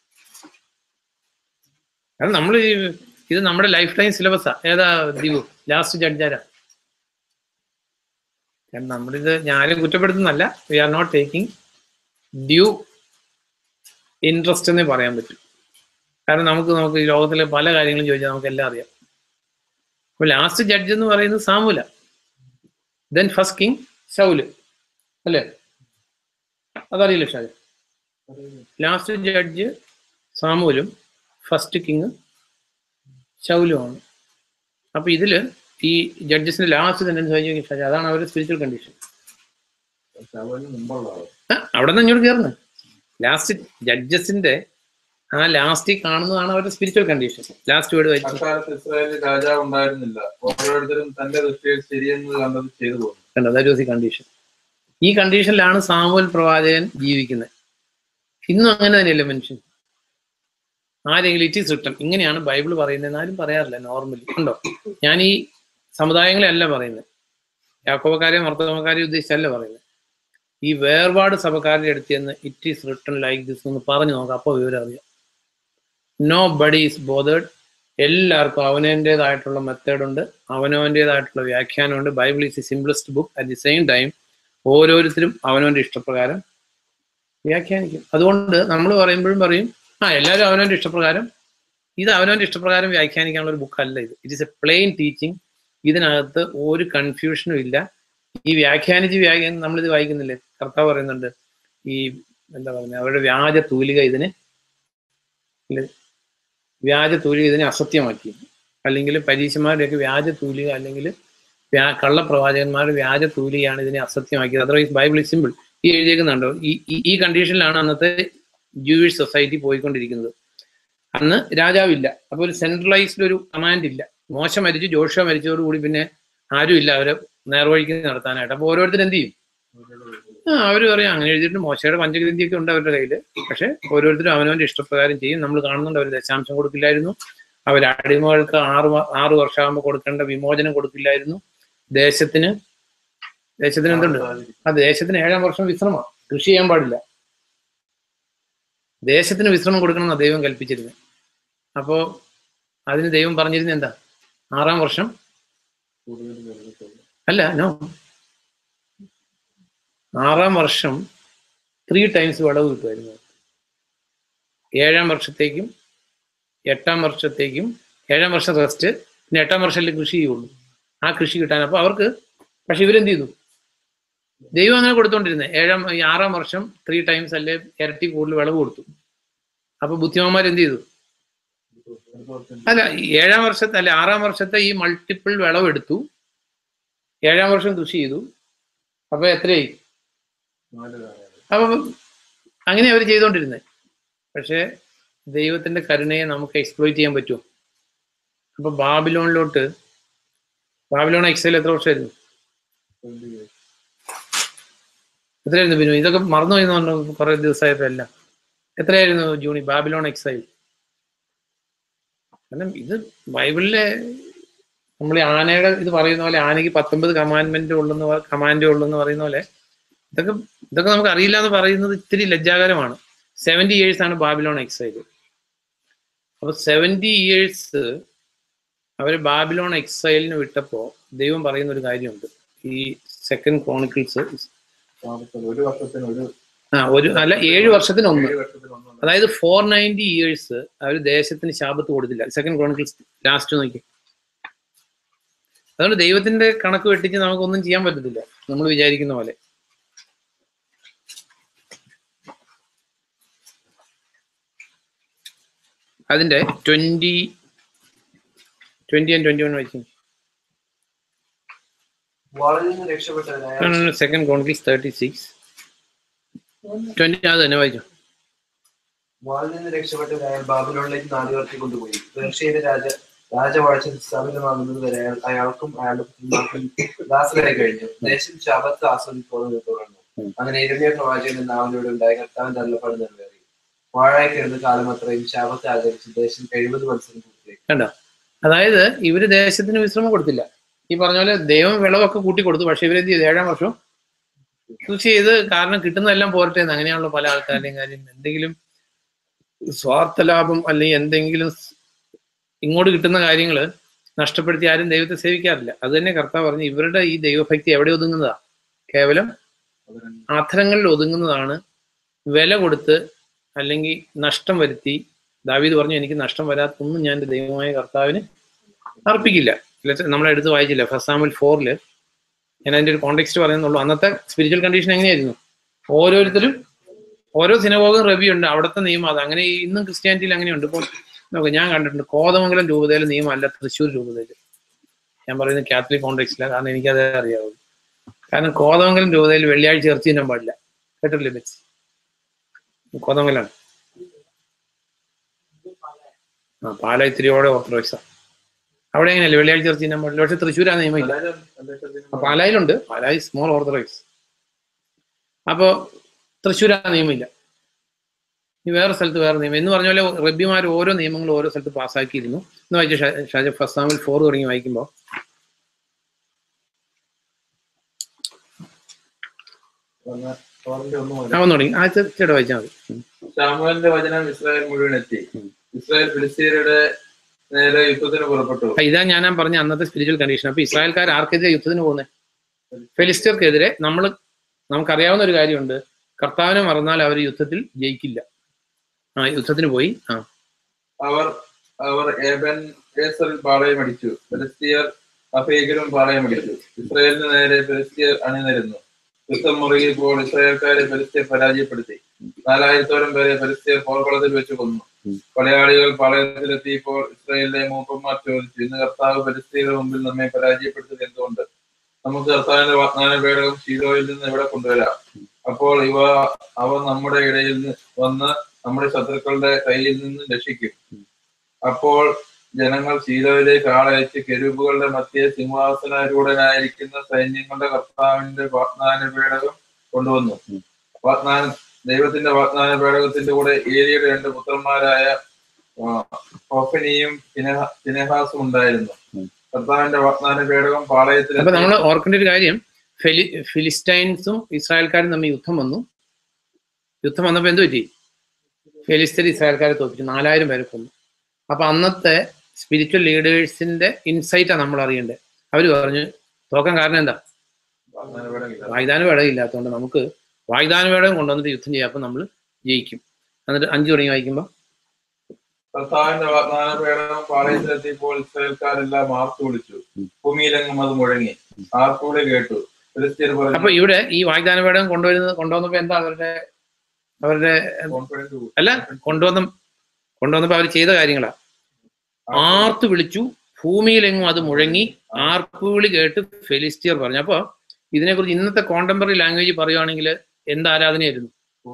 കാരണം നമ്മൾ ഇത് നമ്മുടെ ലൈഫ് ടൈം സിലബസാ. ഏതാ ദീപു? ലാസ്റ്റ് ജഡ്ജ് ആരാ? കാരണം നമ്മളിത് ഞാനും കുറ്റപ്പെടുത്തുന്നല്ല, we are not taking due interest എന്നേ പറയാൻ പറ്റും. കാരണം നമുക്ക് നമുക്ക് ഈ ലോകത്തിലെ പല കാര്യങ്ങളും ചോദിച്ചാൽ നമുക്ക് എല്ലാം അറിയാം. അപ്പൊ ലാസ്റ്റ് ജഡ്ജ് എന്ന് പറയുന്നത് Samuel, then first king Saul, അല്ലേ? അതറിയില്ല ഷാജ? ലാസ്റ്റ് ജഡ്ജ് സാമുലും ഫസ്റ്റ് കിങ് ശൗലുമാണ്. അപ്പൊ ഇതില് ഈ ജഡ്ജസിന്റെ ലാസ്റ്റ് സെന്റൻസ് വായിച്ചു ഷാജ, അതാണ് അവരുടെ സ്പിരിച്വൽ കണ്ടീഷൻ. അവിടെ നിന്ന് ഇങ്ങോട്ട് കയറുന്നത് ലാസ്റ്റ് ജഡ്ജസിന്റെ ആ ലാസ്റ്റിൽ കാണുന്നതാണ് അവരുടെ സ്പിരിച്വൽ കണ്ടീഷൻ. ലാസ്റ്റ് വേർഡ് വായിച്ചു. ഇസ്രായേലിൽ രാജാവ് ഉണ്ടായിരുന്നില്ല, ഓരോരുത്തരും തന്റെ ദൃഷ്ടിയിൽ ശരിയെന്ന് കണ്ടത് ചെയ്തു പോകുന്നു. കണ്ടോ? That was the condition. ഈ കണ്ടീഷനിലാണ് സാമുവൽ പ്രവാചകൻ ജീവിക്കുന്നത്. ഇന്നും അങ്ങനെ തന്നെയല്ലേ മനുഷ്യൻ? ആരെങ്കിലും ഇറ്റ് ഈസ് റിട്ടൺ, ഇങ്ങനെയാണ് ബൈബിൾ പറയുന്നത് ആരും പറയാറില്ല നോർമലി. ഉണ്ടോ? ഞാൻ ഈ സമുദായങ്ങളെ അല്ല പറയുന്നത്, യാക്കോബക്കാരെയും മർത്തോമക്കാരെയും ഉദ്ദേശിച്ചല്ല പറയുന്നത്. ഈ വേർപാട് സഭക്കാരുടെ അടുത്ത് ചെന്ന് it is written like this എന്ന് പറഞ്ഞു നോക്കാം, അപ്പോൾ വിവരം അറിയാം. Nobody is bothered. എല്ലാവർക്കും അവനവൻ്റെതായിട്ടുള്ള മെത്തേഡുണ്ട്, അവനവൻ്റെതായിട്ടുള്ള വ്യാഖ്യാനമുണ്ട്. Bible is the simplest book. At the same time ഓരോരുത്തരും അവനവൻ്റെ ഇഷ്ടപ്രകാരം വ്യാഖ്യാനിക്കും. അതുകൊണ്ട് നമ്മൾ പറയുമ്പോഴും പറയും, ആ എല്ലാവരും അവനവൻ്റെ ഇഷ്ടപ്രകാരം. ഇത് അവനവൻ്റെ ഇഷ്ടപ്രകാരം വ്യാഖ്യാനിക്കാനുള്ള ഒരു ബുക്കല്ല ഇത്. It is a plain teaching. ഇതിനകത്ത് ഒരു കൺഫ്യൂഷനും ഇല്ല. ഈ വ്യാഖ്യാനിച്ച് വ്യാഖ്യാനം നമ്മളിത് വായിക്കുന്നില്ലേ? കർത്താവ് പറയുന്നുണ്ട്, ഈ എന്താ പറയുന്നത്, അവരുടെ വ്യാജ തൂലിക ഇതിനെ വ്യാജ തൂലിക ഇതിനെ അസത്യമാക്കി, അല്ലെങ്കിൽ പരീക്ഷന്മാരുടെയൊക്കെ വ്യാജ തൂലിക, അല്ലെങ്കിൽ വ്യാ കള്ളപ്രവാചകന്മാരുടെ വ്യാജ തൂലികയാണ് ഇതിനെ അസത്യമാക്കിയത്. Otherwise Bible is simple. ഈ എഴുതിയേക്കുന്നുണ്ടോ? ഈ ഈ കണ്ടീഷനിലാണ് അന്നത്തെ ജൂയിഷ് സൊസൈറ്റി പോയിക്കൊണ്ടിരിക്കുന്നത്. അന്ന് രാജാവില്ല, അപ്പോൾ ഒരു സെൻട്രലൈസ്ഡ് ഒരു കമാൻഡ് ഇല്ല. മോശ മരിച്ചു, ജോഷുവ മരിച്ചതോടുകൂടി പിന്നെ ആരും ഇല്ല അവരെ നേർവഴിക്ക് നടത്താനായിട്ട്. അപ്പോൾ ഓരോരുത്തരും എന്ത് ചെയ്യും? ആ അവർ പറയും അങ്ങനെ എഴുതിയിട്ട് മോശയുടെ പഞ്ചഗ്രന്ഥിയൊക്കെ ഉണ്ട് അവരുടെ കയ്യിൽ. പക്ഷെ ഓരോരുത്തരും അവനവന്റെ ഇഷ്ടപ്രകാരം ചെയ്യും. നമ്മൾ കാണുന്നുണ്ട്, അവർ ദശാംശം കൊടുക്കില്ലായിരുന്നു, അവർ അടിമകൾക്ക് ആറ് ആറ് വർഷമാകുമ്പോൾ കൊടുക്കേണ്ട വിമോചനം കൊടുക്കില്ലായിരുന്നു. ദേശത്തിന് ദേശത്തിന് എന്തുണ്ട്? ആ ദേശത്തിന് ഏഴാം വർഷം വിശ്രമം, കൃഷി ചെയ്യാൻ പാടില്ല. ദേശത്തിന് വിശ്രമം കൊടുക്കണം എന്നാണ് ദൈവം കൽപ്പിച്ചിരുന്നത്. അപ്പോൾ അതിന് ദൈവം പറഞ്ഞിരുന്നത് എന്താ? ആറാം വർഷം അല്ല നോ ആറാം വർഷം ത്രീ ടൈംസ് വിളവ് കിട്ടുമായിരുന്നു. ഏഴാം വർഷത്തേക്കും എട്ടാം വർഷത്തേക്കും ഏഴാം വർഷം റെസ്റ്റ്, പിന്നെ എട്ടാം വർഷത്തിൽ കൃഷി ചെയ്യുള്ളൂ. ആ കൃഷി കിട്ടാൻ അപ്പോൾ അവർക്ക്, പക്ഷെ ഇവരെന്ത് ചെയ്തു? ദൈവം അങ്ങനെ കൊടുത്തോണ്ടിരുന്നത്. ഏഴാം ഈ ആറാം വർഷം ത്രീ ടൈംസ് അല്ലെ ഇരട്ടി കൂടുതൽ വിളവ് കൊടുത്തു. അപ്പൊ ബുദ്ധിമാന്മാർ എന്ത് ചെയ്തു? അല്ല, ഏഴാം വർഷത്തെ അല്ലെ ആറാം വർഷത്തെ ഈ മൾട്ടിപ്പിൾ വിളവെടുത്തു, ഏഴാം വർഷം കൃഷി ചെയ്തു. അപ്പൊ എത്രയായി? അപ്പൊ അങ്ങനെ അവർ ചെയ്തോണ്ടിരുന്നത്. പക്ഷെ ദൈവത്തിന്റെ കരുണയെ നമുക്ക് എക്സ്പ്ലോയിറ്റ് ചെയ്യാൻ പറ്റുമോ? അപ്പൊ ബാബിലോണിലോട്ട്, ബാബിലോൺ എക്സൈൽ എത്ര വർഷമായിരുന്നു? എത്രയായിരുന്നു ബിനു? ഇതൊക്കെ മറന്നുപോയി എന്ന് പറഞ്ഞു കുറെ ദിവസമായപ്പോ. എല്ലാം എത്രയായിരുന്നു ജൂണി ബാബിലോൺ എക്സൈൽ? കാരണം ഇത് ബൈബിളിലെ നമ്മൾ ആനയുടെ ഇത് പറയുന്ന പോലെ ആനയ്ക്ക് പത്തൊമ്പത് കമാൻഡ്മെന്റ് ഉള്ളെന്ന് കമാൻഡേ ഉള്ളെന്ന് പറയുന്ന പോലെ ഇതൊക്കെ ഇതൊക്കെ നമുക്ക് അറിയില്ല എന്ന് പറയുന്നത് ഇത്തിരി ലജ്ജാകരമാണ്. സെവൻറ്റി ഇയേഴ്സ് ആണ് ബാബിലോൺ എക്സൈൽ. അപ്പൊ സെവൻറ്റി ഇയേഴ്സ് അവര് ബാബിലോൺ എക്സൈലിന് വിട്ടപ്പോ ദൈവം പറയുന്ന ഒരു കാര്യമുണ്ട്. ഈ സെക്കൻഡ് ക്രോണിക്കിൾസ് ഒരു വർഷത്തിന് ഒരു ആ ഒരു അല്ല ഏഴ് വർഷത്തിന് ഒന്ന്, അതായത് ഫോർ നയൻറ്റി ഇയേഴ്സ് അവർ ദേശത്തിന് ശാപത്ത് കൊടുത്തില്ല. സെക്കൻഡ് ക്രോണിക്കിൾസ് ലാസ്റ്റ് നോക്കി. അതുകൊണ്ട് ദൈവത്തിന്റെ കണക്ക് വെട്ടിച്ച് നമുക്കൊന്നും ചെയ്യാൻ പറ്റത്തില്ല നമ്മൾ വിചാരിക്കുന്ന പോലെ. അതിന്റെ twenty twenty and twenty one വായിക്കും. Second Chronicles thirty six twenty അത് തന്നെ വായിച്ചു. വാളിൽ നിന്ന് രക്ഷപ്പെട്ടവരായ ബാബിലോണിലേക്ക് നാടുകടത്തി കൊണ്ടുപോയി. പേർഷ്യയിലെ രാജ രാജവാഴ്ച സ്ഥാപിതമാകുന്നത് വരെ അയാൾക്കും അയാളുടെ കുടുംബാർക്കും ദാസരായി കഴിഞ്ഞു. ദേശം ശാപത്ത് ആസ്വദിപ്പോഴും തുടർന്നു. അങ്ങനെ ഇരമ്യ പ്രവാചകൻ നാവിലൂടെ ഉണ്ടായ കർത്താവിന്റെ അരുളപ്പാട് നിറവേറി. വാഴായി കിടന്ന കാലം അത്രയും ശാപത്തെ ആചരിച്ച് ദേശം എഴുപത് മത്സരം പൂർത്തിയായി. കണ്ടോ? അതായത് ഇവര് ദേശത്തിന് വിശ്രമം കൊടുത്തില്ല. ഈ പറഞ്ഞ പോലെ ദൈവം വിളവൊക്കെ കൂട്ടി കൊടുത്തു. പക്ഷെ ഇവരെന്ത് ചെയ്തു? ഏഴാം വർഷം കൃഷി ചെയ്ത്, കാരണം കിട്ടുന്നതെല്ലാം പോരട്ടെ എന്ന്. അങ്ങനെയാണല്ലോ പല ആൾക്കാരുടെയും കാര്യം. എന്തെങ്കിലും സ്വാർത്ഥ ലാഭം അല്ലെങ്കിൽ എന്തെങ്കിലും ഇങ്ങോട്ട് കിട്ടുന്ന കാര്യങ്ങൾ നഷ്ടപ്പെടുത്തി ആരും ദൈവത്തെ സേവിക്കാറില്ല. അത് തന്നെ കർത്താവ് പറഞ്ഞു, ഇവരുടെ ഈ ദൈവഭക്തി എവിടെ ഒതുങ്ങുന്നതാ? കേവലം ആധരങ്ങളിൽ ഒതുങ്ങുന്നതാണ്. വില കൊടുത്ത് അല്ലെങ്കിൽ നഷ്ടം വരുത്തി. ദാവീദ് പറഞ്ഞു, എനിക്ക് നഷ്ടം വരാത്തൊന്നും ഞാൻ എൻ്റെ ദൈവമായ കർത്താവിന് അർപ്പിക്കില്ല. നമ്മളെ എടുത്ത് വായിച്ചില്ല ഫസ്റ്റ് സാമുവേൽ ഫോറില്. ഞാൻ അതിൻ്റെ ഒരു കോണ്ടെക്സ്റ്റ് പറയുന്നുള്ളൂ. അന്നത്തെ സ്പിരിച്വൽ കണ്ടീഷൻ എങ്ങനെയായിരുന്നു? ഓരോരുത്തരും ഓരോ സിനഗോഗും റബി ഉണ്ട്, അവിടുത്തെ നിയമം അത്. അങ്ങനെ ഇന്നും ക്രിസ്ത്യാനിറ്റിയിൽ അങ്ങനെയുണ്ട്. ഇപ്പോൾ നോക്ക്, ഞാൻ കണ്ടിട്ടുണ്ട് കോതമംഗലം രൂപതയിലെ നിയമമല്ല തൃശ്ശൂർ രൂപതയിൽ. ഞാൻ പറയുന്നത് കാത്തലിക് കോണ്ടെക്സ്റ്റില്ല, കാരണം എനിക്കതേ അറിയാവുള്ളൂ. കാരണം കോതമംഗലം രൂപതയിൽ വെള്ളിയാഴ്ച ഇറച്ചി തിന്നാൻ പാടില്ല. കേട്ടില്ലേ ബെച്ച്? കോതമംഗലാണ്. ആ പാല ഇത്തിരിയോടെ ഓർത്തഡോക്സാ. അവിടെ എങ്ങനെയല്ലേ വെള്ളിയാഴ്ച ഇറച്ചി തിന്നാൻ പാടില്ല. പക്ഷെ തൃശ്ശൂർ ആ നിയമമില്ല. പാലായിലുണ്ട്, പാലായി സ്മോൾ ഓർത്തഡോക്സ്. അപ്പോ തൃശ്ശൂർ ആ നിയമമില്ല. ഈ വേറെ സ്ഥലത്ത് വേറെ നിയമം എന്ന് പറഞ്ഞ പോലെ റബ്ബിമാർ ഓരോ നിയമങ്ങളും ഓരോ സ്ഥലത്ത് പാസ്സാക്കിയിരുന്നു. എന്ന് വായിച്ച ഷാജ ഫസ്റ്റ് സാമുവേൽ ഫോർ തുടങ്ങി വായിക്കുമ്പോൾ അവൻ തുടങ്ങി ആ ചേട്ടാ വായിച്ചാൽ മതി. ശമൂവേലിന്റെ വചനം ഇസ്രായേൽ മുഴുവൻ എത്തി. ഇസ്രായേൽ ഫിലിസ്തീനരുടെ നേരെ യുദ്ധത്തിന് പുറപ്പെട്ടു. ഇതാ ഞാൻ പറഞ്ഞ അന്നത്തെ സ്പിരിച്വൽ കണ്ടീഷൻ. അപ്പൊ ഇസ്രായേൽക്കാർ ആർക്കെതിരെ യുദ്ധത്തിന് പോകുന്നത്? ഫെലിസ്തീർക്കെതിരെ. നമ്മൾ നമുക്കറിയാവുന്ന ഒരു കാര്യമുണ്ട്, കർത്താവിനെ മറന്നാൽ അവർ യുദ്ധത്തിൽ ജയിക്കില്ല. ആ യുദ്ധത്തിന് പോയി. ആ അവർ അവർ ഏബൻ ഏസറിൽ പാളയം അടിച്ചു. ഫെലിസ്തീയർ അഫേഗിലും പാളയം അടിച്ചു. ഇസ്രായേലിന് നേരെ ഫെലിസ്തീയർ അണിനിരുന്നു. യുദ്ധം മുറുകിയപ്പോൾ ഇസ്രായേൽക്കാരെ ഫെലിസ്തീയർ പരാജയപ്പെടുത്തി. നാലായിരത്തോളം പേരെ ഫെലിസ്തീയർ പോർക്കളത്തിൽ വെച്ച് കൊന്നു. പടയാളികൾ പാളയത്തിലെത്തിയപ്പോൾ ഇസ്രായേലിലെ മൂപ്പന്മാർ ചോദിച്ചു, ഇന്ന് കർത്താവ് ഫെലിസ്തീയരുടെ മുമ്പിൽ നമ്മെ പരാജയപ്പെടുത്തിയത് എന്തുകൊണ്ട്? നമുക്ക് കർത്താവിന്റെ വാഗ്ദാന പേടകം ശീലോയിൽ നിന്ന് ഇവിടെ കൊണ്ടുവരാം. അപ്പോൾ ഇവ അവ നമ്മുടെ ഇടയിൽ വന്ന് നമ്മുടെ ശത്രുക്കളുടെ കയ്യിൽ നിന്ന് രക്ഷിക്കും. അപ്പോൾ ജനങ്ങൾ ശീലോയിലേക്ക് ആളയച്ച് കെരൂബുകളുടെ മധ്യേ സിംഹാസനാരൂഢനായിരിക്കുന്ന സൈന്യങ്ങളുടെ കർത്താവിന്റെ വാഗ്ദാന പേടകം കൊണ്ടുവന്നു. വാഗ്ദാന ദൈവത്തിന്റെ വാഗ്ദാന പേടകത്തിന്റെ കൂടെ ഏലിയുടെ രണ്ട് പുത്രന്മാരായ ഹോഫനിയും ഫിനെഹാസും ഉണ്ടായിരുന്നു. കർത്താവിന്റെ വാഗ്ദാന പേടകം പാളയത്തിൽ. അപ്പൊ നമ്മൾ ഓർക്കേണ്ട ഒരു കാര്യം, ഫെലി ഫിലിസ്റ്റൈൻസും ഇസ്രായേൽക്കാരും തമ്മിൽ യുദ്ധം വന്നു. യുദ്ധം വന്നപ്പോ എന്ത് പറ്റി? ഫെലിസ്തീൻ ഇസ്രായേൽക്കാരെ തോൽപ്പിച്ചു. നാലായിരം പേരെ കൊന്നു. അപ്പൊ അന്നത്തെ സ്പിരിച്വൽ ലീഡേഴ്സിന്റെ ഇൻസൈറ്റാണ് നമ്മൾ അറിയേണ്ടത്. അവർ പറഞ്ഞു തോക്കാൻ കാരണം എന്താ? വാഗ്ദാന വേടം ഇല്ലാത്തതുകൊണ്ട് നമുക്ക് വാഗ്ദാന വേടം കൊണ്ടുവന്നിട്ട് യുദ്ധം ചെയ്യാം, അപ്പൊ നമ്മൾ ജയിക്കും. എന്നിട്ട് അഞ്ചു തുടങ്ങി വായിക്കുമ്പോ കർത്താവിന്റെ വാഗ്ദാന പേടകം പാളയത്തിലെത്തിയപ്പോൾ ഇസ്രായേൽക്കാരെല്ലാം ആർത്തു വിളിച്ചു, ഭൂമിയിലെങ്ങും അത് മുഴങ്ങി, ആർപ്പുവിളി കേട്ടു. ഫിലിസ്ത്യർ പറഞ്ഞു. അപ്പൊ ഇവിടെ ഈ വാഗ്ദാന പേടകം കൊണ്ടുവരുന്നത് കൊണ്ടുവന്നപ്പോ എന്താ അവരുടെ അവരുടെ അല്ല കൊണ്ടുവന്ന കൊണ്ടുവന്നപ്പോ അവർ ചെയ്ത കാര്യങ്ങളാ. ആർത്തു വിളിച്ചു, ഭൂമിയിലെങ്ങും അത് മുഴങ്ങി, ആർപ്പുവിളി കേട്ട് ഫെലിസ്ത്യർ പറഞ്ഞു. അപ്പൊ ഇതിനെക്കുറിച്ച് ഇന്നത്തെ കോണ്ടംപററി ലാംഗ്വേജ് പറയുവാണെങ്കിൽ എന്ത് ആരാധനയായിരുന്നു?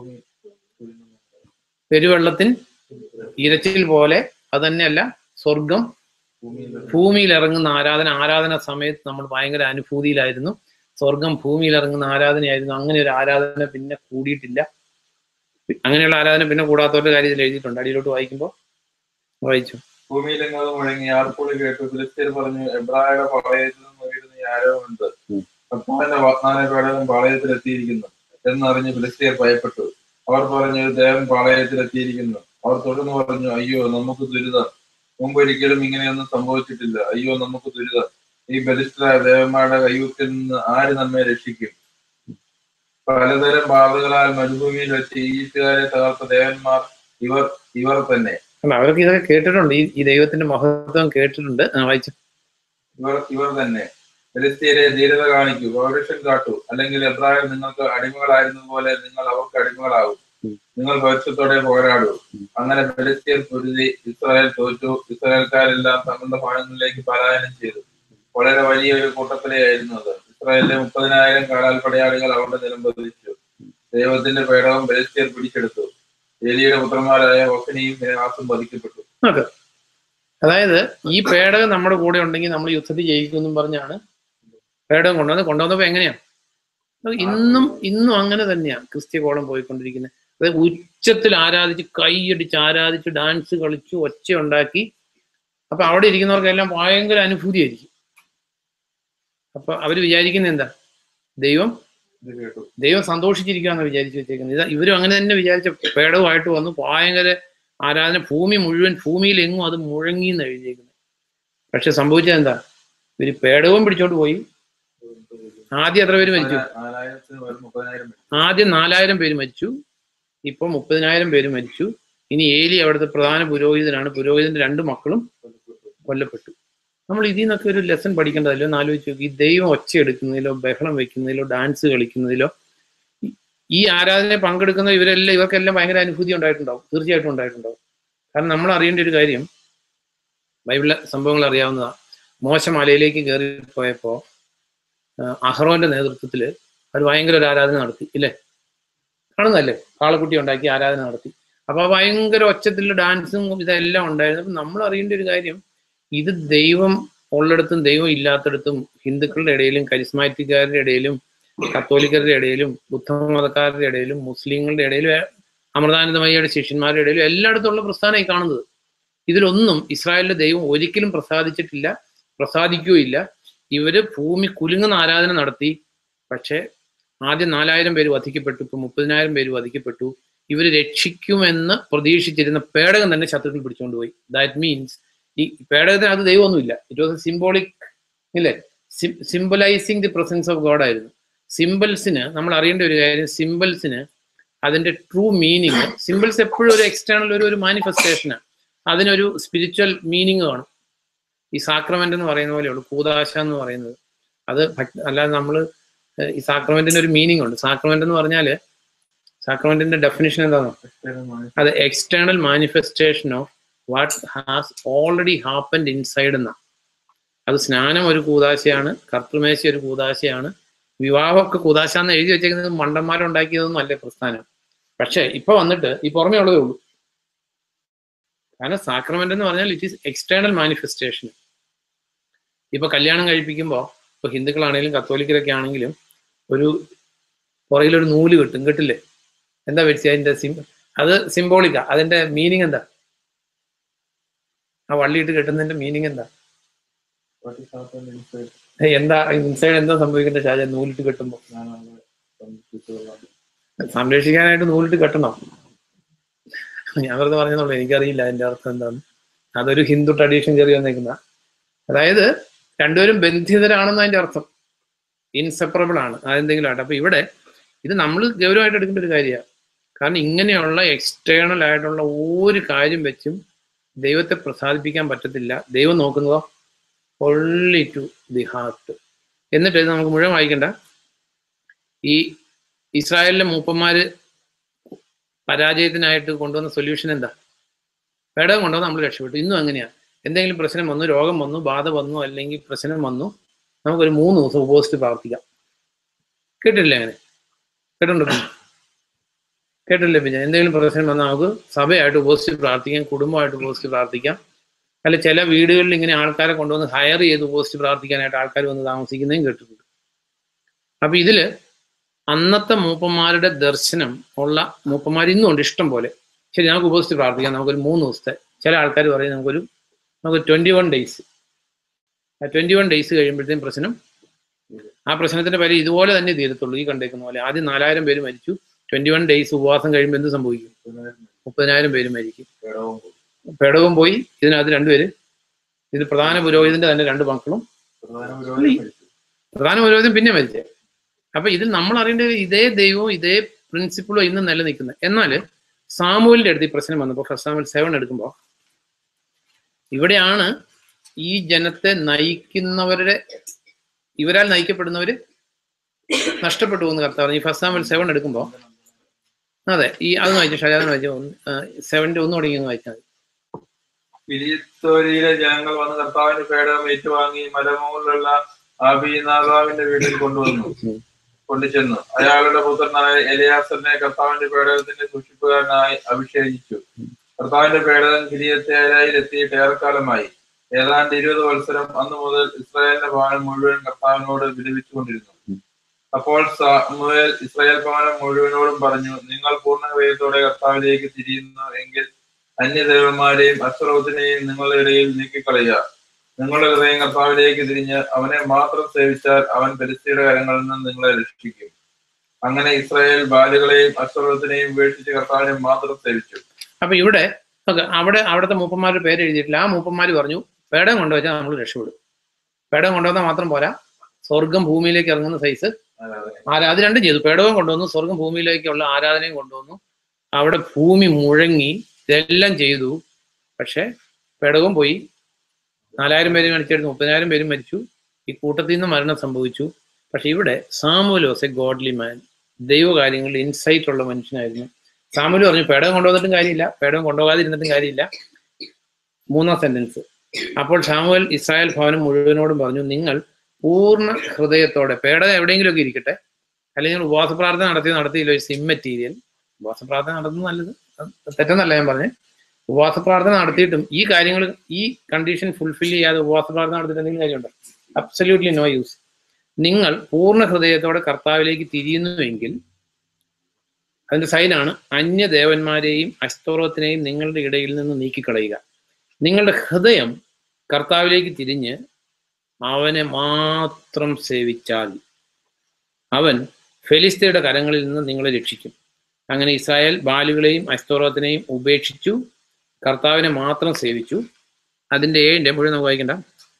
പെരുവെള്ളത്തിൻ ഇരച്ചിൽ പോലെ. അത് തന്നെയല്ല, സ്വർഗം ഭൂമിയിൽ ഇറങ്ങുന്ന ആരാധന. ആരാധന സമയത്ത് നമ്മൾ ഭയങ്കര അനുഭൂതിയിലായിരുന്നു. സ്വർഗം ഭൂമിയിൽ ഇറങ്ങുന്ന ആരാധനയായിരുന്നു. അങ്ങനെ ഒരു ആരാധന പിന്നെ കൂടിയിട്ടില്ല. അങ്ങനെയുള്ള ആരാധന പിന്നെ കൂടാത്തവരുടെ കാര്യത്തിൽ എഴുതിയിട്ടുണ്ട്. അടിയിലോട്ട് വായിക്കുമ്പോൾ വായിച്ചു. ഭൂമിയിലെങ്ങും അത് മുഴങ്ങി, ആർപ്പുവിളി കേട്ടു. ഫിലിസ്ത്യർ പറഞ്ഞു, എബ്രായരുടെ പാളയത്തിൽ നിന്ന് ഉയരുന്ന ഈ ആരവമുണ്ട്. കർത്താവിന്റെ വാഗ്ദാന പേടകം പാളയത്തിലെത്തിയിരിക്കുന്നു എന്നറിഞ്ഞ് ഫിലിസ്ത്യർ ഭയപ്പെട്ടു. അവർ പറഞ്ഞു, ദേവൻ പാളയത്തിലെത്തിയിരിക്കുന്നു. അവർ തുടർന്ന് പറഞ്ഞു, അയ്യോ നമുക്ക് ദുരിതം, മുമ്പൊരിക്കലും ഇങ്ങനെയൊന്നും സംഭവിച്ചിട്ടില്ല. അയ്യോ നമുക്ക് ദുരിതം, ഈ ബലിഷ്ഠരായ ദേവന്മാരുടെ കയ്യൂക്കിൽ നിന്ന് ആര് നമ്മെ രക്ഷിക്കും? പലതരം ബാധകളാൽ മരുഭൂമിയിൽ വെച്ച് ഈജിപ്തുകാരെ തകർത്ത ദേവന്മാർ ഇവർ ഇവർ തന്നെ. അവർക്ക് ഇതൊക്കെ കേട്ടിട്ടുണ്ട്, ഈ ഈ ദൈവത്തിന്റെ മഹത്വം കേട്ടിട്ടുണ്ട്. വായിച്ചു. ഇവർ ഇവർ തന്നെ. ഫിലിസ്ത്യരെ ധീരത കാണിക്കൂ, പൗരുഷം കാട്ടൂ, അല്ലെങ്കിൽ എബ്രായർ നിങ്ങൾക്ക് അടിമകളായിരുന്ന പോലെ നിങ്ങൾ അവർക്ക് അടിമകളാകും. നിങ്ങൾ ഭവിഷ്യത്തോടെ പോരാടൂ. അങ്ങനെ ഫിലിസ്ത്യർ പൊരുതി, ഇസ്രായേൽ തോറ്റു. ഇസ്രായേൽക്കാരെല്ലാം തങ്ങളുടെ ഭാഗങ്ങളിലേക്ക് പലായനം ചെയ്തു. വളരെ വലിയൊരു കൂട്ടത്തിലെയായിരുന്നു അത്. ഇസ്രായേലിലെ മുപ്പതിനായിരം കാലാൽ പടയാളികൾ അവരുടെ നിലം പതിച്ചു. ദൈവത്തിന്റെ പേടകം ഫിലിസ്ത്യർ പിടിച്ചെടുത്തു. ഏലിയുടെ പുത്രന്മാരായ ഹൊഫ്നിയും ഫിനെഹാസും വധിക്കപ്പെട്ടു. അതായത് ഈ പേടകം നമ്മുടെ കൂടെ ഉണ്ടെങ്കിൽ നമ്മൾ യുദ്ധത്തിൽ ജയിക്കുമെന്നും പറഞ്ഞാണ് പേടകം കൊണ്ടുവന്നത്. കൊണ്ടുവന്നപ്പോ എങ്ങനെയാ? ഇന്നും ഇന്നും അങ്ങനെ തന്നെയാണ് ക്രിസ്ത്യ കോളം പോയിക്കൊണ്ടിരിക്കുന്നത്. അതായത് ഉച്ചത്തിൽ ആരാധിച്ച്, കൈയടിച്ച് ആരാധിച്ച്, ഡാൻസ് കളിച്ചു, ഒച്ച ഉണ്ടാക്കി. അപ്പൊ അവിടെ ഇരിക്കുന്നവർക്കെല്ലാം ഭയങ്കര അനുഭൂതിയായിരിക്കും. അപ്പൊ അവര് വിചാരിക്കുന്നത് എന്താ? ദൈവം ദൈവം സന്തോഷിച്ചിരിക്കുകയെന്ന് വിചാരിച്ചു വെച്ചേക്കുന്നത്. ഇതാ ഇവരും അങ്ങനെ തന്നെ വിചാരിച്ച പേടവുമായിട്ട് വന്നു. ഭയങ്കര ആരാധന, ഭൂമി മുഴുവൻ, ഭൂമിയിൽ എങ്ങും അത് മുഴങ്ങി എന്ന് എഴുതിയിരിക്കുന്നത്. പക്ഷെ സംഭവിച്ചത് എന്താ? ഇവര് പേടവും പിടിച്ചോണ്ട് പോയി. ആദ്യം എത്ര പേര് മരിച്ചു? ആദ്യം നാലായിരം പേര് മരിച്ചു. ഇപ്പൊ മുപ്പതിനായിരം പേര് മരിച്ചു. ഇനി ഏലി അവിടുത്തെ പ്രധാന പുരോഹിതനാണ്. പുരോഹിതന്റെ രണ്ട് മക്കളും കൊല്ലപ്പെട്ടു. നമ്മൾ ഇതിൽ നിന്നൊക്കെ ഒരു ലെസൺ പഠിക്കേണ്ടതല്ലോ എന്ന് ആലോചിച്ച് നോക്കി. ഈ ദൈവം ഒച്ച എടുക്കുന്നതിലോ ബഹളം വെക്കുന്നതിലോ ഡാൻസ് കളിക്കുന്നതിലോ ഈ ആരാധനയെ പങ്കെടുക്കുന്ന ഇവരെല്ലാം ഇവർക്കെല്ലാം ഭയങ്കര അനുഭൂതി ഉണ്ടായിട്ടുണ്ടാവും. തീർച്ചയായിട്ടും ഉണ്ടായിട്ടുണ്ടാവും. കാരണം നമ്മൾ അറിയേണ്ട ഒരു കാര്യം, ബൈബിളിലെ സംഭവങ്ങൾ അറിയാവുന്നതാണ്. മോശ മലയിലേക്ക് കയറി പോയപ്പോ അഹ്റോന്റെ നേതൃത്വത്തിൽ അവർ ഭയങ്കര ഒരു ആരാധന നടത്തി, ഇല്ലേ? കാണുന്നതല്ലേ? കാളക്കുട്ടി ഉണ്ടാക്കി ആരാധന നടത്തി. അപ്പൊ ഭയങ്കര ഒച്ചത്തിൽ ഡാൻസും ഇതെല്ലാം ഉണ്ടായിരുന്നു. അപ്പൊ നമ്മൾ അറിയേണ്ട ഒരു കാര്യം, ഇത് ദൈവം ഉള്ളിടത്തും ദൈവം ഇല്ലാത്തടത്തും, ഹിന്ദുക്കളുടെ ഇടയിലും കരിസ്മാറ്റിക്കാരുടെ ഇടയിലും കത്തോലിക്കരുടെ ഇടയിലും ബുദ്ധമതക്കാരുടെ ഇടയിലും മുസ്ലിങ്ങളുടെ ഇടയിലും അമൃതാനന്ദമയ്യയുടെ ശിഷ്യന്മാരുടെ ഇടയിലും എല്ലായിടത്തുള്ള പ്രസ്ഥാനമായി കാണുന്നത്. ഇതിലൊന്നും ഇസ്രായേലിലെ ദൈവം ഒരിക്കലും പ്രസാദിച്ചിട്ടില്ല, പ്രസാദിക്കുകയില്ല. ഇവര് ഭൂമി കുലുങ്ങുന്ന ആരാധന നടത്തി. പക്ഷെ ആദ്യം നാലായിരം പേര് വധിക്കപ്പെട്ടു, ഇപ്പൊ മുപ്പതിനായിരം പേര് വധിക്കപ്പെട്ടു. ഇവര് രക്ഷിക്കുമെന്ന് പ്രതീക്ഷിച്ചിരുന്ന പേടകം തന്നെ ശത്രുക്കൾ പിടിച്ചുകൊണ്ടുപോയി. ദാറ്റ് മീൻസ് ഈ പേടകത്തിന് അത് ദൈവമൊന്നുമില്ല. ഇറ്റ് വാസ് എ സിംബോളിക്, ഇല്ലേ? Symbolizing the presence of God ആയിരുന്നു. സിംബൽസിന് നമ്മൾ അറിയേണ്ട ഒരു കാര്യം, സിംബൽസിന് അതിന്റെ ട്രൂ മീനിങ്, സിംബൽസ് എപ്പോഴും ഒരു എക്സ്റ്റേണൽ ഒരു ഒരു മാനിഫെസ്റ്റേഷനാണ്. അതിനൊരു സ്പിരിച്വൽ മീനിങ് കാണും. ഈ സാക്രമെന്റ് എന്ന് പറയുന്ന പോലെയുള്ളൂ കൂദാശ എന്ന് പറയുന്നത്. അത് അല്ലാതെ നമ്മൾ ഈ സാക്രമെന്റിന് ഒരു മീനിങ് ഉണ്ട്. സാക്രമെന്റ് എന്ന് പറഞ്ഞാല് സാക്രമെന്റിന്റെ ഡെഫിനിഷൻ എന്താണോ? അത് external manifestation of what has already happened inside എന്നാ. അത് സ്നാനം ഒരു കൂദാശയാണ്, കർത്തൃമേശ ഒരു കൂദാശയാണ്, വിവാഹമൊക്കെ കൂദാശ എന്ന് എഴുതി വെച്ചേക്കുന്നത് മണ്ടന്മാരുണ്ടാക്കിയതൊന്നും അല്ലേ പ്രസ്ഥാനം. പക്ഷെ ഇപ്പൊ വന്നിട്ട് ഈ പുറമേ ഉള്ളതേ ഉള്ളൂ. കാരണം സാക്രമെന്റ് എന്ന് പറഞ്ഞാൽ ഇറ്റ് ഈസ് എക്സ്റ്റേണൽ മാനിഫെസ്റ്റേഷൻ. ഇപ്പൊ കല്യാണം കഴിപ്പിക്കുമ്പോൾ ഇപ്പൊ ഹിന്ദുക്കളാണെങ്കിലും കത്തോലിക്കരൊക്കെ ആണെങ്കിലും ഒരു പുറകിലൊരു നൂല് കെട്ടും, കെട്ടില്ലേ? എന്താ വെച്ച് അതിന്റെ സിം അത് സിംബോളിക്കാ. അതിന്റെ മീനിങ് എന്താ? ആ വള്ളിയിട്ട് കെട്ടുന്നതിന്റെ മീനിങ് എന്താ? എന്താ ഇൻസൈഡ് എന്താ സംഭവിക്കേണ്ട ഷാജ? നൂലിട്ട് കെട്ടുമ്പോ സംരക്ഷിക്കാനായിട്ട് നൂലിട്ട് കെട്ടണം. ഞാൻ വെറുതെ പറഞ്ഞതുള്ളൂ, എനിക്കറിയില്ല അതിന്റെ അർത്ഥം എന്താന്ന്. അതൊരു ഹിന്ദു ട്രഡീഷൻ കയറി വന്നേക്കുന്ന. അതായത് രണ്ടുപേരും ബന്ധിതരാണെന്ന് അതിന്റെ അർത്ഥം, ഇൻസെപ്പറബിൾ ആണ്, അതെന്തെങ്കിലും ആട്ടെ. അപ്പൊ ഇവിടെ ഇത് നമ്മൾ ഗൗരവമായിട്ട് എടുക്കേണ്ട ഒരു കാര്യമാണ്. കാരണം ഇങ്ങനെയുള്ള എക്സ്റ്റേണൽ ആയിട്ടുള്ള ഒരു കാര്യം വെച്ചും ദൈവത്തെ പ്രസാദിപ്പിക്കാൻ പറ്റത്തില്ല. ദൈവം നോക്കുന്നതോ only ടു ദി ഹാർട്ട്. എന്നിട്ട് ഇത് നമുക്ക് മുഴുവൻ വായിക്കണ്ട. ഈ ഇസ്രായേലിലെ മൂപ്പന്മാര് പരാജയത്തിനായിട്ട് കൊണ്ടുവന്ന സൊല്യൂഷൻ എന്താ? പേടകം കൊണ്ടുവന്ന് നമ്മൾ രക്ഷപ്പെട്ടു. ഇന്നും അങ്ങനെയാണ്. എന്തെങ്കിലും പ്രശ്നം വന്നു, രോഗം വന്നു, ബാധ വന്നു, അല്ലെങ്കിൽ പ്രശ്നം വന്നു, നമുക്കൊരു മൂന്ന് ദിവസം ഉപവസിച്ച് പ്രാർത്ഥിക്കാം. കേട്ടില്ലേ? അങ്ങനെ കേട്ടുണ്ടോ? കേട്ടില്ലേ? പിന്നെ എന്തെങ്കിലും പ്രശ്നം വന്നാൽ നമുക്ക് സഭയായിട്ട് ഉപവസിച്ച് പ്രാർത്ഥിക്കാം, കുടുംബമായിട്ട് ഉപവസിച്ച് പ്രാർത്ഥിക്കാം. അല്ല ചില വീടുകളിൽ ഇങ്ങനെ ആൾക്കാരെ കൊണ്ടുവന്ന് ഹയർ ചെയ്ത് ഉപവസിച്ച് പ്രാർത്ഥിക്കാനായിട്ട് ആൾക്കാർ വന്ന് താമസിക്കുന്നതും കേട്ടിട്ടുണ്ട്. അപ്പൊ ഇതില് അന്നത്തെ മൂപ്പന്മാരുടെ ദർശനം ഉള്ള മൂപ്പന്മാർ ഇന്നും ഉണ്ട് ഇഷ്ടം പോലെ. ശരി, നമുക്ക് ഉപവസിച്ച് പ്രാർത്ഥിക്കാം, നമുക്കൊരു മൂന്ന് ദിവസത്തെ. ചില ആൾക്കാർ പറയും നമുക്കൊരു നമുക്ക് ട്വന്റി വൺ ഡേയ്സ് ആ ട്വന്റി വൺ ഡേയ്സ് കഴിയുമ്പോഴത്തേക്കും പ്രശ്നം, ആ പ്രശ്നത്തിന്റെ പേര് ഇതുപോലെ തന്നെ തീരത്തുള്ളൂ. ഈ കണ്ടേക്കുന്ന പോലെ ആദ്യം നാലായിരം പേര് മരിച്ചു. ട്വന്റി വൺ ഡേയ്സ് ഉപവാസം കഴിയുമ്പോൾ എന്ത് സംഭവിക്കും? മുപ്പതിനായിരം പേര് മരിക്കും. പേടവും പോയി. ഇതിനകത്ത് രണ്ടുപേര്, ഇത് പ്രധാന പുരോഹിതന്റെ തന്നെ രണ്ട് മക്കളും, പ്രധാന പുരോഹിതൻ പിന്നെ മരിച്ചേ. അപ്പൊ ഇതിൽ നമ്മൾ അറിയേണ്ടത് ഇതേ ദൈവവും ഇതേ പ്രിൻസിപ്പിളും ഇന്ന് നിലനിൽക്കുന്നത്. എന്നാൽ സാമുവലിന്റെ അടുത്ത് ഈ പ്രശ്നം വന്നപ്പോൾ ഫസ്റ്റ് സാമുവൽ സെവൻ എടുക്കുമ്പോൾ ഇവിടെയാണ് ഈ ജനത്തെ നയിക്കുന്നവരുടെ, ഇവരാൽ നയിക്കപ്പെടുന്നവര് നഷ്ടപ്പെട്ടു പോകുന്ന കർത്താവ്. ഈ ഫസ്റ്റ് സാമുവൽ സെവൻ എടുക്കുമ്പോൾ അതെ ഈ അതൊന്ന് വായിച്ചു, ഷജാന്ന് വായിച്ചു, സെവന്റെ ഒന്ന് തുടങ്ങി ഒന്ന് വായിച്ചാൽ മതി. ഫിലിസ്തീനിലെ ജനങ്ങൾ വന്ന് കർത്താവിന്റെ പേടകം ഏറ്റുവാങ്ങി മലമുകളിലുള്ള അബീനാദാബിന്റെ വീട്ടിൽ കൊണ്ടുവന്നു കൊണ്ടുചെന്നു അയാളുടെ പുത്രനായ എലിയാസറിനെ കർത്താവിന്റെ പേടകത്തിന്റെ സൂക്ഷിപ്പുകാരനായി അഭിഷേകിച്ചു. കർത്താവിന്റെ പേടകം കിരിയത്തേലയിൽ എത്തിയിട്ട് ഏറെക്കാലമായി, ഏതാണ്ട് ഇരുപത് വത്സരം. അന്നു മുതൽ ഇസ്രായേലിന്റെ ഭവനം മുഴുവൻ കർത്താവിനോട് വിലപിച്ചുകൊണ്ടിരുന്നു. അപ്പോൾ സാമുവേൽ ഇസ്രായേൽ ഭവനം മുഴുവനോടും പറഞ്ഞു, നിങ്ങൾ പൂർണ്ണ ഹൃദയത്തോടെ കർത്താവിലേക്ക് തിരിയുന്നു എങ്കിൽ അന്യദേവന്മാരെയും അശ്വറോത്തിനെയും നിങ്ങളുടെ ഇടയിൽ നീക്കിക്കളയുക. നിങ്ങളുടെ ഹൃദയം കർത്താവിലേക്ക് തിരിഞ്ഞ് അവനെ മാത്രം സേവിച്ചാൽ അവൻ ഫെലിസ്ത്യരുടെ കരങ്ങളിൽ നിന്ന് നിങ്ങളെ രക്ഷിക്കും. അങ്ങനെ ഇസ്രായേൽ ബാലുകളെയും അശ്വറോത്തിനെയും ഉപേക്ഷിച്ച് കർത്താവിനെ മാത്രം സേവിച്ചു. അപ്പൊ ഇവിടെ അവിടെ അവിടുത്തെ മൂപ്പന്മാരുടെ പേര് എഴുതിയിട്ടില്ല. ആ മൂപ്പന്മാര് പറഞ്ഞു പേടകം കൊണ്ടുവച്ചാൽ നമ്മൾ രക്ഷപ്പെടും. പേടകം കൊണ്ടുവന്നാൽ മാത്രം പോരാ, സ്വർഗം ഭൂമിയിലേക്ക് ഇറങ്ങുന്ന സൈസ് ആരാ അത് രണ്ടും ചെയ്തു. പേടകം കൊണ്ടുവന്നു, സ്വർഗം ഭൂമിയിലേക്കുള്ള ആരാധനയും കൊണ്ടുവന്നു. അവിടെ ഭൂമി മുഴങ്ങി, ഇതെല്ലാം ചെയ്തു. പക്ഷെ പേടകവും പോയി. നാലായിരം പേര് മരിച്ചെടുത്ത് മുപ്പതിനായിരം പേരും മരിച്ചു. ഈ കൂട്ടത്തിൽ നിന്ന് മരണം സംഭവിച്ചു. പക്ഷെ ഇവിടെ Samuel was a godly man. ദൈവകാര്യങ്ങളിൽ ഇൻസൈറ്റ് ഉള്ള മനുഷ്യനായിരുന്നു. സാമുവൽ പറഞ്ഞു പേടകം കൊണ്ടുവന്നിട്ടും കാര്യമില്ല, പേടകം കൊണ്ടുപോകാതിരുന്നിട്ടും കാര്യമില്ല. മൂന്നാം സെന്റൻസ്, അപ്പോൾ സാമുവൽ ഇസ്രായേൽ ഭവനം മുഴുവനോടും പറഞ്ഞു, നിങ്ങൾ പൂർണ്ണ ഹൃദയത്തോടെ, പേടകം എവിടെയെങ്കിലുമൊക്കെ ഇരിക്കട്ടെ, അല്ലെങ്കിൽ ഉപവാസ പ്രാർത്ഥന നടത്തി നടത്തിയില്ല, ഒരു ഇമ്മെറ്റീരിയൽ. ഉപവാസ പ്രാർത്ഥന നടത്തുന്നത് നല്ലത്, തെറ്റെന്നല്ല ഞാൻ പറഞ്ഞത്. ഉപവാസ പ്രാർത്ഥന നടത്തിയിട്ടും ഈ കാര്യങ്ങൾ, ഈ കണ്ടീഷൻ ഫുൾഫിൽ ചെയ്യാതെ ഉപവാസ പ്രാർത്ഥന നടത്തിയിട്ട് എന്തെങ്കിലും കാര്യമുണ്ടോ? Absolutely no use. നിങ്ങൾ പൂർണ്ണ ഹൃദയത്തോടെ കർത്താവിലേക്ക് തിരിയുന്നുവെങ്കിൽ അതിന്റെ സൈനാണ് അന്യദേവന്മാരെയും അസ്തോറത്തിനെയും നിങ്ങളുടെ ഇടയിൽ നിന്ന് നീക്കിക്കളയുക. നിങ്ങളുടെ ഹൃദയം കർത്താവിലേക്ക് തിരിഞ്ഞ് അവനെ മാത്രം സേവിച്ചാൽ അവൻ ഫെലിസ്ത്യയുടെ കരങ്ങളിൽ നിന്ന് നിങ്ങളെ രക്ഷിക്കും. അങ്ങനെ ഇസ്രായേൽ ബാലുകളെയും അസ്തോറത്തിനെയും ഉപേക്ഷിച്ചു, കർത്താവിനെ മാത്രം സേവിച്ചു. അതിന്റെ ഏഴിന്റെ മുഴുവൻ നമുക്ക് വായിക്കണ്ട.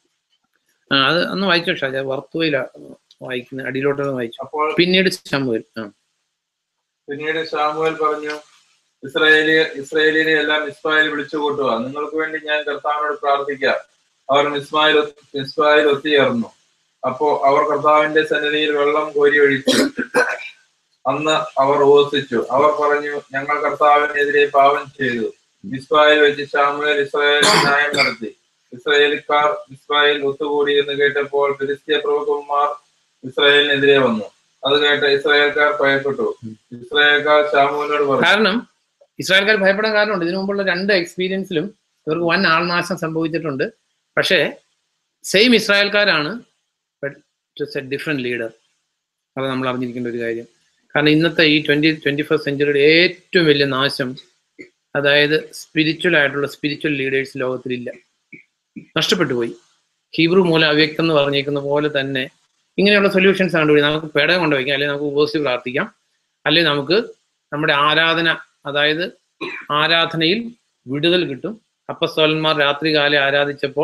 ആ അത് ഒന്ന് വായിച്ചു. ഷാജ വർത്തുവയില വായിക്കുന്ന അടിയിലോട്ടൊന്ന് വായിച്ചു. അപ്പോൾ പിന്നീട് ശമൂവേൽ ആ പിന്നീട് ശമൂവേൽ പറഞ്ഞു, ഇസ്രായേലി ഇസ്രായേലിനെ എല്ലാം മിസ്ബായിൽ വിളിച്ചു കൂട്ടുക. നിങ്ങൾക്ക് വേണ്ടി ഞാൻ കർത്താവിനോട് പ്രാർത്ഥിക്കാം. അവർ മിസ്ബായിൽ മിസ്ബായിൽ ഒത്തുചേർന്നു. അപ്പോ അവർ കർത്താവിന്റെ സന്നിധിയിൽ വെള്ളം കോരി ഒഴിച്ചു. അന്ന് അവർ ഉപവസിച്ചു. അവർ പറഞ്ഞു, ഞങ്ങൾ കർത്താവിനെതിരെ പാപം ചെയ്തു. മിസ്ബായിൽ വെച്ച് ശമൂവേൽ ഇസ്രായേൽ ന്യായം നടത്തി. ഇസ്രായേലിക്കാർ മിസ്ബായിൽ ഒത്തുകൂടി എന്ന് കേട്ടപ്പോൾ ഫിലിസ്ത്യ പ്രഭുക്കന്മാർ ഇസ്രായേലിനെതിരെ വന്നു. അത് കേട്ട ഇസ്രായേൽക്കാർ ഭയപ്പെട്ടു. ഇസ്രായേൽക്കാർ ശമൂവേലിനോട് പറഞ്ഞു. കാരണം ഇസ്രായേൽക്കാർ ഭയപ്പെടാൻ കാരണമുണ്ട്. ഇതിനു മുമ്പുള്ള രണ്ട് എക്സ്പീരിയൻസിലും ഇവർക്ക് വൻ ആൾനാശം സംഭവിച്ചിട്ടുണ്ട്. പക്ഷേ സെയിം ഇസ്രായേൽക്കാരാണ്, but it's a different leader. അത് നമ്മൾ അറിഞ്ഞിരിക്കേണ്ട ഒരു കാര്യം. കാരണം ഇന്നത്തെ ഈ ട്വന്റി ട്വന്റി ഫസ്റ്റ് സെഞ്ചുറിയുടെ ഏറ്റവും വലിയ നാശം, അതായത് സ്പിരിച്വൽ ആയിട്ടുള്ള സ്പിരിച്വൽ ലീഡേഴ്സ് ലോകത്തിലില്ല, നഷ്ടപ്പെട്ടു പോയി. ഹീബ്രു മൂലം അവ്യക്തം എന്ന് പറഞ്ഞേക്കുന്ന പോലെ തന്നെ ഇങ്ങനെയുള്ള സൊല്യൂഷൻസ് കണ്ടുപിടി. നമുക്ക് പേടകം കൊണ്ടുവയ്ക്കാം, അല്ലെങ്കിൽ നമുക്ക് ഉപവസിച്ച് പ്രാർത്ഥിക്കാം, അല്ലെങ്കിൽ നമുക്ക് നമ്മുടെ ആരാധന, അതായത് ആരാധനയിൽ വിടുതൽ കിട്ടും, അപ്പസ്തോലന്മാർ രാത്രി കാലം ആരാധിച്ചപ്പോൾ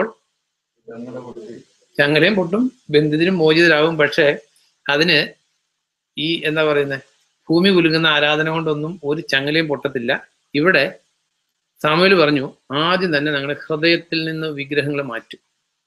ചങ്ങലയും പൊട്ടും, ബന്ധിതരും മോചിതരാകും. പക്ഷെ അതിന് ഈ എന്താ പറയുന്നത്, ഭൂമി കുലുങ്ങുന്ന ആരാധന കൊണ്ടൊന്നും ഒരു ചങ്ങലയും പൊട്ടത്തില്ല. ഇവിടെ സാമുവേൽ പറഞ്ഞു, ആദ്യം തന്നെ ഞങ്ങളുടെ ഹൃദയത്തിൽ നിന്ന് വിഗ്രഹങ്ങൾ മാറ്റും.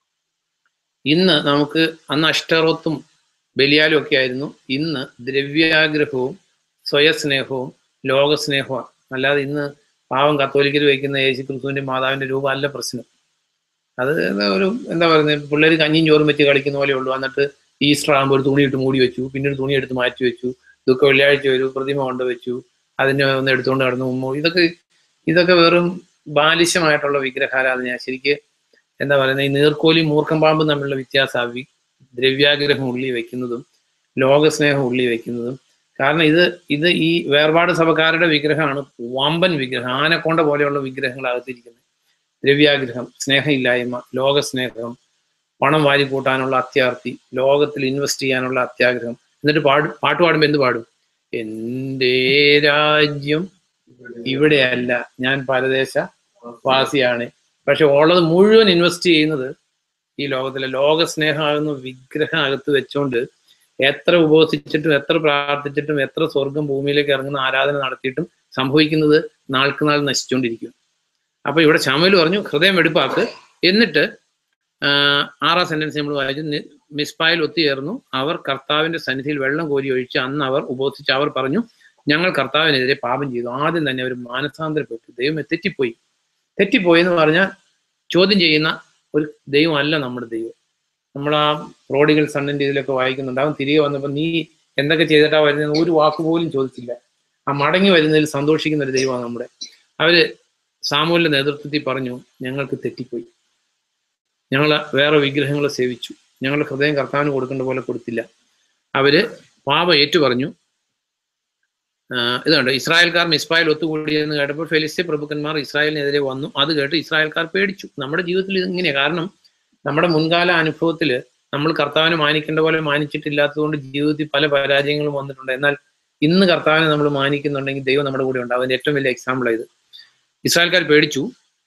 ഇന്ന് നമുക്ക്, അന്ന് അഷ്ടറോത്തും ബലിയാലും ഒക്കെ ആയിരുന്നു. ഇന്ന് ദ്രവ്യാഗ്രഹവും സ്വയസ്നേഹവും ലോകസ്നേഹവും. അല്ലാതെ ഇന്ന് പാവം കത്തോലിക്കർ വയ്ക്കുന്ന യേശു ക്രിസ്തുവിന്റെ മാതാവിന്റെ രൂപം അല്ല പ്രശ്നം. അത് ഒരു എന്താ പറയുന്നത്, പിള്ളേർ കഞ്ഞിയും ചോറും വെച്ച് കളിക്കുന്ന പോലെ ഉള്ളൂ. എന്നിട്ട് ഈസ്റ്റർ ആകുമ്പോൾ ഒരു തുണി ഇട്ട് മൂടി വെച്ചു, പിന്നെ ഒരു തുണി എടുത്ത് മാറ്റി വെച്ചു, ദുഃഖ വെള്ളിയാഴ്ച ഒരു പ്രതിമ കൊണ്ട് വെച്ചു, അതിനെ ഒന്ന് എടുത്തുകൊണ്ട് നടന്നു ഉമ്മോ. ഇതൊക്കെ ഇതൊക്കെ വെറും ബാലിശമായിട്ടുള്ള വിഗ്രഹാരാധന. ശരിക്ക് എന്താ പറയുന്നത്, ഈ നീർക്കോലി മൂർഖം പാമ്പും തമ്മിലുള്ള വ്യത്യാസം ദ്രവ്യാഗ്രഹം ഉള്ളി വെക്കുന്നതും ലോകസ്നേഹം ഉള്ളി വെക്കുന്നതും. കാരണം ഇത് ഇത് ഈ വേർപാട് സഭക്കാരുടെ വിഗ്രഹമാണ് വമ്പൻ വിഗ്രഹം, ആനക്കൊണ്ട പോലെയുള്ള വിഗ്രഹങ്ങൾ അകത്തിരിക്കുന്നത്. ദ്രവ്യാഗ്രഹം, സ്നേഹമില്ലായ്മ, ലോകസ്നേഹം, പണം വാരി കൂട്ടാനുള്ള അത്യാർത്തി, ലോകത്തിൽ ഇൻവെസ്റ്റ് ചെയ്യാനുള്ള അത്യാഗ്രഹം. എന്നിട്ട് പാട് പാട്ട് പാടുമ്പോൾ എന്ത് പാടും? എൻ്റെ രാജ്യം ഇവിടെയല്ല, ഞാൻ പരദേശ വാസിയാണ്. പക്ഷെ ഉള്ളത് മുഴുവൻ ഇൻവെസ്റ്റ് ചെയ്യുന്നത് ഈ ലോകത്തിലെ ലോകസ്നേഹമാകുന്ന വിഗ്രഹം അകത്ത് വെച്ചുകൊണ്ട് എത്ര ഉപവസിച്ചിട്ടും എത്ര പ്രാർത്ഥിച്ചിട്ടും എത്ര സ്വർഗം ഭൂമിയിലേക്ക് ഇറങ്ങുന്ന ആരാധന നടത്തിയിട്ടും സംഭവിക്കുന്നത് നാൾക്ക് നാൾ നശിച്ചുകൊണ്ടിരിക്കും. അപ്പൊ ഇവിടെ ശമൂവേൽ പറഞ്ഞു, ഹൃദയം വെടിപ്പാക്ക്. എന്നിട്ട് ആറാം സെന്റൻസ് നമ്മൾ വായിച്ചു, മിസ്പായിൽ ഒത്തുചേർന്നു, അവർ കർത്താവിന്റെ സന്നിധിയിൽ വെള്ളം കോരി ഒഴിച്ച് അന്ന് അവർ ഉപവസിച്ച് അവർ പറഞ്ഞു, ഞങ്ങൾ കർത്താവിനെതിരെ പാപം ചെയ്തു. ആദ്യം തന്നെ അവർ മാനസാന്തരപ്പെട്ടു. ദൈവം തെറ്റിപ്പോയി. തെറ്റിപ്പോയി എന്ന് പറഞ്ഞാൽ ചോദ്യം ചെയ്യുന്ന ഒരു ദൈവമല്ല നമ്മുടെ ദൈവം. നമ്മൾ ആ പ്രോഡിഗൽ സണ്ണിന്റെ ഇതിലൊക്കെ വായിക്കുന്നുണ്ട്. അവൻ തിരികെ വന്നപ്പോൾ നീ എന്തൊക്കെ ചെയ്തിട്ടാ വരുന്നത് ഒരു വാക്ക് പോലും ചോദിച്ചില്ല. ആ മടങ്ങി വരുന്നതിൽ സന്തോഷിക്കുന്ന ഒരു ദൈവമാണ് നമ്മുടെ. അവര് സാമുവേലിന്റെ നേതൃത്വത്തിൽ പറഞ്ഞു, ഞങ്ങൾക്ക് തെറ്റിപ്പോയി, ഞങ്ങൾ വേറെ വിഗ്രഹങ്ങളെ സേവിച്ചു, ഞങ്ങളുടെ ഹൃദയം കർത്താവിന് കൊടുക്കേണ്ട പോലെ കൊടുത്തില്ല. അവര് പാപം ഏറ്റു പറഞ്ഞു. ഇതുണ്ട്, ഇസ്രായേൽക്കാർ മിസ്പായിൽ ഒത്തുകൂടിയെന്ന് കേട്ടപ്പോൾ ഫെലിസ്ത്യ പ്രഭുക്കന്മാർ ഇസ്രായേലിനെതിരെ വന്നു. അത് കേട്ട് ഇസ്രായേൽക്കാർ പേടിച്ചു. നമ്മുടെ ജീവിതത്തിൽ ഇതിങ്ങനെയാണ്. കാരണം നമ്മുടെ മുൻകാല അനുഭവത്തിൽ നമ്മൾ കർത്താവിനെ മാനിക്കേണ്ട പോലെ മാനിച്ചിട്ടില്ലാത്തതുകൊണ്ട് ജീവിതത്തിൽ പല പരാജയങ്ങളും വന്നിട്ടുണ്ട്. എന്നാൽ ഇന്ന് കർത്താവിനെ നമ്മൾ മാനിക്കുന്നുണ്ടെങ്കിൽ ദൈവം നമ്മുടെ കൂടെ ഉണ്ട്. അതിന്റെ ഏറ്റവും വലിയ എക്സാമ്പിൾ ഇത്. ഇസ്രായേൽക്കാർ പേടിച്ചു.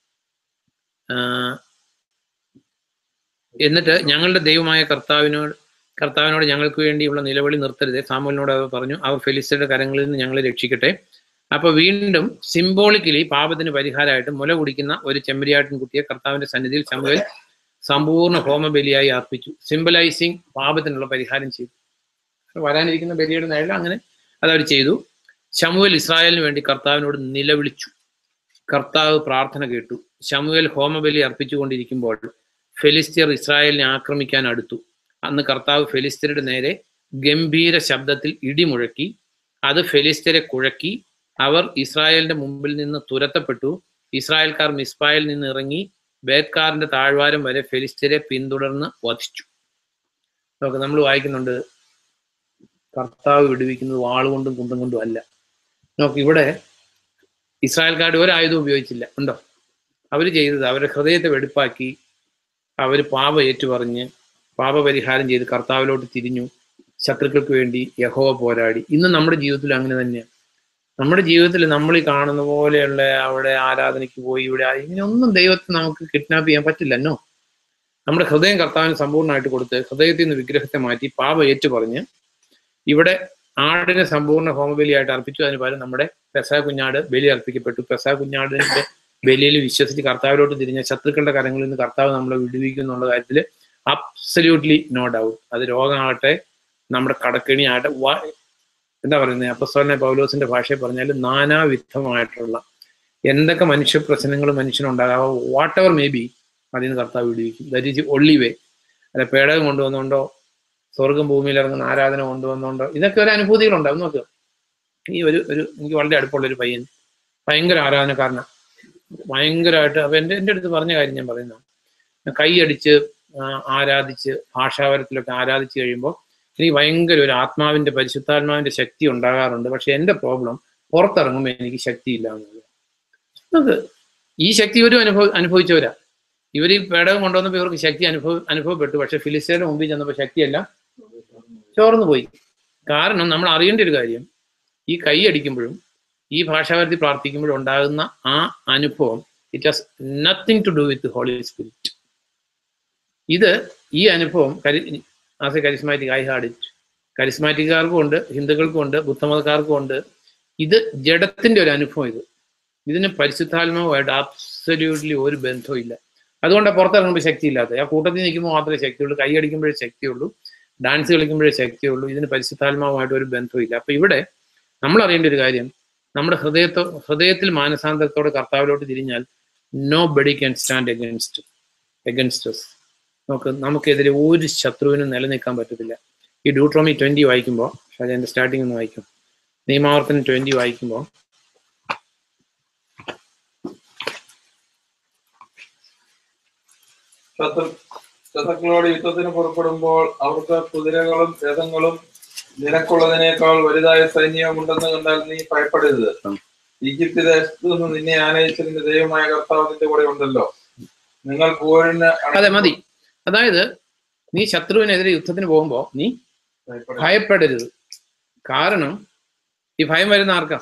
എന്നിട്ട് ഞങ്ങളുടെ ദൈവമായ കർത്താവിനോട് കർത്താവിനോട് ഞങ്ങൾക്ക് വേണ്ടിയുള്ള നിലവിളി നിർത്തരുത്. സാമുവേലിനോട് അവർ പറഞ്ഞു, അവർ ഫെലിസ്ത്യരുടെ കരങ്ങളിൽ നിന്ന് ഞങ്ങളെ രക്ഷിക്കട്ടെ. അപ്പൊ വീണ്ടും സിംബോളിക്കലി പാപത്തിന് പരിഹാരമായിട്ട് മുല കുടിക്കുന്ന ഒരു ചെമ്മരിയാട്ടിൻ കുട്ടിയെ കർത്താവിന്റെ സന്നിധിയിൽ ശമൂവേൽ സമ്പൂർണ്ണ ഹോമബലിയായി അർപ്പിച്ചു. സിംബലൈസിങ് പാപത്തിനുള്ള പരിഹാരം ചെയ്തു. വരാനിരിക്കുന്ന ബലിയുടെ നേരം അങ്ങനെ അതവർ ചെയ്തു. ശമൂവേൽ ഇസ്രായേലിന് വേണ്ടി കർത്താവിനോട് നിലവിളിച്ചു. കർത്താവ് പ്രാർത്ഥന കേട്ടു. ശമൂവേൽ ഹോമബലി അർപ്പിച്ചുകൊണ്ടിരിക്കുമ്പോൾ ഫെലിസ്ത്യർ ഇസ്രായേലിനെ ആക്രമിക്കാൻ അടുത്തു. അന്ന് കർത്താവ് ഫെലിസ്ത്യരുടെ നേരെ ഗംഭീര ശബ്ദത്തിൽ ഇടിമുഴക്കി. അത് ഫെലിസ്ത്യരെ കുഴക്കി. അവർ ഇസ്രായേലിന്റെ മുമ്പിൽ നിന്ന് തുരത്തപ്പെട്ടു. ഇസ്രായേൽക്കാർ മിസ്പായിൽ നിന്ന് ഇറങ്ങി ബേത്കാറിന്റെ താഴ്വാരം വരെ ഫെലിസ്ത്യരെ പിന്തുടർന്ന് വധിച്ചു. നോക്ക്, നമ്മൾ വായിക്കുന്നുണ്ട്, കർത്താവ് വിടുവിക്കുന്നത് വാളുകൊണ്ടും കുന്തം കൊണ്ടും അല്ല. നോക്ക്, ഇവിടെ ഇസ്രായേൽക്കാരുടെ ഒരായുധം ഉപയോഗിച്ചില്ല. ഉണ്ടോ? അവർ ചെയ്തത് അവരുടെ ഹൃദയത്തെ വെടിപ്പാക്കി. അവർ പാപം ഏറ്റുപറഞ്ഞ് പാപപരിഹാരം ചെയ്ത് കർത്താവിലോട്ട് തിരിഞ്ഞു. ശത്രുക്കൾക്ക് വേണ്ടി യഹോവ പോരാടി. ഇന്ന് നമ്മുടെ ജീവിതത്തിൽ അങ്ങനെ തന്നെയാണ്. നമ്മുടെ ജീവിതത്തിൽ നമ്മൾ ഈ കാണുന്ന പോലെയുള്ള അവിടെ ആരാധനയ്ക്ക് പോയി ഇവിടെ ഇങ്ങനെയൊന്നും ദൈവത്തെ നമുക്ക് കിഡ്നാപ്പ് ചെയ്യാൻ പറ്റില്ലല്ലോ. നമ്മുടെ ഹൃദയം കർത്താവിന് സമ്പൂർണ്ണമായിട്ട് കൊടുത്ത് ഹൃദയത്തിൽ നിന്ന് വിഗ്രഹത്തെ മാറ്റി പാപം ഏറ്റുപറഞ്ഞ് ഇവിടെ ആടിനെ സമ്പൂർണ്ണ ഹോമബലിയായിട്ട് അർപ്പിച്ചു. അതിന് പകരം നമ്മുടെ പെസഹ കുഞ്ഞാട് ബലി അർപ്പിക്കപ്പെട്ടു. പെസഹ കുഞ്ഞാടിന്റെ ബലിയിൽ വിശ്വസിച്ച് കർത്താവിലോട്ട് തിരിഞ്ഞ ശത്രുക്കളുടെ കരങ്ങളിൽ നിന്ന് കർത്താവ് നമ്മളെ വിടുവിക്കും എന്നുള്ള കാര്യത്തിൽ അബ്സല്യൂട്ട്ലി നോ ഡൗട്ട്. അത് രോഗമാകട്ടെ, നമ്മുടെ കടക്കെണി ആകട്ടെ, എന്താ പറയുന്നത്, അപ്പസ്തലനായ പൗലോസിന്റെ ഭാഷയിൽ പറഞ്ഞാൽ നാനാവിധമായിട്ടുള്ള എന്തൊക്കെ മനുഷ്യ പ്രശ്നങ്ങൾ മനുഷ്യനുണ്ടാകാവോ, വാട്ട് എവർ മേ ബി, അതിൽ നിന്ന് കർത്താവ് വിടുവിക്കും. That is the only way. അല്ല പേടകം കൊണ്ടുവന്നുകൊണ്ടോ സ്വർഗം ഭൂമിയിൽ ഇറങ്ങുന്ന ആരാധന കൊണ്ടുവന്നുകൊണ്ടോ ഇതൊക്കെ ഒരു അനുഭൂതികളുണ്ടാവും. നോക്കുക, ഈ ഒരു ഒരു എനിക്ക് വളരെ അടുപ്പമുള്ളൊരു പയ്യൻ ഭയങ്കര ആരാധനക്കാരനാണ്, ഭയങ്കരമായിട്ട്. അപ്പൊ എൻ്റെ എൻ്റെ അടുത്ത് പറഞ്ഞ കാര്യം ഞാൻ പറയുന്നത്, കൈയടിച്ച് ആരാധിച്ച് ഭാഷാപരത്തിലൊക്കെ ആരാധിച്ച് കഴിയുമ്പോൾ എനിക്ക് ഭയങ്കര ഒരു ആത്മാവിന്റെ പരിശുദ്ധാത്മാവിന്റെ ശക്തി ഉണ്ടാകാറുണ്ട്. പക്ഷെ എൻ്റെ പ്രോബ്ലം പുറത്തിറങ്ങുമ്പോൾ എനിക്ക് ശക്തിയില്ല എന്നുള്ളത്. നമുക്ക് ഈ ശക്തി ഇവരും അനുഭവ അനുഭവിച്ചവരാ. ഇവർ ഈ പേടകം കൊണ്ടുവന്നപ്പോൾ ഇവർക്ക് ശക്തി അനുഭവ അനുഭവപ്പെട്ടു പക്ഷെ ഫിലിസ്ത്യരുടെ മുമ്പിൽ ചെന്നപ്പോൾ ശക്തിയല്ല, ചോർന്നു പോയി. കാരണം നമ്മൾ അറിയേണ്ട ഒരു കാര്യം, ഈ കൈ അടിക്കുമ്പോഴും ഈ ഭാഷാപരത്തിൽ പ്രാർത്ഥിക്കുമ്പോഴും ഉണ്ടാകുന്ന ആ അനുഭവം it has nothing to do with holy spirit. ഇത് ഈ അനുഭവം കരി as a charismatic I had it. കരിസ്മാറ്റിക്കാർക്കും ഉണ്ട്, ഹിന്ദുക്കൾക്കും ഉണ്ട്, ബുദ്ധമതക്കാർക്കും ഉണ്ട്. ഇത് ജഡത്തിന്റെ ഒരു അനുഭവം. ഇത് ഇതിന് പരിശുദ്ധാത്മാവുമായിട്ട് അബ്സല്യൂട്ട്ലി ഒരു ബന്ധവും ഇല്ല. അതുകൊണ്ടാണ് പുറത്തിറങ്ങുമ്പോൾ ശക്തി ഇല്ലാത്തത്. ആ കൂട്ടത്തിൽ നിൽക്കുമ്പോൾ മാത്രമേ ശക്തിയുള്ളൂ, കൈ അടിക്കുമ്പോഴേ ശക്തിയുള്ളൂ, ഡാൻസ് കളിക്കുമ്പോഴേ ശക്തിയുള്ളൂ. ഇതിന് പരിശുദ്ധാത്മാവുമായിട്ട് ഒരു ബന്ധവും ഇല്ല. അപ്പൊ ഇവിടെ നമ്മൾ അറിയേണ്ട ഒരു കാര്യം, നമ്മുടെ ഹൃദയത്തോ ഹൃദയത്തിൽ മാനസാന്തരത്തോടെ കർത്താവിലോട്ട് തിരിഞ്ഞാൽ nobody can stand against against us. നമുക്ക് നമുക്കെതിരെ ഒരു ശത്രുവിനും നിലനിൽക്കാൻ പറ്റത്തില്ല. ഈ ഡ്യൂട്രോമി ട്വന്റി വായിക്കുമ്പോൾ, അതിന്റെ സ്റ്റാർട്ടിംഗ് ഒന്ന് വായിക്കും, നിയമാവർത്തനം ട്വന്റി വായിക്കുമ്പോൾ ശത്രുക്കളോട് യുദ്ധത്തിന് പുറപ്പെടുമ്പോൾ അവർക്ക് കുതിരകളും രഥങ്ങളും നിനക്കുള്ളതിനേക്കാൾ വലുതായ സൈന്യവും ഉണ്ടെന്ന് കണ്ടാൽ നീ ഭയപ്പെടരുത്. ഈജിപ്ത് ദേശത്തു നിന്ന് നിന്നെ ആനയിച്ചതിന്റെ ദൈവമായ കർത്താവ് നിന്റെ കൂടെ ഉണ്ടല്ലോ. നിങ്ങൾ പോരിന്. അതെ, മതി. അതായത് നീ ശത്രുവിനെതിരെ യുദ്ധത്തിന് പോകുമ്പോ നീ ഭയപ്പെടരുത്. കാരണം ഈ ഭയം വരുന്ന ആർക്കാ?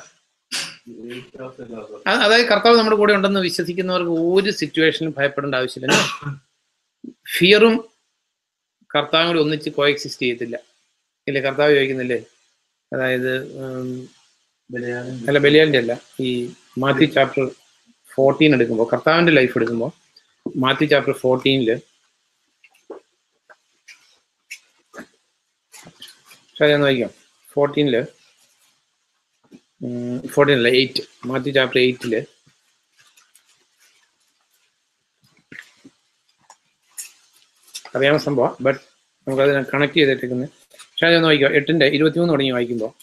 അതായത് കർത്താവ് നമ്മുടെ കൂടെ ഉണ്ടെന്ന് വിശ്വസിക്കുന്നവർക്ക് ഒരു സിറ്റുവേഷനിലും ഭയപ്പെടേണ്ട ആവശ്യമില്ല. ഫിയറും കർത്താവും കൂടി ഒന്നിച്ച് കോഎക്സിസ്റ്റ് ചെയ്യത്തില്ല. ഇല്ലേ? കർത്താവ് ചോദിക്കുന്നില്ലേ? അതായത് അല്ല, ബലിയാലിന്റെ അല്ല, ഈ മാത്യു ചാപ്റ്റർ ഫോർട്ടീൻ എടുക്കുമ്പോൾ, കർത്താവിന്റെ ലൈഫ് എടുക്കുമ്പോൾ മാത്യു ചാപ്റ്റർ ഫോർട്ടീനില് ഞാൻ വായിക്കാം. ഫോർട്ടീനില് ഫോർട്ടീൻ അല്ല എയ്റ്റ് മാത്യു ചാപ്റ്റർ എയ്റ്റില് അറിയാവുന്ന സംഭവം, ബട്ട് നമുക്കതിനെ കണക്ട് ചെയ്തിട്ടേക്കുന്നത്. പക്ഷേ അതൊന്ന് വായിക്കാം. എട്ടിന്റെ ഇരുപത്തിമൂന്ന് തുടങ്ങി വായിക്കുമ്പോൾ,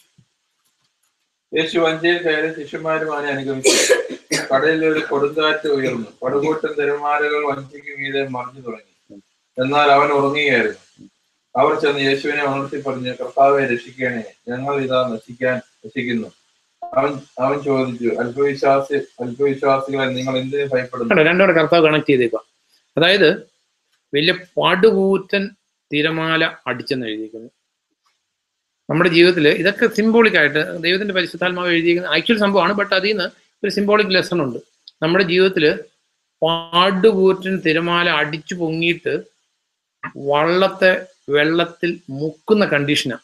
യേശു വഞ്ചിയിൽ കയറി ശിഷ്യന്മാരും അവനെ അനുഗമിച്ചു. കടലിൽ ഒരു കൊടുങ്കാറ്റ് ഉയർന്നു. പടുകൂട്ടൻ തിരമാലകൾ വഞ്ചിക്ക് മീതെ മറിഞ്ഞു തുടങ്ങി. എന്നാൽ അവൻ ഉറങ്ങുകയായിരുന്നു. അവർ ചെന്ന് യേശുവിനെ ഉണർത്തി പറഞ്ഞു, കർത്താവെ രക്ഷിക്കണേ, ഞങ്ങൾ ഇതാ നശിക്കാൻ നശിക്കുന്നു. അവൻ അവൻ ചോദിച്ചു, അല്പവിശ്വാസി അല്പവിശ്വാസികളെ നിങ്ങൾ എന്തിനു ഭയപ്പെടുന്നു? രണ്ടോടെ കർത്താവ് കണക്ട് ചെയ്തേക്കാം. അതായത് വലിയ പടുകൂറ്റൻ തിരമാല അടിച്ചെന്ന് എഴുതിയിരിക്കുന്നു. നമ്മുടെ ജീവിതത്തിൽ ഇതൊക്കെ സിംബോളിക്കായിട്ട് ദൈവത്തിന്റെ പരിശുദ്ധാത്മാവ് എഴുതിയിരിക്കുന്ന ആക്ച്വൽ സംഭവമാണ്. ബട്ട് അതിൽ നിന്ന് ഒരു സിംബോളിക് ലെസൺ ഉണ്ട്. നമ്മുടെ ജീവിതത്തിൽ പടുകൂറ്റൻ തിരമാല അടിച്ചു പൊങ്ങിയിട്ട് വള്ളത്തെ വെള്ളത്തിൽ മുക്കുന്ന കണ്ടീഷനാണ്.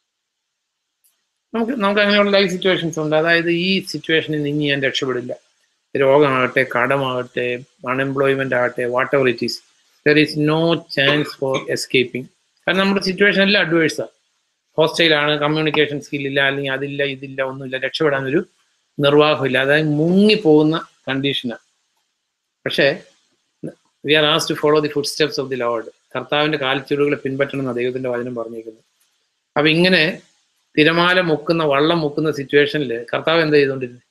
നമുക്ക് നമുക്ക് അങ്ങനെയുള്ള ലൈഫ് സിറ്റുവേഷൻസ് ഉണ്ട്. അതായത് ഈ സിറ്റുവേഷനിൽ നിന്ന് ഞാൻ രക്ഷപ്പെടില്ല. രോഗമാകട്ടെ, കടമാകട്ടെ, അൺഎംപ്ലോയ്മെന്റ് ആകട്ടെ, whatever it is, there is no chance for escaping. കാരണം നമ്മുടെ സിറ്റുവേഷൻ എല്ലാം അഡ്വേഴ്സാണ്. ഹോസ്റ്റൈലാണ്, കമ്മ്യൂണിക്കേഷൻ സ്കില്ലില്ല, അല്ലെങ്കിൽ അതില്ല ഇതില്ല ഒന്നുമില്ല, രക്ഷപ്പെടാനൊരു നിർവാഹമില്ല. അതായത് മുങ്ങിപ്പോകുന്ന കണ്ടീഷനാണ്. പക്ഷേ we are asked to follow the footsteps of the lord. കർത്താവിന്റെ കാൽച്ചുവടുകളെ പിൻപറ്റണം എന്ന് ദൈവത്തിന്റെ വചനം പറഞ്ഞിരിക്കുന്നു. അപ്പൊ ഇങ്ങനെ തിരമാല മുക്കുന്ന, വള്ളം മുക്കുന്ന സിറ്റുവേഷനിൽ കർത്താവ് എന്താ ചെയ്തുകൊണ്ടിരുന്നത്?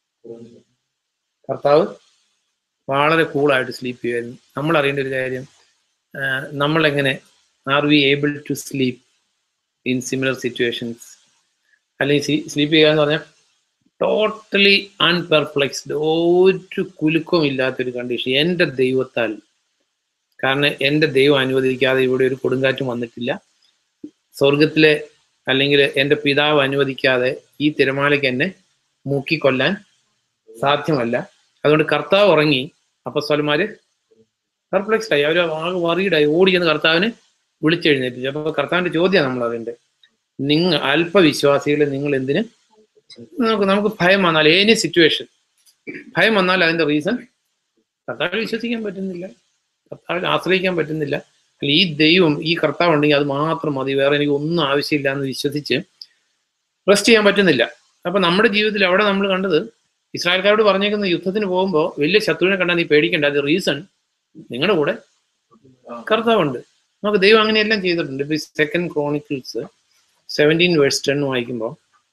കർത്താവ് വളരെ കൂളായിട്ട് സ്ലീപ്പ് ചെയ്യുമായിരുന്നു. നമ്മൾ അറിയേണ്ട ഒരു കാര്യം, നമ്മളെങ്ങനെ are we able to sleep in similar situations? അല്ലെങ്കിൽ സ്ലീപ്പ് ചെയ്യുക എന്ന് പറഞ്ഞാൽ ടോട്ടലി അൺപെർപ്ലെക്സ്ഡ്, ഒരു കുലുക്കവും ഇല്ലാത്തൊരു കണ്ടീഷൻ. എൻ്റെ ദൈവത്താൽ, കാരണം എൻ്റെ ദൈവം അനുവദിക്കാതെ ഇവിടെ ഒരു കൊടുങ്കാറ്റും വന്നിട്ടില്ല. സ്വർഗത്തിലെ അല്ലെങ്കിൽ എൻ്റെ പിതാവ് അനുവദിക്കാതെ ഈ തിരമാലയ്ക്ക് എന്നെ മുക്കിക്കൊല്ലാൻ സാധ്യമല്ല. അതുകൊണ്ട് കർത്താവ് ഉറങ്ങി. അപ്പസ്തലന്മാര് പെർപ്ലെക്സ്ഡ് ആയി, അവർ ആകെ വറീഡായി, ഓടിയെന്ന് കർത്താവിനെ വിളിച്ചെഴുന്നേറ്റിച്ചു. അപ്പൊ കർത്താവിന്റെ ചോദ്യമാണ് നമ്മൾ അറിയേണ്ടത്. നിങ്ങൾ അല്പവിശ്വാസികളെ നിങ്ങൾ എന്തിന്? നമുക്ക് നമുക്ക് ഭയം വന്നാൽ, ഏനി സിറ്റുവേഷൻ ഭയം വന്നാൽ അതിന്റെ റീസൺ കർത്താവിൽ വിശ്വസിക്കാൻ പറ്റുന്നില്ല, കർത്താവിൽ ആശ്രയിക്കാൻ പറ്റുന്നില്ല. അല്ല, ഈ ദൈവം, ഈ കർത്താവ് ഉണ്ടെങ്കിൽ അത് മാത്രം മതി, വേറെ എനിക്ക് ഒന്നും ആവശ്യമില്ല എന്ന് വിശ്വസിച്ച് റെസ്റ്റ് ചെയ്യാൻ പറ്റുന്നില്ല. അപ്പൊ നമ്മുടെ ജീവിതത്തിൽ അവിടെ നമ്മൾ കണ്ടത്, ഇസ്രായേൽക്കാരോട് പറഞ്ഞേക്കുന്ന യുദ്ധത്തിന് പോകുമ്പോൾ വലിയ ശത്രുവിനെ കണ്ടാൽ നീ പേടിക്കേണ്ട, അത് റീസൺ നിങ്ങളുടെ കൂടെ കർത്താവുണ്ട്. നമുക്ക് ദൈവം അങ്ങനെയെല്ലാം ചെയ്തിട്ടുണ്ട്. ഇപ്പൊ second Chronicles seventeen verse ten വായിക്കുമ്പോൾ,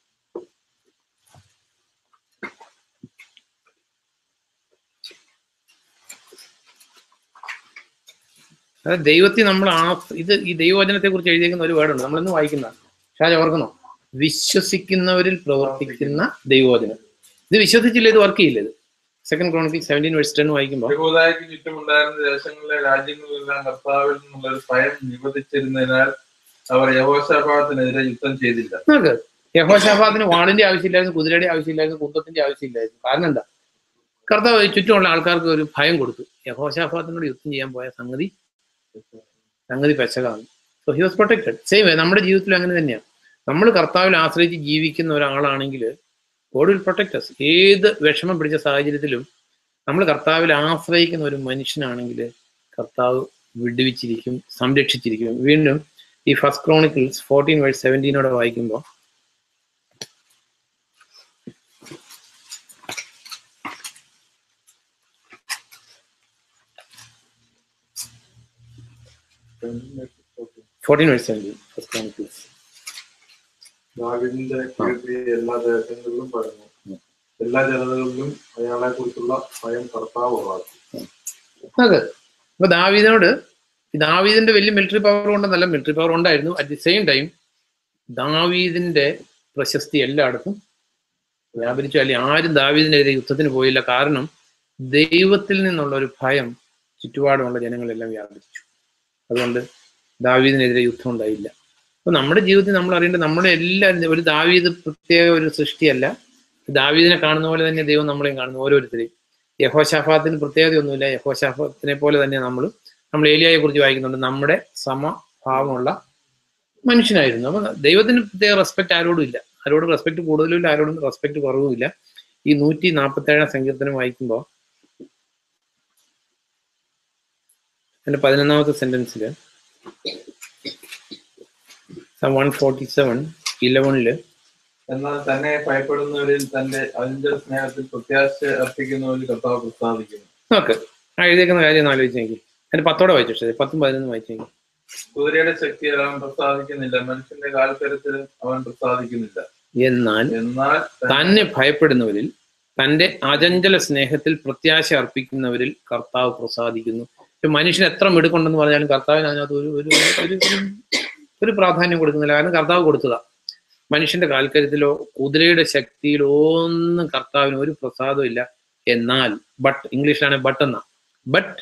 അതായത് ദൈവത്തെ നമ്മൾ ആ ഇത് ഈ ദൈവവചനത്തെ കുറിച്ച് എഴുതിയിരിക്കുന്ന ഒരു വേർഡുണ്ട്, നമ്മളിന്ന് വായിക്കുന്നതാണ്. ഷാജ ഓർക്കുന്നോ? വിശ്വസിക്കുന്നവരിൽ പ്രവർത്തിക്കുന്ന ദൈവവചനം. ഇത് വിശ്വസിച്ചില്ല, ഇത് വർക്ക് ചെയ്യില്ല. ഇത് second chronicle seventeen verse ten വായിക്കുമ്പോൾ, യഹൂദയ്ക്ക് ചുറ്റുമുണ്ടായിരുന്ന ദേശങ്ങളിലെ രാജ്യങ്ങളിലെല്ലാം കർത്താവിൽ നിന്നുള്ളൊരു ഭയം നിബന്ധിച്ചിരുന്നതിനാൽ അവർ യഹോശാഫാത്തിനെതിരെ യുദ്ധം ചെയ്തില്ല. നോക്ക്, യഹോശാഫാത്തിന് വാളിന്റെ ആവശ്യമില്ലായിരുന്നു, കുതിരയുടെ ആവശ്യമില്ലായിരുന്നു, കുന്തത്തിന്റെ ആവശ്യമില്ലായിരുന്നു. കാരണം എന്താ? കർത്താവ് ചുറ്റുമുള്ള ആൾക്കാർക്ക് ഒരു ഭയം കൊടുത്തു. യഹോശാഫാത്തിനോട് യുദ്ധം ചെയ്യാൻ പോയ സംഗതി സംഗതി പെശകാണ്. So he was protected. Same way നമ്മുടെ ജീവിതത്തിൽ അങ്ങനെ തന്നെയാണ്. നമ്മൾ കർത്താവിൽ ആശ്രയിച്ച് ജീവിക്കുന്ന ഒരാളാണെങ്കിൽ ഗോഡ് വിൽ പ്രൊട്ടക്ട് അസ്. ഏത് വിഷമം പിടിച്ച സാഹചര്യത്തിലും നമ്മൾ കർത്താവിൽ ആശ്രയിക്കുന്ന ഒരു മനുഷ്യനാണെങ്കിൽ കർത്താവ് വിടുവിച്ചിരിക്കും, സംരക്ഷിച്ചിരിക്കും. വീണ്ടും ഈ ഫസ്റ്റ് ക്രോണിക്കിൾസ് ഫോർട്ടീൻ വേഴ്സ് സെവൻറ്റീനോടെ വായിക്കുമ്പോൾ fourteen verse seventeen first Chronicles. ദാവീദിന്റെ കീർത്തി എല്ലാ ദേശങ്ങളിലും പരന്നു, എല്ലാ ജനതകളിലും അയാളെ കുറിച്ചുള്ള ഭയം കർത്താവ് ഉളവാക്കി. അതെ. അപ്പൊ ദാവീദിനോട്, ദാവീദിന്റെ വലിയ മിലിറ്ററി പവർ കൊണ്ടൊന്നല്ല, മിലിറ്ററി പവർ ഉണ്ടായിരുന്നു. അറ്റ് ദി സെയിം ടൈം ദാവീദിന്റെ പ്രശസ്തി എല്ലായിടത്തും വ്യാപരിച്ചു. അല്ലെങ്കിൽ ആരും ദാവീദിനെതിരെ യുദ്ധത്തിന് പോയില്ല. കാരണം ദൈവത്തിൽ നിന്നുള്ള ഒരു ഭയം ചുറ്റുപാടുമുള്ള ജനങ്ങളെല്ലാം വ്യാപരിച്ചു. അതുകൊണ്ട് ദാവീദിനെതിരെ യുദ്ധം ഉണ്ടായില്ല. അപ്പൊ നമ്മുടെ ജീവിതത്തിൽ നമ്മൾ അറിയേണ്ടത്, നമ്മുടെ എല്ലാവരും ഒരു ദാവീദ് പ്രത്യേക ഒരു സൃഷ്ടിയല്ല. ദാവീദിനെ കാണുന്ന പോലെ തന്നെ ദൈവം നമ്മളെയും കാണുന്നു, ഓരോരുത്തരെയും. യഹോശാഫാത്തിന് പ്രത്യേകതയൊന്നുമില്ല. യഹോശാഫാത്തിനെ പോലെ തന്നെ നമ്മൾ നമ്മൾ ഏലിയായെ കുറിച്ച് വായിക്കുന്നുണ്ട്. നമ്മുടെ സമഭാവമുള്ള മനുഷ്യനായിരുന്നു. അപ്പൊ ദൈവത്തിന് പ്രത്യേക റെസ്പെക്ട് ആരോടും ഇല്ല. ആരോടും റെസ്പെക്ട് കൂടുതലും ഇല്ല, ആരോടും റെസ്പെക്ട് കുറവുമില്ല. ഈ നൂറ്റി നാൽപ്പത്തി ഏഴാം സങ്കീർത്തനം വായിക്കുമ്പോൾ അതിന്റെ പതിനൊന്നാമത്തെ സെന്റൻസില് വൺ ഫോർട്ടി സെവൻ ഇലവനില് എന്നാൽ തന്നെ ഭയപ്പെടുന്നവരിൽ തന്റെ അഞ്ചൽ സ്നേഹത്തിൽ പ്രത്യാശ അർപ്പിക്കുന്നവരിൽ കർത്താവ് പ്രസാദിക്കുന്നു. നോക്ക്, ആ എഴുതിയേക്കുന്ന കാര്യം ഒന്ന് ആലോചിച്ചെങ്കിൽ അതിന്റെ പത്തോടെ വായിച്ചു. പക്ഷേ പത്തും പതിനൊന്നും വായിച്ചെങ്കിൽ. കുതിരയുടെ ശക്തിയിൽ അവൻ പ്രസാദിക്കുന്നില്ല, മനുഷ്യന്റെ കാൽക്കരത്തിൽ അവൻ പ്രസാദിക്കുന്നില്ല. എന്നാൽ എന്നാൽ തന്നെ ഭയപ്പെടുന്നവരിൽ തന്റെ അചഞ്ചല സ്നേഹത്തിൽ പ്രത്യാശ അർപ്പിക്കുന്നവരിൽ കർത്താവ് പ്രസാദിക്കുന്നു. മനുഷ്യൻ എത്ര മിടുക്കുണ്ടെന്ന് പറഞ്ഞാലും കർത്താവിന് അതിനകത്ത് ഒരു ഒരു ഒരു പ്രാധാന്യം കൊടുക്കുന്നില്ല. കാരണം കർത്താവ് കൊടുത്തതാ. മനുഷ്യന്റെ കാൽക്കര്യത്തിലോ കുതിരയുടെ ശക്തിയിലോ ഒന്നും കർത്താവിന് ഒരു പ്രസാദവും ഇല്ല. എന്നാൽ ബട്ട്, ഇംഗ്ലീഷിലാണ് ബട്ട് എന്ന, ബട്ട്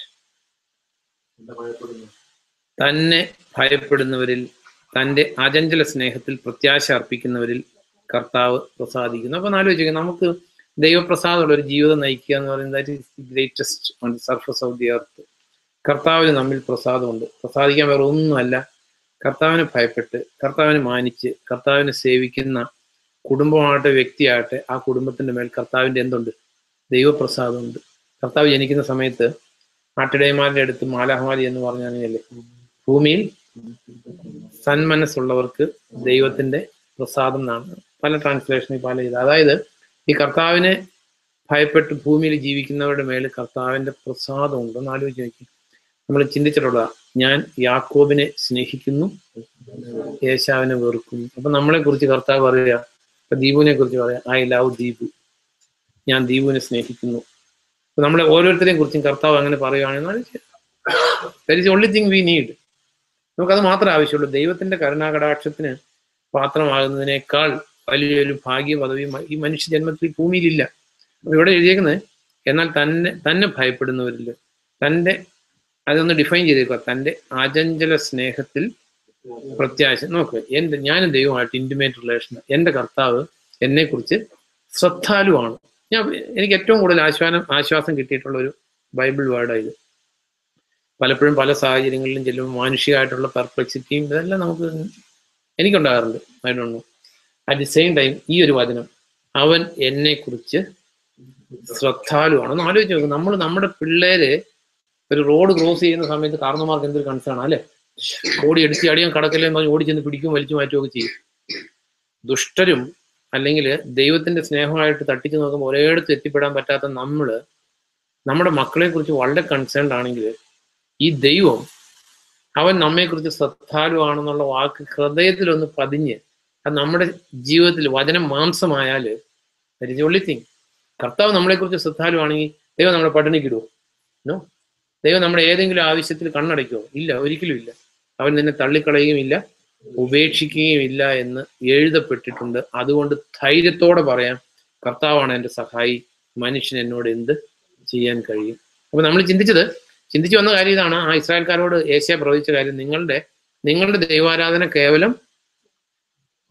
തന്നെ ഭയപ്പെടുന്നവരിൽ തന്റെ അചഞ്ചല സ്നേഹത്തിൽ പ്രത്യാശ അർപ്പിക്കുന്നവരിൽ കർത്താവ് പ്രസാദിക്കുന്നു. അപ്പൊ ആലോചിക്കുക, നമുക്ക് ദൈവപ്രസാദമുള്ള ഒരു ജീവിതം നയിക്കുക എന്ന് പറയുന്നത് that is the greatest on the surface of the earth. കർത്താവിന് നമ്മിൽ പ്രസാദമുണ്ട്. പ്രസാദിക്കാൻ വേറെ ഒന്നുമല്ല, കർത്താവിനെ ഭയപ്പെട്ട് കർത്താവിനെ മാനിച്ച് കർത്താവിനെ സേവിക്കുന്ന കുടുംബമാകട്ടെ വ്യക്തിയാകട്ടെ, ആ കുടുംബത്തിന്റെ മേൽ കർത്താവിന്റെ എന്തുണ്ട്? ദൈവപ്രസാദമുണ്ട്. കർത്താവ് ജനിക്കുന്ന സമയത്ത് ആട്ടിടയന്മാരുടെ അടുത്ത് മാലാഹമാരി എന്ന് പറഞ്ഞാലേ ഭൂമിയിൽ സന്മനസ്സുള്ളവർക്ക് ദൈവത്തിന്റെ പ്രസാദം എന്നാണ് പല ട്രാൻസ്ലേഷനിൽ പല ഇത്. അതായത് ഈ കർത്താവിനെ ഭയപ്പെട്ട് ഭൂമിയിൽ ജീവിക്കുന്നവരുടെ മേൽ കർത്താവിന്റെ പ്രസാദം ഉണ്ടെന്ന് ആലോചിച്ച് നോക്കി. നമ്മൾ ചിന്തിച്ചിട്ടുള്ളതാ, ഞാൻ യാക്കോബിനെ സ്നേഹിക്കുന്നു, യേശാവിനെ വെറുക്കുന്നു. അപ്പൊ നമ്മളെ കുറിച്ച് കർത്താവ് പറയുക, ഇപ്പൊ ദീപുവിനെ കുറിച്ച് പറയാം, ഐ ലവ് ദീപു, ഞാൻ ദീപുവിനെ സ്നേഹിക്കുന്നു. അപ്പൊ നമ്മളെ ഓരോരുത്തരെയും കുറിച്ചും കർത്താവ് അങ്ങനെ പറയുകയാണെന്നാൽ that is only thing we need. നമുക്കത് മാത്രമേ ആവശ്യമുള്ളൂ. ദൈവത്തിന്റെ കരുണാകടാക്ഷത്തിന് പാത്രമാകുന്നതിനേക്കാൾ വലിയൊരു ഭാഗ്യ പദവിയും ഈ മനുഷ്യ ജന്മത്തിൽ ഭൂമിയിലില്ല. അപ്പൊ ഇവിടെ എഴുതിയേക്കുന്നത്, എന്നാൽ തന്നെ തന്നെ ഭയപ്പെടുന്നവരിൽ തൻ്റെ, അതൊന്ന് ഡിഫൈൻ ചെയ്തേക്കുക, തൻ്റെ അചഞ്ചല സ്നേഹത്തിൽ പ്രത്യാശ. നോക്കുക, എൻ്റെ ഞാനും ദൈവമായിട്ട് ഇൻറ്റിമേറ്റ് റിലേഷൻ. എൻ്റെ കർത്താവ് എന്നെക്കുറിച്ച് ശ്രദ്ധാലുവാണ്. ഞാൻ എനിക്ക് ഏറ്റവും കൂടുതൽ ആശ്വാസം ആശ്വാസം കിട്ടിയിട്ടുള്ള ഒരു ബൈബിൾ വേർഡാണ് ഇത്. പലപ്പോഴും പല സാഹചര്യങ്ങളിലും ചെല്ലുമ്പോൾ മാനുഷികമായിട്ടുള്ള പെർപ്ലെക്സിറ്റിയും ഇതെല്ലാം നമുക്ക് എനിക്കുണ്ടാകാറുണ്ട്. I don't know. At the same time ഈ ഒരു വചനം, അവൻ എന്നെക്കുറിച്ച് ശ്രദ്ധാലുവാണ്. ഒന്ന് ആലോചിച്ച് നോക്കും. നമ്മൾ നമ്മുടെ പിള്ളേര് ഒരു റോഡ് ക്രോസ് ചെയ്യുന്ന സമയത്ത് കാരണന്മാർക്ക് എന്തൊരു കൺസേൺ അല്ലേ? ഓടി എടുത്തി അടിയാൻ കടക്കല്ലെന്ന് പറഞ്ഞ് ഓടി ചെന്ന് പിടിക്കും, വലിച്ചു മാറ്റുകയൊക്കെ ചെയ്യും. ദുഷ്ടരും അല്ലെങ്കിൽ ദൈവത്തിന്റെ സ്നേഹമായിട്ട് തട്ടിച്ചു നോക്കുമ്പോൾ ഒരേടത്ത് എത്തിപ്പെടാൻ പറ്റാത്ത നമ്മള് നമ്മുടെ മക്കളെ കുറിച്ച് വളരെ കൺസേൺഡ് ആണെങ്കിൽ, ഈ ദൈവം അവൻ നമ്മെക്കുറിച്ച് ശ്രദ്ധാലുവാണെന്നുള്ള വാക്ക് ഹൃദയത്തിലൊന്ന് പതിഞ്ഞ് അത് നമ്മുടെ ജീവിതത്തിൽ വചനം മാംസമായാല് that is the only thing. കർത്താവ് നമ്മളെക്കുറിച്ച് ശ്രദ്ധാലുവാണെങ്കിൽ ദൈവം നമ്മളെ പട്ടിണിക്കിടുവോ? നോ. ദൈവം നമ്മുടെ ഏതെങ്കിലും ആവശ്യത്തിൽ കണ്ണടയ്ക്കുമോ? ഇല്ല, ഒരിക്കലും ഇല്ല. അവൻ നിന്നെ തള്ളിക്കളയുകയുമില്ല, ഉപേക്ഷിക്കുകയും ഇല്ല എന്ന് എഴുതപ്പെട്ടിട്ടുണ്ട്. അതുകൊണ്ട് ധൈര്യത്തോടെ പറയാം, കർത്താവാണ് എൻ്റെ സഹായി, മനുഷ്യൻ എന്നോട് എന്ത് ചെയ്യാൻ കഴിയും. അപ്പൊ നമ്മൾ ചിന്തിച്ചത് ചിന്തിച്ചു വന്ന കാര്യം ഇതാണ്. ആ ഇസ്രായേൽക്കാരോട് ഏശയ്യാ പ്രവചിച്ച കാര്യം, നിങ്ങളുടെ നിങ്ങളുടെ ദൈവാരാധന കേവലം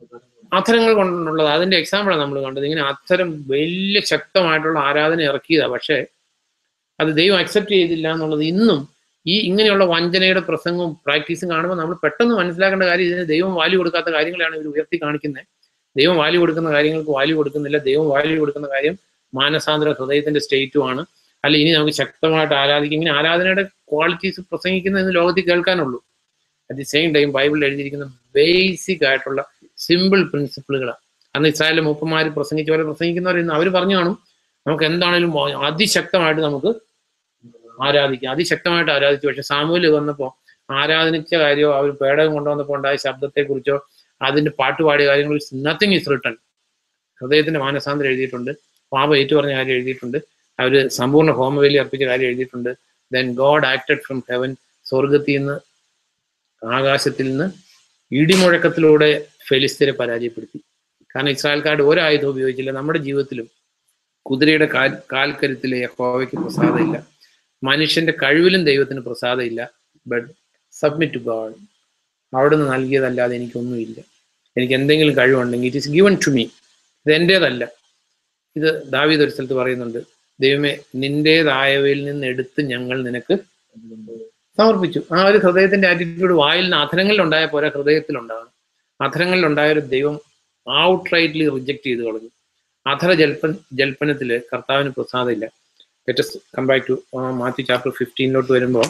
അധരങ്ങൾ കൊണ്ടുള്ളത് അതിന്റെ എക്സാമ്പിളാണ് നമ്മൾ കണ്ടത്. ഇങ്ങനെ അത്തരം വലിയ ശക്തമായിട്ടുള്ള ആരാധന ഇറക്കിയതാണ്. പക്ഷേ അത് ദൈവം അക്സെപ്റ്റ് ചെയ്തില്ല എന്നുള്ളത് ഇന്നും ഈ ഇങ്ങനെയുള്ള വഞ്ചനയുടെ പ്രസംഗവും പ്രാക്ടീസും കാണുമ്പോൾ നമ്മൾ പെട്ടെന്ന് മനസ്സിലാക്കേണ്ട കാര്യം, ഇതിന് ദൈവം വാല്യൂ കൊടുക്കാത്ത കാര്യങ്ങളാണ് ഇവർ ഉയർത്തി കാണിക്കുന്നത്. ദൈവം വാല്യൂ കൊടുക്കുന്ന കാര്യങ്ങൾക്ക് വാല്യൂ കൊടുക്കുന്നില്ല. ദൈവം വാല്യൂ കൊടുക്കുന്ന കാര്യം മാനസാന്തര ഹൃദയത്തിന്റെ സ്റ്റേറ്റുമാണ്. അല്ല ഇനി നമുക്ക് ശക്തമായിട്ട് ആരാധിക്കും. ഇങ്ങനെ ആരാധനയുടെ ക്വാളിറ്റീസ് പ്രസംഗിക്കുന്നതെന്ന് ലോകത്തിൽ കേൾക്കാനുള്ളൂ. അറ്റ് ദി സെയിം ടൈം ബൈബിളിൽ എഴുതിയിരിക്കുന്ന ബേസിക് ആയിട്ടുള്ള സിമ്പിൾ പ്രിൻസിപ്പിളുകളാണ്. അന്ന് ഇസ്രായേലിലെ മൂപ്പന്മാർ പ്രസംഗിച്ച പോലെ പ്രസംഗിക്കുന്നവരെന്ന് അവർ പറഞ്ഞു കാണും, നമുക്ക് എന്താണേലും അതിശക്തമായിട്ട് നമുക്ക് ആരാധിക്കാം, അതിശക്തമായിട്ട് ആരാധിച്ചു. പക്ഷെ സാമൂഹ്യ വന്നപ്പോൾ ആരാധനിച്ച കാര്യമോ അവർ പേടകം കൊണ്ടുവന്നപ്പോൾ ഉണ്ടായ ശബ്ദത്തെക്കുറിച്ചോ അതിന്റെ പാട്ടുപാടിയ കാര്യങ്ങൾ നത്തിങ് ഈസ് റിട്ടൺ. ഹൃദയത്തിന്റെ മാനസാന്തരം എഴുതിയിട്ടുണ്ട്, പാപം ഏറ്റുപറഞ്ഞ കാര്യം എഴുതിയിട്ടുണ്ട്, അവര് സമ്പൂർണ്ണ ഹോമബലി അർപ്പിച്ച കാര്യം എഴുതിയിട്ടുണ്ട്. Then God acted from heaven, സ്വർഗത്തിൽ നിന്ന് ആകാശത്തിൽ നിന്ന് ഇടിമുഴക്കത്തിലൂടെ ഫെലിസ്തീനെ പരാജയപ്പെടുത്തി. കാരണം ഇസ്രായേൽക്കാരുടെ ഒരായുധം ഉപയോഗിച്ചില്ല. നമ്മുടെ ജീവിതത്തിലും കുതിരയുടെ കാൽ കാൽക്കരുത്തിലെ യഹോവയ്ക്ക് പ്രസാദമില്ല, മനുഷ്യന്റെ കഴിവിലും ദൈവത്തിന് പ്രസാദമില്ല. But submit to God. അവിടുന്ന് നൽകിയതല്ലാതെ എനിക്കൊന്നുമില്ല. എനിക്ക് എന്തെങ്കിലും കഴിവുണ്ടെങ്കിൽ it is given to me, ഇത് എൻ്റേതല്ല. ഇത് ദാവീദ് ഒരു സ്ഥലത്ത് പറയുന്നുണ്ട്, ദൈവമേ നിന്റേതായവയിൽ നിന്ന് എടുത്ത് ഞങ്ങൾ നിനക്ക് സമർപ്പിച്ചു. ആ ഒരു ഹൃദയത്തിന്റെ ആറ്റിറ്റ്യൂഡ് വായിൽ നിന്ന് അധരങ്ങളിലുണ്ടായ പോലെ ഹൃദയത്തിലുണ്ടാകണം. അധരങ്ങളിലുണ്ടായ ഒരു ദൈവം ഔട്ട് റൈറ്റ്ലി റിജക്ട് ചെയ്ത് കളഞ്ഞു. അധര ജൽപ്പ ജൽപ്പനത്തില് കർത്താവിന് പ്രസാദമില്ല. Let us come back to Matthew chapter ഫിഫ്റ്റീനിലോട്ട് വരുമ്പോൾ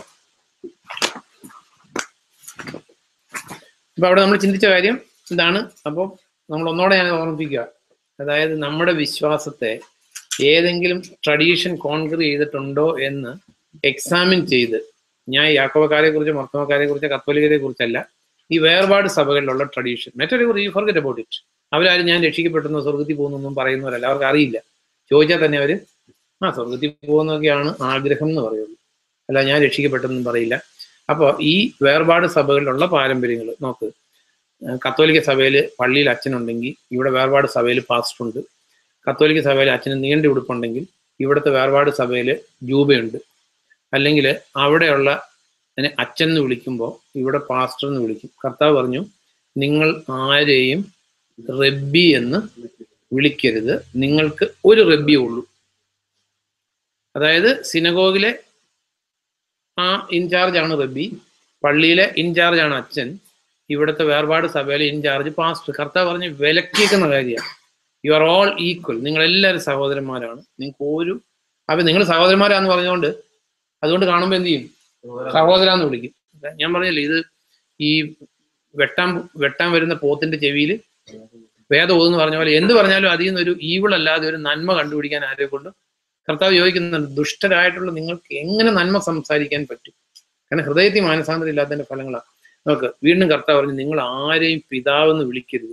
അപ്പൊ അവിടെ നമ്മൾ ചിന്തിച്ച കാര്യം എന്താണ്? അപ്പോൾ നമ്മൾ ഒന്നോടെ ഞാൻ ഓർമ്മിപ്പിക്കുക, അതായത് നമ്മുടെ വിശ്വാസത്തെ ഏതെങ്കിലും ട്രഡീഷൻ കോൺകർ ചെയ്തിട്ടുണ്ടോ എന്ന് എക്സാമിൻ ചെയ്ത്, ഞാൻ യാക്കോബക്കാരെ കുറിച്ച് മർത്തോമക്കാരെ കുറിച്ച് കത്തോലിക്കരെ കുറിച്ചല്ല, ഈ വേർപാട് സഭകളിലുള്ള ട്രഡീഷൻ, മറ്റൊരു യു ഫോർഗെറ്റ് അബൌട്ട് ഇറ്റ്. അവരാരും ഞാൻ രക്ഷിക്കപ്പെട്ടെന്നോ സ്വർഗത്തിൽ പോകുന്നൊന്നും പറയുന്നവരല്ല, അവർക്ക് അറിയില്ല. ചോദിച്ചാൽ തന്നെ അവര് ആ സ്വർഗത്തിൽ പോകുന്നതൊക്കെയാണ് ആഗ്രഹം എന്ന് പറയുള്ളൂ, അല്ല ഞാൻ രക്ഷിക്കപ്പെട്ടെന്നും പറയില്ല. അപ്പോൾ ഈ വേർപാട് സഭകളിലുള്ള പാരമ്പര്യങ്ങൾ നോക്ക്. കത്തോലിക്ക സഭയിൽ പള്ളിയിൽ അച്ഛനുണ്ടെങ്കിൽ ഇവിടെ വേർപാട് സഭയിൽ പാസ്റ്റർ ഉണ്ട്. കത്തോലിക്ക സഭയിൽ അച്ഛന് നീണ്ട ഉടുപ്പുണ്ടെങ്കിൽ ഇവിടുത്തെ വേർപാട് സഭയിൽ ജൂബയുണ്ട്. അല്ലെങ്കിൽ അവിടെയുള്ള അച്ഛൻ എന്ന് വിളിക്കുമ്പോൾ ഇവിടെ പാസ്റ്റർ എന്ന് വിളിക്കും. കർത്താവ് പറഞ്ഞു, നിങ്ങൾ ആരെയും റബ്ബി എന്ന് വിളിക്കരുത്, നിങ്ങൾക്ക് ഒരു റബ്ബിയേ ഉള്ളൂ. അതായത് സിനഗോഗിലെ ആ ഇൻചാർജാണ് റബ്ബി, പള്ളിയിലെ ഇൻചാർജാണ് അച്ഛൻ, ഇവിടുത്തെ വേർപാട് സഭയിലെ ഇൻചാർജ് പാസ്റ്റർ. കർത്താവ് പറഞ്ഞ് വിലക്കിയേക്കുന്ന കാര്യമാണ്. യു ആർ ഓൾ ഈക്വൽ, നിങ്ങളെല്ലാവരും സഹോദരന്മാരാണ്. നിങ്ങൾക്ക് ഒരു അപ്പൊ നിങ്ങൾ സഹോദരന്മാരാന്ന് പറഞ്ഞുകൊണ്ട് അതുകൊണ്ട് കാണുമ്പോൾ എന്ത് ചെയ്യും? സഹോദരാന്ന് വിളിക്കും. ഞാൻ പറഞ്ഞില്ലേ, ഇത് ഈ വെട്ടാൻ വെട്ടാൻ വരുന്ന പോത്തിന്റെ ചെവിയിൽ വേദം ഓതെന്ന് പറഞ്ഞ പോലെ എന്ത് പറഞ്ഞാലും അതിൽ നിന്നൊരു ഈവിൾ അല്ലാതെ ഒരു നന്മ കണ്ടുപിടിക്കാൻ ആരെ കൊണ്ട് കർത്താവ് ചോദിക്കുന്നുണ്ട്. ദുഷ്ടരായിട്ടുള്ള നിങ്ങൾക്ക് എങ്ങനെ നന്മ സംസാരിക്കാൻ പറ്റും? കാരണം ഹൃദയത്തിൽ മാനസാന്തരം ഇല്ലാത്തതിന്റെ ഫലങ്ങളാണ്. നോക്ക്, വീണ്ടും കർത്താവ് പറഞ്ഞു, നിങ്ങൾ ആരെയും പിതാവെന്ന് വിളിക്കരുത്.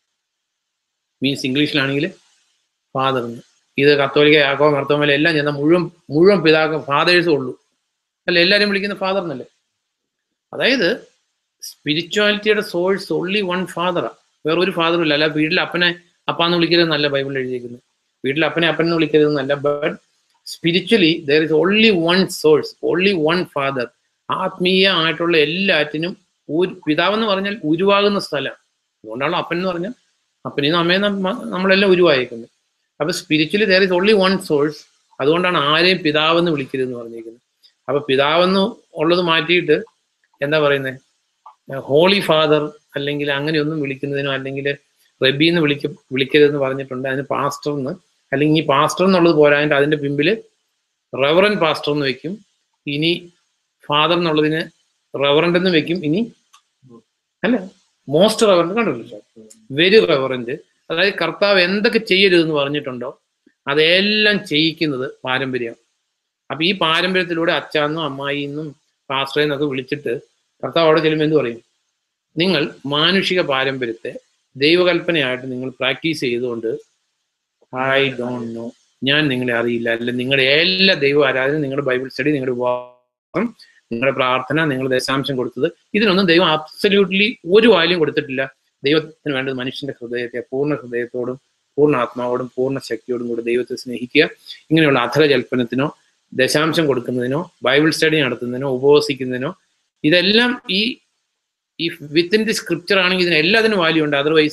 മീൻസ് ഇംഗ്ലീഷിലാണെങ്കിൽ ഫാദർ എന്ന്. ഇത് കത്തോലിക്ക യാക്കോബ മർത്തോമല എല്ലാം ചെന്നാൽ മുഴുവൻ മുഴുവൻ പിതാക്ക ഫാദേഴ്സും ഉള്ളൂ, അല്ല എല്ലാവരും വിളിക്കുന്ന ഫാദർ എന്നല്ലേ. അതായത് സ്പിരിച്വാലിറ്റിയുടെ സോഴ്സ് ഓൺലി വൺ ഫാദറാണ്, വേറൊരു ഫാദറും ഇല്ല. അല്ല വീട്ടിൽ അപ്പനെ അപ്പാന്ന് വിളിക്കരുതെന്നല്ല ബൈബിളിൽ എഴുതിയിരിക്കുന്നത്, വീട്ടിൽ അപ്പനെ അപ്പനെന്ന് വിളിക്കരുതെന്നല്ല. But spiritually there is only one source, only one father. ആത്മീയമായിട്ടുള്ള എല്ലാറ്റിനും ഒരു പിതാവെന്ന് പറഞ്ഞാൽ ഉരുവാകുന്ന സ്ഥലം. അതുകൊണ്ടാണ് അപ്പൻ എന്ന് പറഞ്ഞാൽ അപ്പനെന്ന് അമ്മയെന്ന് നമ്മളെല്ലാം ഉരുവായിരിക്കുന്നത്. അപ്പൊ spiritually there is only one source. അതുകൊണ്ടാണ് ആരെയും പിതാവെന്ന് വിളിക്കരുതെന്ന് പറഞ്ഞിരിക്കുന്നത്. അപ്പൊ പിതാവെന്ന് ഉള്ളത് മാറ്റിയിട്ട് എന്താ പറയുന്നത്, ഹോളി ഫാദർ അല്ലെങ്കിൽ അങ്ങനെയൊന്നും വിളിക്കുന്നതിനോ അല്ലെങ്കിൽ റബ്ബി എന്ന് വിളിക്ക വിളിക്കരുതെന്ന് പറഞ്ഞിട്ടുണ്ട്. അതിന് പാസ്റ്റർ എന്ന്, അല്ലെങ്കിൽ ഈ പാസ്റ്റർ എന്നുള്ളത് പോരാഞ്ഞിട്ട് അതിന്റെ പിമ്പില് റെവറൻ പാസ്റ്റർ എന്ന് വെക്കും. ഇനി ഫാദർ എന്നുള്ളതിന് റെവറന്റ് എന്ന് വെക്കും. ഇനി അല്ല മോസ്റ്റ് റെവറന്റ് കണ്ടിട്ടില്ല, വെരി റെവറന്റ്. അതായത് കർത്താവ് എന്തൊക്കെ ചെയ്യരുതെന്ന് പറഞ്ഞിട്ടുണ്ടോ അതെല്ലാം ചെയ്യിക്കുന്നത് പാരമ്പര്യം. അപ്പൊ ഈ പാരമ്പര്യത്തിലൂടെ അച്ഛന്നും അമ്മായിന്നും പാസ്റ്ററെന്നൊക്കെ വിളിച്ചിട്ട് കർത്താവ് അവിടെ ചെല്ലുമ്പോൾ എന്ത് പറയും? നിങ്ങൾ മാനുഷിക പാരമ്പര്യത്തെ ദൈവകൽപ്പനയായിട്ട് നിങ്ങൾ പ്രാക്ടീസ് ചെയ്തുകൊണ്ട് ഐ ഡോണ്ട് നോ, ഞാൻ നിങ്ങളെ അറിയില്ല, അല്ലെങ്കിൽ നിങ്ങളുടെ എല്ലാ ദൈവ ആരാധന, നിങ്ങളുടെ ബൈബിൾ സ്റ്റഡി, നിങ്ങളുടെ ഉപവാസം, നിങ്ങളുടെ പ്രാർത്ഥന, നിങ്ങൾ ദശാംശം കൊടുത്തത്, ഇതിനൊന്നും ദൈവം അബ്സല്യൂട്ട്ലി ഒരു വാല്യം കൊടുത്തിട്ടില്ല. ദൈവത്തിന് വേണ്ടത് മനുഷ്യന്റെ ഹൃദയത്തെ പൂർണ്ണ ഹൃദയത്തോടും പൂർണ്ണ ആത്മാവോടും പൂർണ്ണ ശക്തിയോടും കൂടി ദൈവത്തെ സ്നേഹിക്കുക. ഇങ്ങനെയുള്ള അധരജൽപ്പനത്തിനോ ദശാംശം കൊടുക്കുന്നതിനോ ബൈബിൾ സ്റ്റഡി നടത്തുന്നതിനോ ഉപവസിക്കുന്നതിനോ ഇതെല്ലാം ഈ ഈ വിത്തിൻ ദി സ്ക്രിപ്ചർ ആണെങ്കിൽ ഇതിന് എല്ലാത്തിനും വാല്യൂ ഉണ്ട്. അതർവൈസ്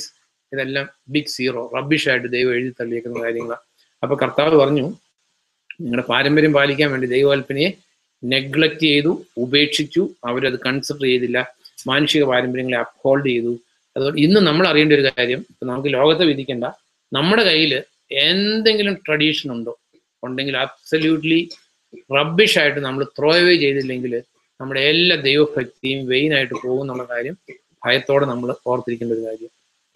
ഇതെല്ലാം ബിഗ് സീറോ റബ്ബിഷായിട്ട് ദൈവം എഴുതി തള്ളിയേക്കുന്ന കാര്യങ്ങളാണ്. അപ്പൊ കർത്താവ് പറഞ്ഞു, നിങ്ങളുടെ പാരമ്പര്യം പാലിക്കാൻ വേണ്ടി ദൈവകൽപ്പനയെ നെഗ്ലക്ട് ചെയ്തു, ഉപേക്ഷിച്ചു, അവരത് കൺസിഡർ ചെയ്തില്ല, മാനുഷിക പാരമ്പര്യങ്ങളെ അപ്ഹോൾഡ് ചെയ്തു. അതുകൊണ്ട് ഇന്ന് നമ്മൾ അറിയേണ്ട ഒരു കാര്യം, നമുക്ക് ലോകത്തെ വിധിക്കേണ്ട, നമ്മുടെ കയ്യിൽ എന്തെങ്കിലും ട്രഡീഷൻ ഉണ്ടോ ഉണ്ടെങ്കിൽ അബ്സല്യൂട്ട്ലി റബ്ബിഷായിട്ട് നമ്മൾ ത്രോ അവേ ചെയ്തില്ലെങ്കിൽ നമ്മുടെ എല്ലാ ദൈവഭക്തിയും വെയിനായിട്ട് പോകും എന്നുള്ള കാര്യം ഭയത്തോടെ നമ്മൾ ഓർത്തിരിക്കേണ്ട ഒരു കാര്യം.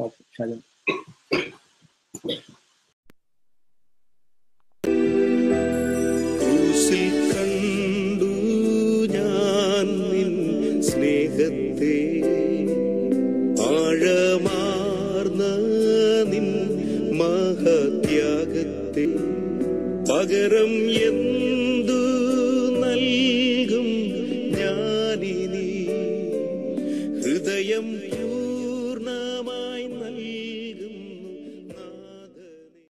ക്രൂസിൽ കണ്ടു ഞാൻ നിൻ സ്നേഹത്തെ, ആഴമാർന്ന നിൻ മഹത്യാഗത്തെ, പകരം എന്ന്